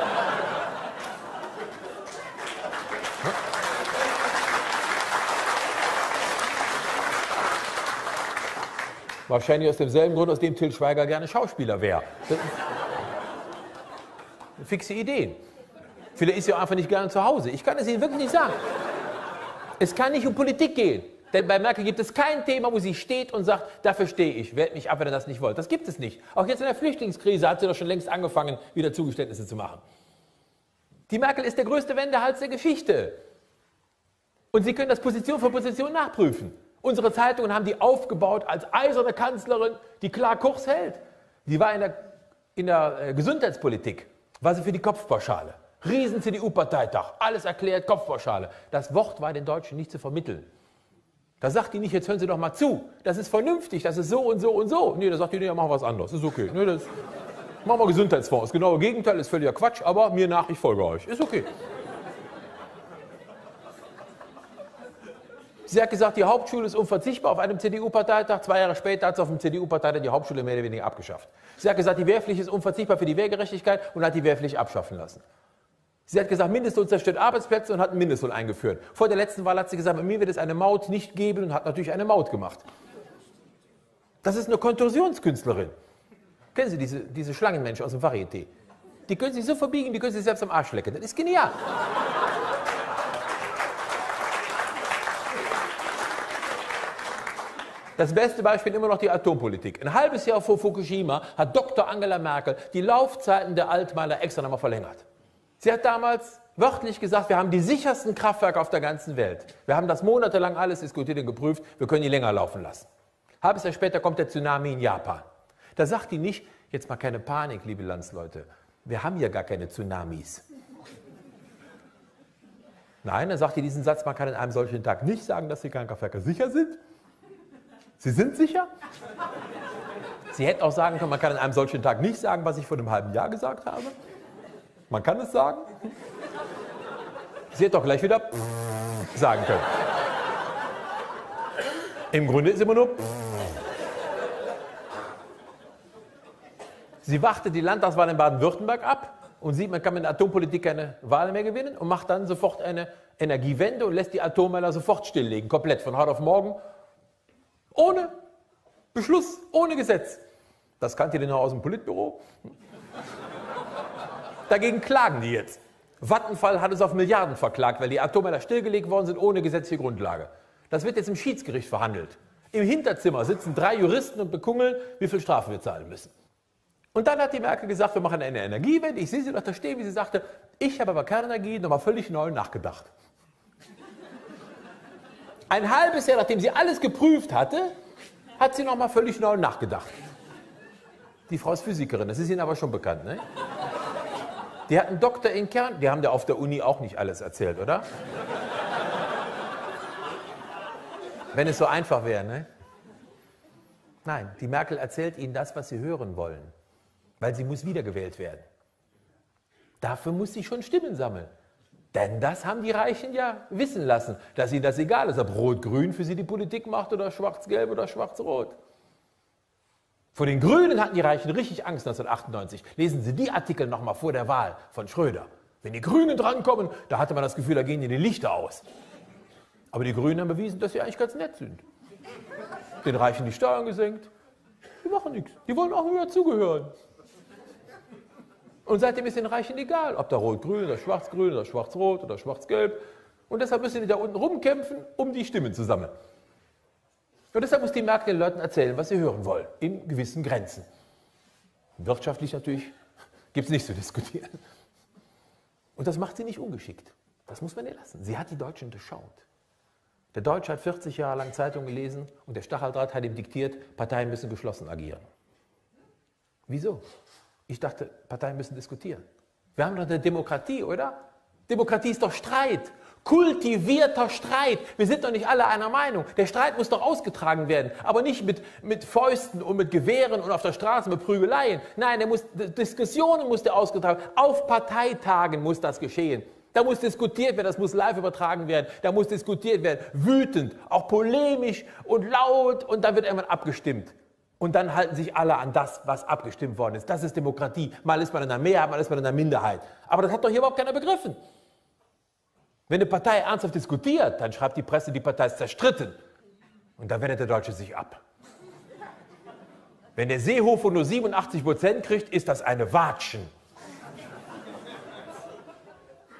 Wahrscheinlich aus demselben Grund, aus dem Til Schweiger gerne Schauspieler wäre. Fixe Ideen. Vielleicht ist sie auch einfach nicht gerne zu Hause. Ich kann es Ihnen wirklich nicht sagen. Es kann nicht um Politik gehen. Denn bei Merkel gibt es kein Thema, wo sie steht und sagt, dafür stehe ich, wählt mich ab, wenn ihr das nicht wollt. Das gibt es nicht. Auch jetzt in der Flüchtlingskrise hat sie doch schon längst angefangen, wieder Zugeständnisse zu machen. Die Merkel ist der größte Wendehals der Geschichte. Und Sie können das Position für Position nachprüfen. Unsere Zeitungen haben die aufgebaut als eiserne Kanzlerin, die klar Kurs hält. Die war in der, in der äh, Gesundheitspolitik, war sie für die Kopfpauschale. Riesen-C D U-Parteitag, alles erklärt, Kopfpauschale. Das Wort war den Deutschen nicht zu vermitteln. Da sagt die nicht, jetzt hören Sie doch mal zu, das ist vernünftig, das ist so und so und so. Nee, da sagt die, nee, machen wir was anderes, ist okay. Nee, das, machen wir Gesundheitsfonds, das genaue Gegenteil, ist völliger Quatsch, aber mir nach, ich folge euch, ist okay. Sie hat gesagt, die Hauptschule ist unverzichtbar auf einem C D U-Parteitag. Zwei Jahre später hat sie auf dem C D U-Parteitag die Hauptschule mehr oder weniger abgeschafft. Sie hat gesagt, die Wehrpflicht ist unverzichtbar für die Wehrgerechtigkeit und hat die Wehrpflicht abschaffen lassen. Sie hat gesagt, Mindestlohn zerstört Arbeitsplätze und hat einen Mindestlohn eingeführt. Vor der letzten Wahl hat sie gesagt, bei mir wird es eine Maut nicht geben und hat natürlich eine Maut gemacht. Das ist eine Kontorsionskünstlerin. Kennen Sie diese, diese Schlangenmenschen aus dem Varieté? Die können sich so verbiegen, die können sich selbst am Arsch lecken. Das ist genial. Das beste Beispiel immer noch die Atompolitik. Ein halbes Jahr vor Fukushima hat Doktor Angela Merkel die Laufzeiten der Altmaier extra nochmal verlängert. Sie hat damals wörtlich gesagt, wir haben die sichersten Kraftwerke auf der ganzen Welt. Wir haben das monatelang alles diskutiert und geprüft, wir können die länger laufen lassen. Halbes Jahr später kommt der Tsunami in Japan. Da sagt die nicht, jetzt mal keine Panik, liebe Landsleute, wir haben hier gar keine Tsunamis. Nein, dann sagt die diesen Satz, man kann an einem solchen Tag nicht sagen, dass die Kernkraftwerke sicher sind. Sie sind sicher? Sie hätte auch sagen können, man kann an einem solchen Tag nicht sagen, was ich vor einem halben Jahr gesagt habe. Man kann es sagen. Sie hätte doch gleich wieder sagen können. Im Grunde ist immer nur. Sie wartet die Landtagswahl in Baden-Württemberg ab und sieht, man kann mit der Atompolitik keine Wahl mehr gewinnen und macht dann sofort eine Energiewende und lässt die Atommeiler sofort stilllegen, komplett von heute auf morgen. Ohne Beschluss, ohne Gesetz. Das kannte ihr noch aus dem Politbüro. Dagegen klagen die jetzt. Vattenfall hat es auf Milliarden verklagt, weil die Atommeiler stillgelegt worden sind ohne gesetzliche Grundlage. Das wird jetzt im Schiedsgericht verhandelt. Im Hinterzimmer sitzen drei Juristen und bekungeln, wie viel Strafe wir zahlen müssen. Und dann hat die Merkel gesagt, wir machen eine Energiewende. Ich sehe sie doch da stehen, wie sie sagte, ich habe aber Kernenergie nochmal völlig neu nachgedacht. Ein halbes Jahr, nachdem sie alles geprüft hatte, hat sie nochmal völlig neu nachgedacht. Die Frau ist Physikerin, das ist Ihnen aber schon bekannt, ne? Die hat einen Doktor in Kern, die haben da auf der Uni auch nicht alles erzählt, oder? Wenn es so einfach wäre, ne? Nein, die Merkel erzählt Ihnen das, was Sie hören wollen, weil sie muss wiedergewählt werden. Dafür muss sie schon Stimmen sammeln. Denn das haben die Reichen ja wissen lassen, dass ihnen das egal ist, ob Rot-Grün für sie die Politik macht oder Schwarz-Gelb oder Schwarz-Rot. Vor den Grünen hatten die Reichen richtig Angst neunzehnhundertachtundneunzig. Lesen Sie die Artikel noch mal vor der Wahl von Schröder. Wenn die Grünen drankommen, da hatte man das Gefühl, da gehen ihnen die Lichter aus. Aber die Grünen haben bewiesen, dass sie eigentlich ganz nett sind. Den Reichen die Steuern gesenkt. Die machen nichts. Die wollen auch nur dazugehören. Und seitdem ist den Reichen egal, ob da Rot-Grün oder Schwarz-Grün oder Schwarz-Rot oder Schwarz-Gelb. Und deshalb müssen die da unten rumkämpfen, um die Stimmen zu sammeln. Und deshalb muss die Merkel den Leuten erzählen, was sie hören wollen, in gewissen Grenzen. Wirtschaftlich natürlich gibt es nicht zu diskutieren. Und das macht sie nicht ungeschickt. Das muss man ihr lassen. Sie hat die Deutschen durchschaut. Der Deutsche hat vierzig Jahre lang Zeitung gelesen und der Stacheldraht hat ihm diktiert, Parteien müssen geschlossen agieren. Wieso? Ich dachte, Parteien müssen diskutieren. Wir haben doch eine Demokratie, oder? Demokratie ist doch Streit. Kultivierter Streit. Wir sind doch nicht alle einer Meinung. Der Streit muss doch ausgetragen werden. Aber nicht mit, mit Fäusten und mit Gewehren und auf der Straße mit Prügeleien. Nein, der muss, Diskussionen muss der ausgetragen werden. Auf Parteitagen muss das geschehen. Da muss diskutiert werden, das muss live übertragen werden. Da muss diskutiert werden, wütend, auch polemisch und laut. Und dann wird irgendwann abgestimmt. Und dann halten sich alle an das, was abgestimmt worden ist. Das ist Demokratie. Mal ist man in der Mehrheit, mal ist man in der Minderheit. Aber das hat doch hier überhaupt keiner begriffen. Wenn eine Partei ernsthaft diskutiert, dann schreibt die Presse, die Partei ist zerstritten. Und dann wendet der Deutsche sich ab. Wenn der Seehofer nur siebenundachtzig Prozent kriegt, ist das eine Watschen.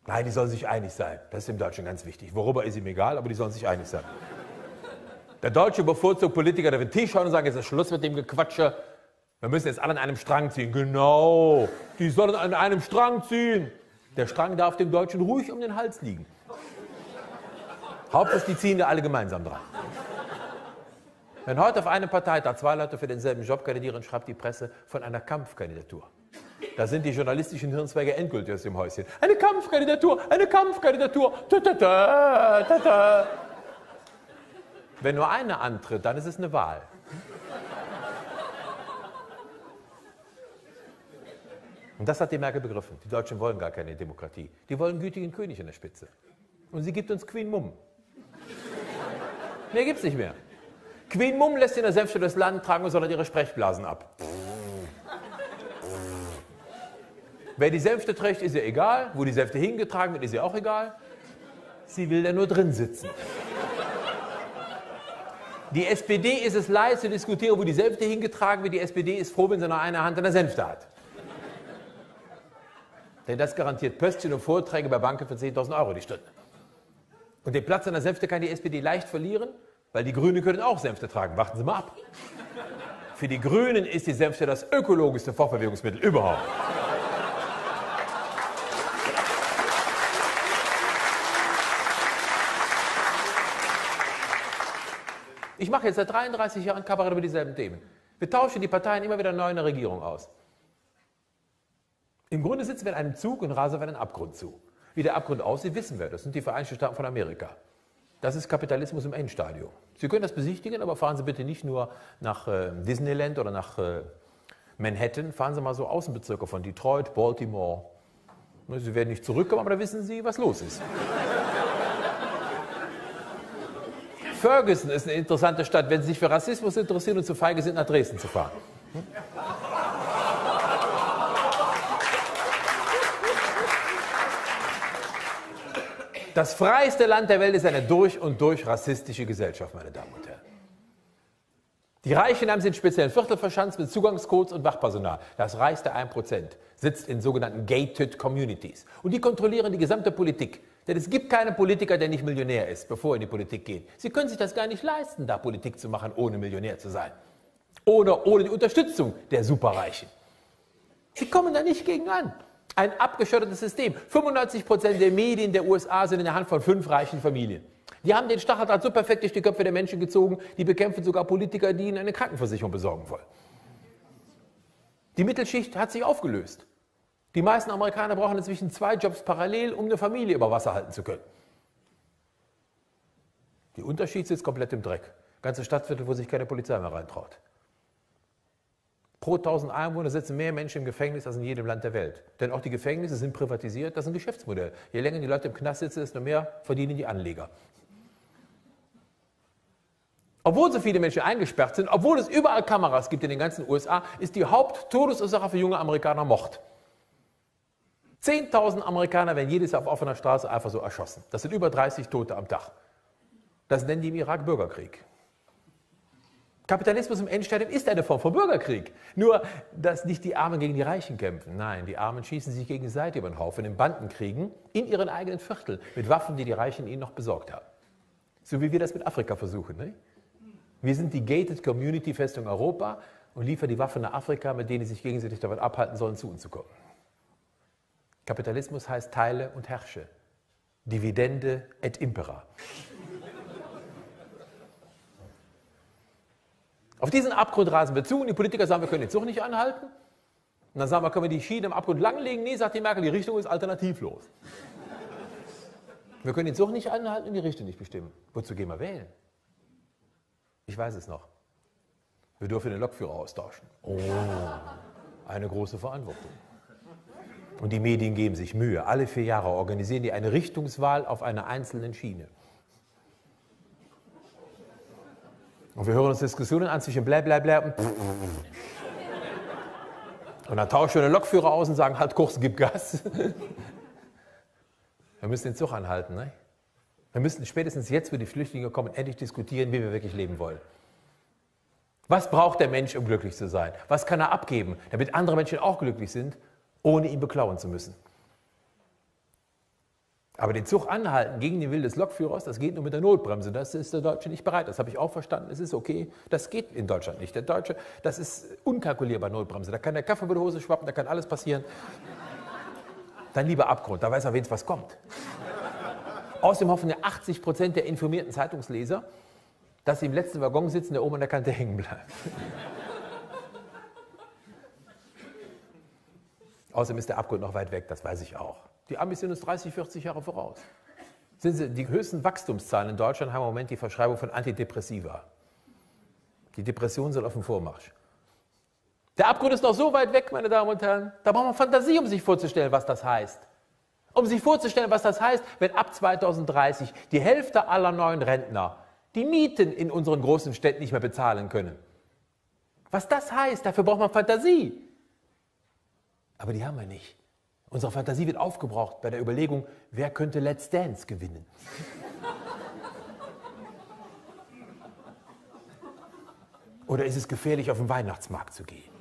Nein, die sollen sich einig sein. Das ist im Deutschen ganz wichtig. Worüber ist ihm egal, aber die sollen sich einig sein. Der Deutsche bevorzugt Politiker, die auf den Tisch schauen und sagen, jetzt ist Schluss mit dem Gequatsche. Wir müssen jetzt alle an einem Strang ziehen. Genau, die sollen an einem Strang ziehen. Der Strang darf dem Deutschen ruhig um den Hals liegen. Hauptsache, die ziehen da alle gemeinsam dran. Wenn heute auf einem Parteitag zwei Leute für denselben Job kandidieren, schreibt die Presse von einer Kampfkandidatur. Da sind die journalistischen Hirnzweige endgültig aus dem Häuschen. Eine Kampfkandidatur, eine Kampfkandidatur. Ta -ta -ta, ta -ta. Wenn nur einer antritt, dann ist es eine Wahl. Und das hat die Merkel begriffen. Die Deutschen wollen gar keine Demokratie. Die wollen einen gütigen König in der Spitze. Und sie gibt uns Queen Mum. Mehr gibt's nicht mehr. Queen Mum lässt in der Sänfte das Land tragen und sondern ihre Sprechblasen ab. Wer die Sänfte trägt, ist ihr egal. Wo die Sänfte hingetragen wird, ist ihr auch egal. Sie will da nur drin sitzen. Die S P D ist es leid zu diskutieren, wo die Sänfte hingetragen wird. Die S P D ist froh, wenn sie noch eine Hand an der Sänfte hat. Denn das garantiert Pöstchen und Vorträge bei Banken für zehntausend Euro die Stunde. Und den Platz an der Sänfte kann die S P D leicht verlieren, weil die Grünen können auch Sänfte tragen. Warten Sie mal ab. Für die Grünen ist die Sänfte das ökologischste Fortbewegungsmittel überhaupt. Ich mache jetzt seit dreiunddreißig Jahren Kabarett über dieselben Themen. Wir tauschen die Parteien immer wieder neu in der Regierung aus. Im Grunde sitzen wir in einem Zug und rasen auf einen Abgrund zu. Wie der Abgrund aussieht, wissen wir. Das sind die Vereinigten Staaten von Amerika. Das ist Kapitalismus im Endstadium. Sie können das besichtigen, aber fahren Sie bitte nicht nur nach äh, Disneyland oder nach äh, Manhattan. Fahren Sie mal so Außenbezirke von Detroit, Baltimore. Sie werden nicht zurückkommen, aber da wissen Sie, was los ist. Ferguson ist eine interessante Stadt, wenn Sie sich für Rassismus interessieren und zu feige sind, nach Dresden zu fahren. Hm? Das freieste Land der Welt ist eine durch und durch rassistische Gesellschaft, meine Damen und Herren. Die Reichen haben sich in speziellen Viertel verschanzt mit Zugangscodes und Wachpersonal. Das reichste ein Prozent sitzt in sogenannten gated communities. Und die kontrollieren die gesamte Politik. Denn es gibt keinen Politiker, der nicht Millionär ist, bevor er in die Politik geht. Sie können sich das gar nicht leisten, da Politik zu machen, ohne Millionär zu sein. Oder ohne die Unterstützung der Superreichen. Sie kommen da nicht gegen an. Ein abgeschottetes System. fünfundneunzig Prozent der Medien der U S A sind in der Hand von fünf reichen Familien. Die haben den Stacheldraht so perfekt durch die Köpfe der Menschen gezogen, die bekämpfen sogar Politiker, die ihnen eine Krankenversicherung besorgen wollen. Die Mittelschicht hat sich aufgelöst. Die meisten Amerikaner brauchen inzwischen zwei Jobs parallel, um eine Familie über Wasser halten zu können. Der Unterschied sitzt komplett im Dreck. Ganze Stadtviertel, wo sich keine Polizei mehr reintraut. Pro tausend Einwohner sitzen mehr Menschen im Gefängnis als in jedem Land der Welt. Denn auch die Gefängnisse sind privatisiert, das ist ein Geschäftsmodell. Je länger die Leute im Knast sitzen, desto mehr verdienen die Anleger. Obwohl so viele Menschen eingesperrt sind, obwohl es überall Kameras gibt in den ganzen U S A, ist die Haupttodesursache für junge Amerikaner Mord. zehntausend Amerikaner werden jedes Jahr auf offener Straße einfach so erschossen. Das sind über dreißig Tote am Tag. Das nennen die im Irak Bürgerkrieg. Kapitalismus im Endstadium ist eine Form von Bürgerkrieg. Nur, dass nicht die Armen gegen die Reichen kämpfen. Nein, die Armen schießen sich gegenseitig über den Haufen in Bandenkriegen in ihren eigenen Vierteln mit Waffen, die die Reichen ihnen noch besorgt haben. So wie wir das mit Afrika versuchen. Ne? Wir sind die Gated Community Festung Europa und liefern die Waffen nach Afrika, mit denen sie sich gegenseitig davon abhalten sollen, zu uns zu kommen. Kapitalismus heißt Teile und Herrsche. Dividende et impera. Auf diesen Abgrund rasen wir zu und die Politiker sagen, wir können den Zug nicht anhalten. Und dann sagen wir, können wir die Schiene im Abgrund langlegen? Nee, sagt die Merkel, die Richtung ist alternativlos. Wir können den Zug nicht anhalten und die Richtung nicht bestimmen. Wozu gehen wir wählen? Ich weiß es noch. Wir dürfen den Lokführer austauschen. Oh, eine große Verantwortung. Und die Medien geben sich Mühe. Alle vier Jahre organisieren die eine Richtungswahl auf einer einzelnen Schiene. Und wir hören uns Diskussionen an zwischen blä, blä, blä und Und dann tauschen wir den Lokführer aus und sagen, halt kurz, gib Gas. Wir müssen den Zug anhalten. Ne? Wir müssen spätestens jetzt, wo die Flüchtlinge kommen, endlich diskutieren, wie wir wirklich leben wollen. Was braucht der Mensch, um glücklich zu sein? Was kann er abgeben, damit andere Menschen auch glücklich sind, ohne ihn beklauen zu müssen? Aber den Zug anhalten gegen den Willen des Lokführers, das geht nur mit der Notbremse. Das ist der Deutsche nicht bereit. Das habe ich auch verstanden. Es ist okay. Das geht in Deutschland nicht. Der Deutsche, das ist unkalkulierbar, Notbremse. Da kann der Kaffee über die Hose schwappen, da kann alles passieren. Dann lieber Abgrund, da weiß er wenigstens, was kommt. Außerdem hoffen ja achtzig Prozent der informierten Zeitungsleser, dass sie im letzten Waggon sitzen, der oben an der Kante hängen bleibt. Außerdem ist der Abgrund noch weit weg, das weiß ich auch. Die Amis sind uns dreißig, vierzig Jahre voraus. Sind sie, die höchsten Wachstumszahlen in Deutschland haben im Moment die Verschreibung von Antidepressiva. Die Depression soll auf dem Vormarsch. Der Abgrund ist noch so weit weg, meine Damen und Herren, da braucht man Fantasie, um sich vorzustellen, was das heißt. Um sich vorzustellen, was das heißt, wenn ab zweitausenddreißig die Hälfte aller neuen Rentner die Mieten in unseren großen Städten nicht mehr bezahlen können. Was das heißt, dafür braucht man Fantasie. Aber die haben wir nicht. Unsere Fantasie wird aufgebraucht bei der Überlegung, wer könnte Let's Dance gewinnen. Oder ist es gefährlich, auf den Weihnachtsmarkt zu gehen?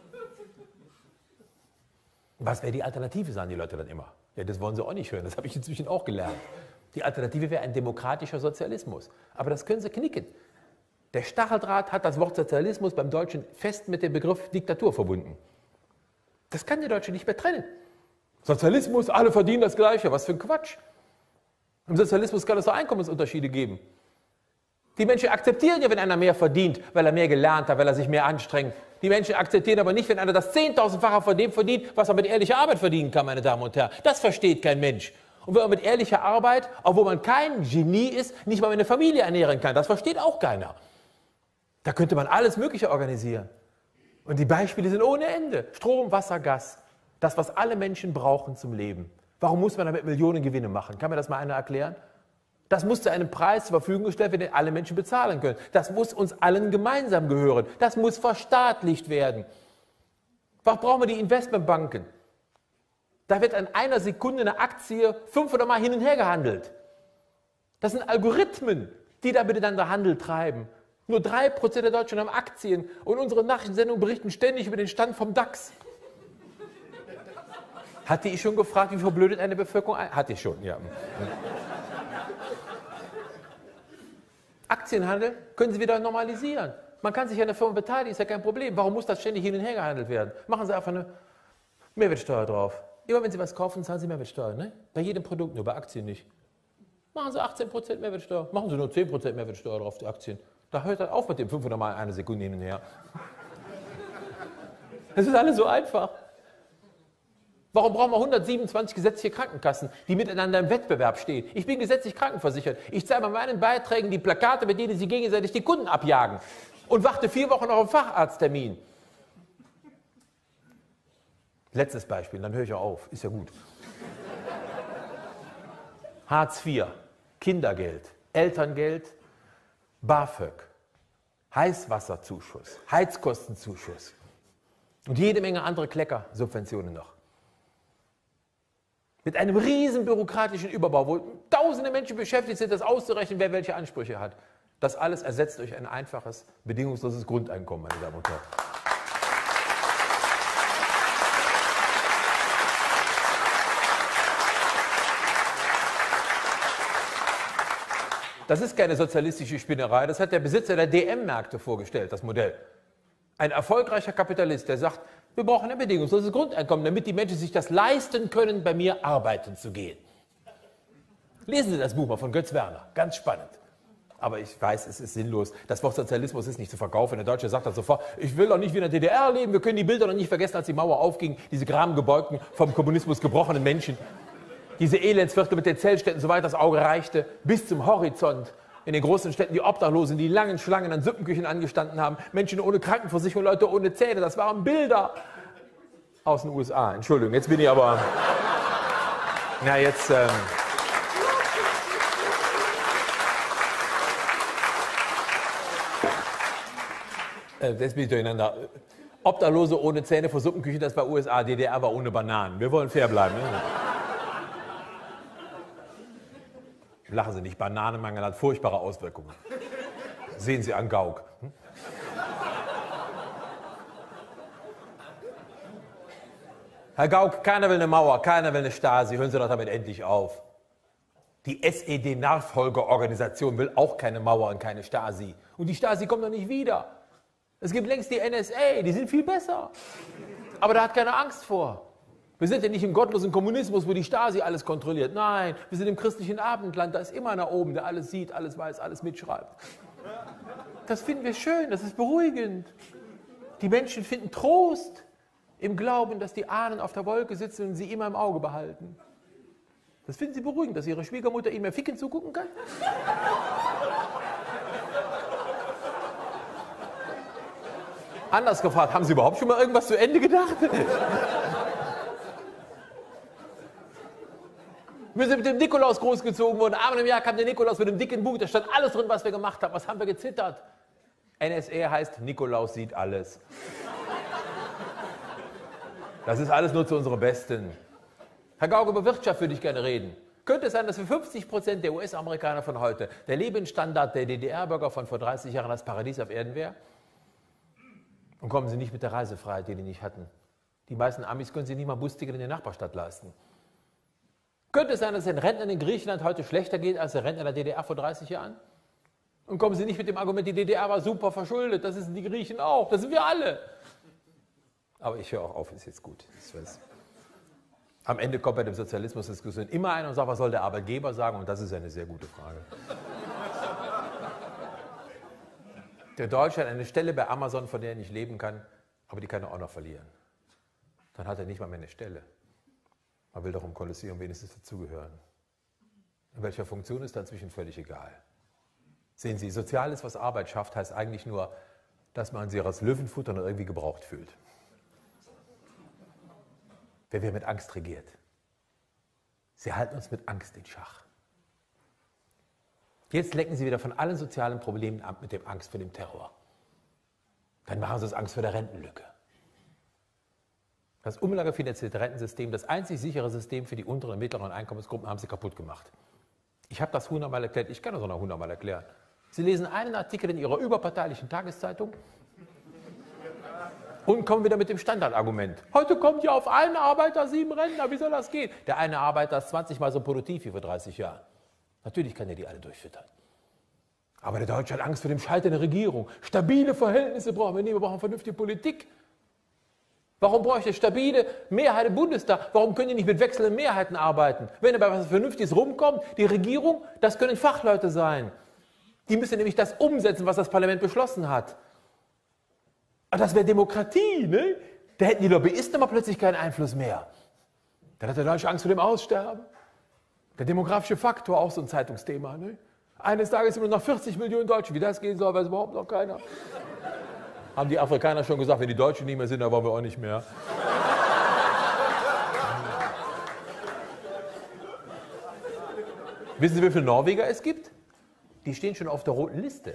Was wäre die Alternative, sagen die Leute dann immer. Ja, das wollen sie auch nicht hören, das habe ich inzwischen auch gelernt. Die Alternative wäre ein demokratischer Sozialismus. Aber das können sie knicken. Der Stacheldraht hat das Wort Sozialismus beim Deutschen fest mit dem Begriff Diktatur verbunden. Das kann der Deutsche nicht mehr trennen. Sozialismus, alle verdienen das Gleiche. Was für ein Quatsch. Im Sozialismus kann es doch Einkommensunterschiede geben. Die Menschen akzeptieren ja, wenn einer mehr verdient, weil er mehr gelernt hat, weil er sich mehr anstrengt. Die Menschen akzeptieren aber nicht, wenn einer das Zehntausendfache von dem verdient, was er mit ehrlicher Arbeit verdienen kann, meine Damen und Herren. Das versteht kein Mensch. Und wenn man mit ehrlicher Arbeit, obwohl man kein Genie ist, nicht mal eine Familie ernähren kann, das versteht auch keiner. Da könnte man alles Mögliche organisieren. Und die Beispiele sind ohne Ende. Strom, Wasser, Gas. Das, was alle Menschen brauchen zum Leben. Warum muss man damit Millionen Gewinne machen? Kann mir das mal einer erklären? Das muss zu einem Preis zur Verfügung gestellt werden, den alle Menschen bezahlen können. Das muss uns allen gemeinsam gehören. Das muss verstaatlicht werden. Was brauchen wir die Investmentbanken? Da wird in einer Sekunde eine Aktie fünfhundert Mal hin und her gehandelt. Das sind Algorithmen, die da miteinander Handel treiben. Nur drei Prozent der Deutschen haben Aktien und unsere Nachrichtensendungen berichten ständig über den Stand vom DAX. Hatte ich schon gefragt, wie verblödet eine Bevölkerung ein? Hatte ich schon, ja. Aktienhandel können Sie wieder normalisieren. Man kann sich an der Firma beteiligen, ist ja kein Problem. Warum muss das ständig hin und her gehandelt werden? Machen Sie einfach eine Mehrwertsteuer drauf. Immer wenn Sie was kaufen, zahlen Sie Mehrwertsteuer. Ne? Bei jedem Produkt, nur bei Aktien nicht. Machen Sie achtzehn Prozent Mehrwertsteuer. Machen Sie nur zehn Prozent Mehrwertsteuer drauf, die Aktien. Da hört das auf mit dem fünfhundert Mal eine Sekunde hin und her. Das ist alles so einfach. Warum brauchen wir hundertsiebenundzwanzig gesetzliche Krankenkassen, die miteinander im Wettbewerb stehen? Ich bin gesetzlich krankenversichert. Ich zahle bei meinen Beiträgen die Plakate, mit denen sie gegenseitig die Kunden abjagen. Und warte vier Wochen auf einen Facharzttermin. Letztes Beispiel, dann höre ich auch auf. Ist ja gut. Hartz vier, Kindergeld, Elterngeld, BAföG, Heißwasserzuschuss, Heizkostenzuschuss und jede Menge andere Kleckersubventionen noch. Mit einem riesen bürokratischen Überbau, wo tausende Menschen beschäftigt sind, das auszurechnen, wer welche Ansprüche hat. Das alles ersetzt durch ein einfaches, bedingungsloses Grundeinkommen, meine Damen und Herren. Das ist keine sozialistische Spinnerei, das hat der Besitzer der D M-Märkte vorgestellt, das Modell. Ein erfolgreicher Kapitalist, der sagt, wir brauchen ein bedingungsloses Grundeinkommen, damit die Menschen sich das leisten können, bei mir arbeiten zu gehen. Lesen Sie das Buch mal von Götz Werner, ganz spannend. Aber ich weiß, es ist sinnlos. Das Wort Sozialismus ist nicht zu verkaufen. Der Deutsche sagt das sofort, ich will doch nicht wie in der D D R leben, wir können die Bilder noch nicht vergessen, als die Mauer aufging, diese gramengebeugten, vom Kommunismus gebrochenen Menschen. Diese Elendsviertel mit den Zeltstädten, soweit das Auge reichte, bis zum Horizont. In den großen Städten die Obdachlosen, die langen Schlangen an Suppenküchen angestanden haben. Menschen ohne Krankenversicherung, Leute ohne Zähne. Das waren Bilder aus den U S A. Entschuldigung, jetzt bin ich aber... Na, jetzt... Ähm äh, jetzt bin ich durcheinander. Obdachlose ohne Zähne vor Suppenküchen, das war U S A. D D R war ohne Bananen. Wir wollen fair bleiben. Ne? Lachen Sie nicht, Bananenmangel hat furchtbare Auswirkungen. Sehen Sie an Gauck. Hm? Herr Gauck, keiner will eine Mauer, keiner will eine Stasi. Hören Sie doch damit endlich auf. Die S E D-Nachfolgeorganisation will auch keine Mauer und keine Stasi. Und die Stasi kommt doch nicht wieder. Es gibt längst die N S A, die sind viel besser. Aber da hat keiner Angst vor. Wir sind ja nicht im gottlosen Kommunismus, wo die Stasi alles kontrolliert. Nein, wir sind im christlichen Abendland, da ist immer einer oben, der alles sieht, alles weiß, alles mitschreibt. Das finden wir schön, das ist beruhigend. Die Menschen finden Trost im Glauben, dass die Ahnen auf der Wolke sitzen und sie immer im Auge behalten. Das finden sie beruhigend, dass ihre Schwiegermutter ihnen mehr Ficken zugucken kann. Anders gefragt, haben Sie überhaupt schon mal irgendwas zu Ende gedacht? Wir sind mit dem Nikolaus großgezogen worden. Einmal im Jahr kam der Nikolaus mit einem dicken Buch, da stand alles drin, was wir gemacht haben. Was haben wir gezittert? N S A heißt, Nikolaus sieht alles. Das ist alles nur zu unserem Besten. Herr Gauke, über Wirtschaft würde ich gerne reden. Könnte es sein, dass für fünfzig Prozent der U S-Amerikaner von heute der Lebensstandard der D D R-Bürger von vor dreißig Jahren das Paradies auf Erden wäre? Und kommen Sie nicht mit der Reisefreiheit, die die nicht hatten. Die meisten Amis können sich nicht mal Busticket in der Nachbarstadt leisten. Könnte es sein, dass es den Rentnern in Griechenland heute schlechter geht als der Rentner in der D D R vor dreißig Jahren? Und kommen Sie nicht mit dem Argument, die D D R war super verschuldet, das sind die Griechen auch, das sind wir alle. Aber ich höre auch auf, ist jetzt gut. Am Ende kommt bei der Sozialismusdiskussion immer einer und sagt, was soll der Arbeitgeber sagen? Und das ist eine sehr gute Frage. Der Deutsche hat eine Stelle bei Amazon, von der er nicht leben kann, aber die kann er auch noch verlieren. Dann hat er nicht mal mehr eine Stelle. Man will doch im Kolosseum wenigstens dazugehören. In welcher Funktion ist dann inzwischen völlig egal. Sehen Sie, Soziales, was Arbeit schafft, heißt eigentlich nur, dass man sich als Löwenfutter noch irgendwie gebraucht fühlt. Wer wird mit Angst regiert? Sie halten uns mit Angst in Schach. Jetzt lenken Sie wieder von allen sozialen Problemen ab mit dem Angst vor dem Terror. Dann machen Sie uns Angst vor der Rentenlücke. Das umlagefinanzierte Rentensystem, das einzig sichere System für die unteren und mittleren Einkommensgruppen, haben Sie kaputt gemacht. Ich habe das hundertmal erklärt, ich kann das auch noch hundertmal erklären. Sie lesen einen Artikel in Ihrer überparteilichen Tageszeitung und kommen wieder mit dem Standardargument. Heute kommt ja auf einen Arbeiter sieben Rentner, wie soll das gehen? Der eine Arbeiter ist zwanzig Mal so produktiv wie vor dreißig Jahren. Natürlich kann er die alle durchfüttern. Aber der Deutsche hat Angst vor dem Scheitern der Regierung. Stabile Verhältnisse brauchen wir nicht, wir brauchen vernünftige Politik. Warum bräuchte ich stabile Mehrheit im Bundestag? Warum können die nicht mit wechselnden Mehrheiten arbeiten? Wenn dabei was Vernünftiges rumkommt, die Regierung, das können Fachleute sein. Die müssen nämlich das umsetzen, was das Parlament beschlossen hat. Aber das wäre Demokratie, ne? Da hätten die Lobbyisten aber plötzlich keinen Einfluss mehr. Dann hat der Deutsche Angst vor dem Aussterben. Der demografische Faktor, auch so ein Zeitungsthema. Ne? Eines Tages sind nur noch vierzig Millionen Deutsche. Wie das gehen soll, weiß überhaupt noch keiner. Haben die Afrikaner schon gesagt, wenn die Deutschen nicht mehr sind, dann wollen wir auch nicht mehr. Wissen Sie, wie viele Norweger es gibt? Die stehen schon auf der roten Liste.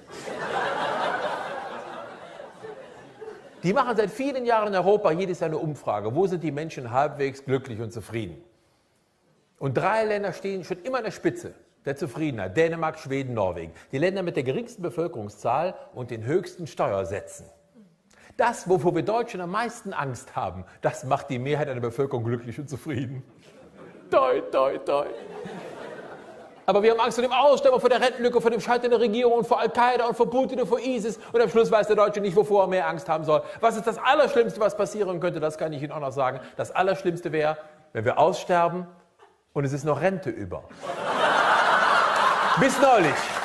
Die machen seit vielen Jahren in Europa jedes Jahr eine Umfrage. Wo sind die Menschen halbwegs glücklich und zufrieden? Und drei Länder stehen schon immer an der Spitze der Zufriedenheit. Dänemark, Schweden, Norwegen. Die Länder mit der geringsten Bevölkerungszahl und den höchsten Steuersätzen. Das, wovor wir Deutschen am meisten Angst haben, das macht die Mehrheit einer Bevölkerung glücklich und zufrieden. Toi, toi, toi. Aber wir haben Angst vor dem Aussterben, vor der Rentenlücke, vor dem Scheitern der Regierung und vor Al-Qaida und vor Putin und vor ISIS. Und am Schluss weiß der Deutsche nicht, wovor er mehr Angst haben soll. Was ist das Allerschlimmste, was passieren könnte? Das kann ich Ihnen auch noch sagen. Das Allerschlimmste wäre, wenn wir aussterben und es ist noch Rente über. Bis neulich.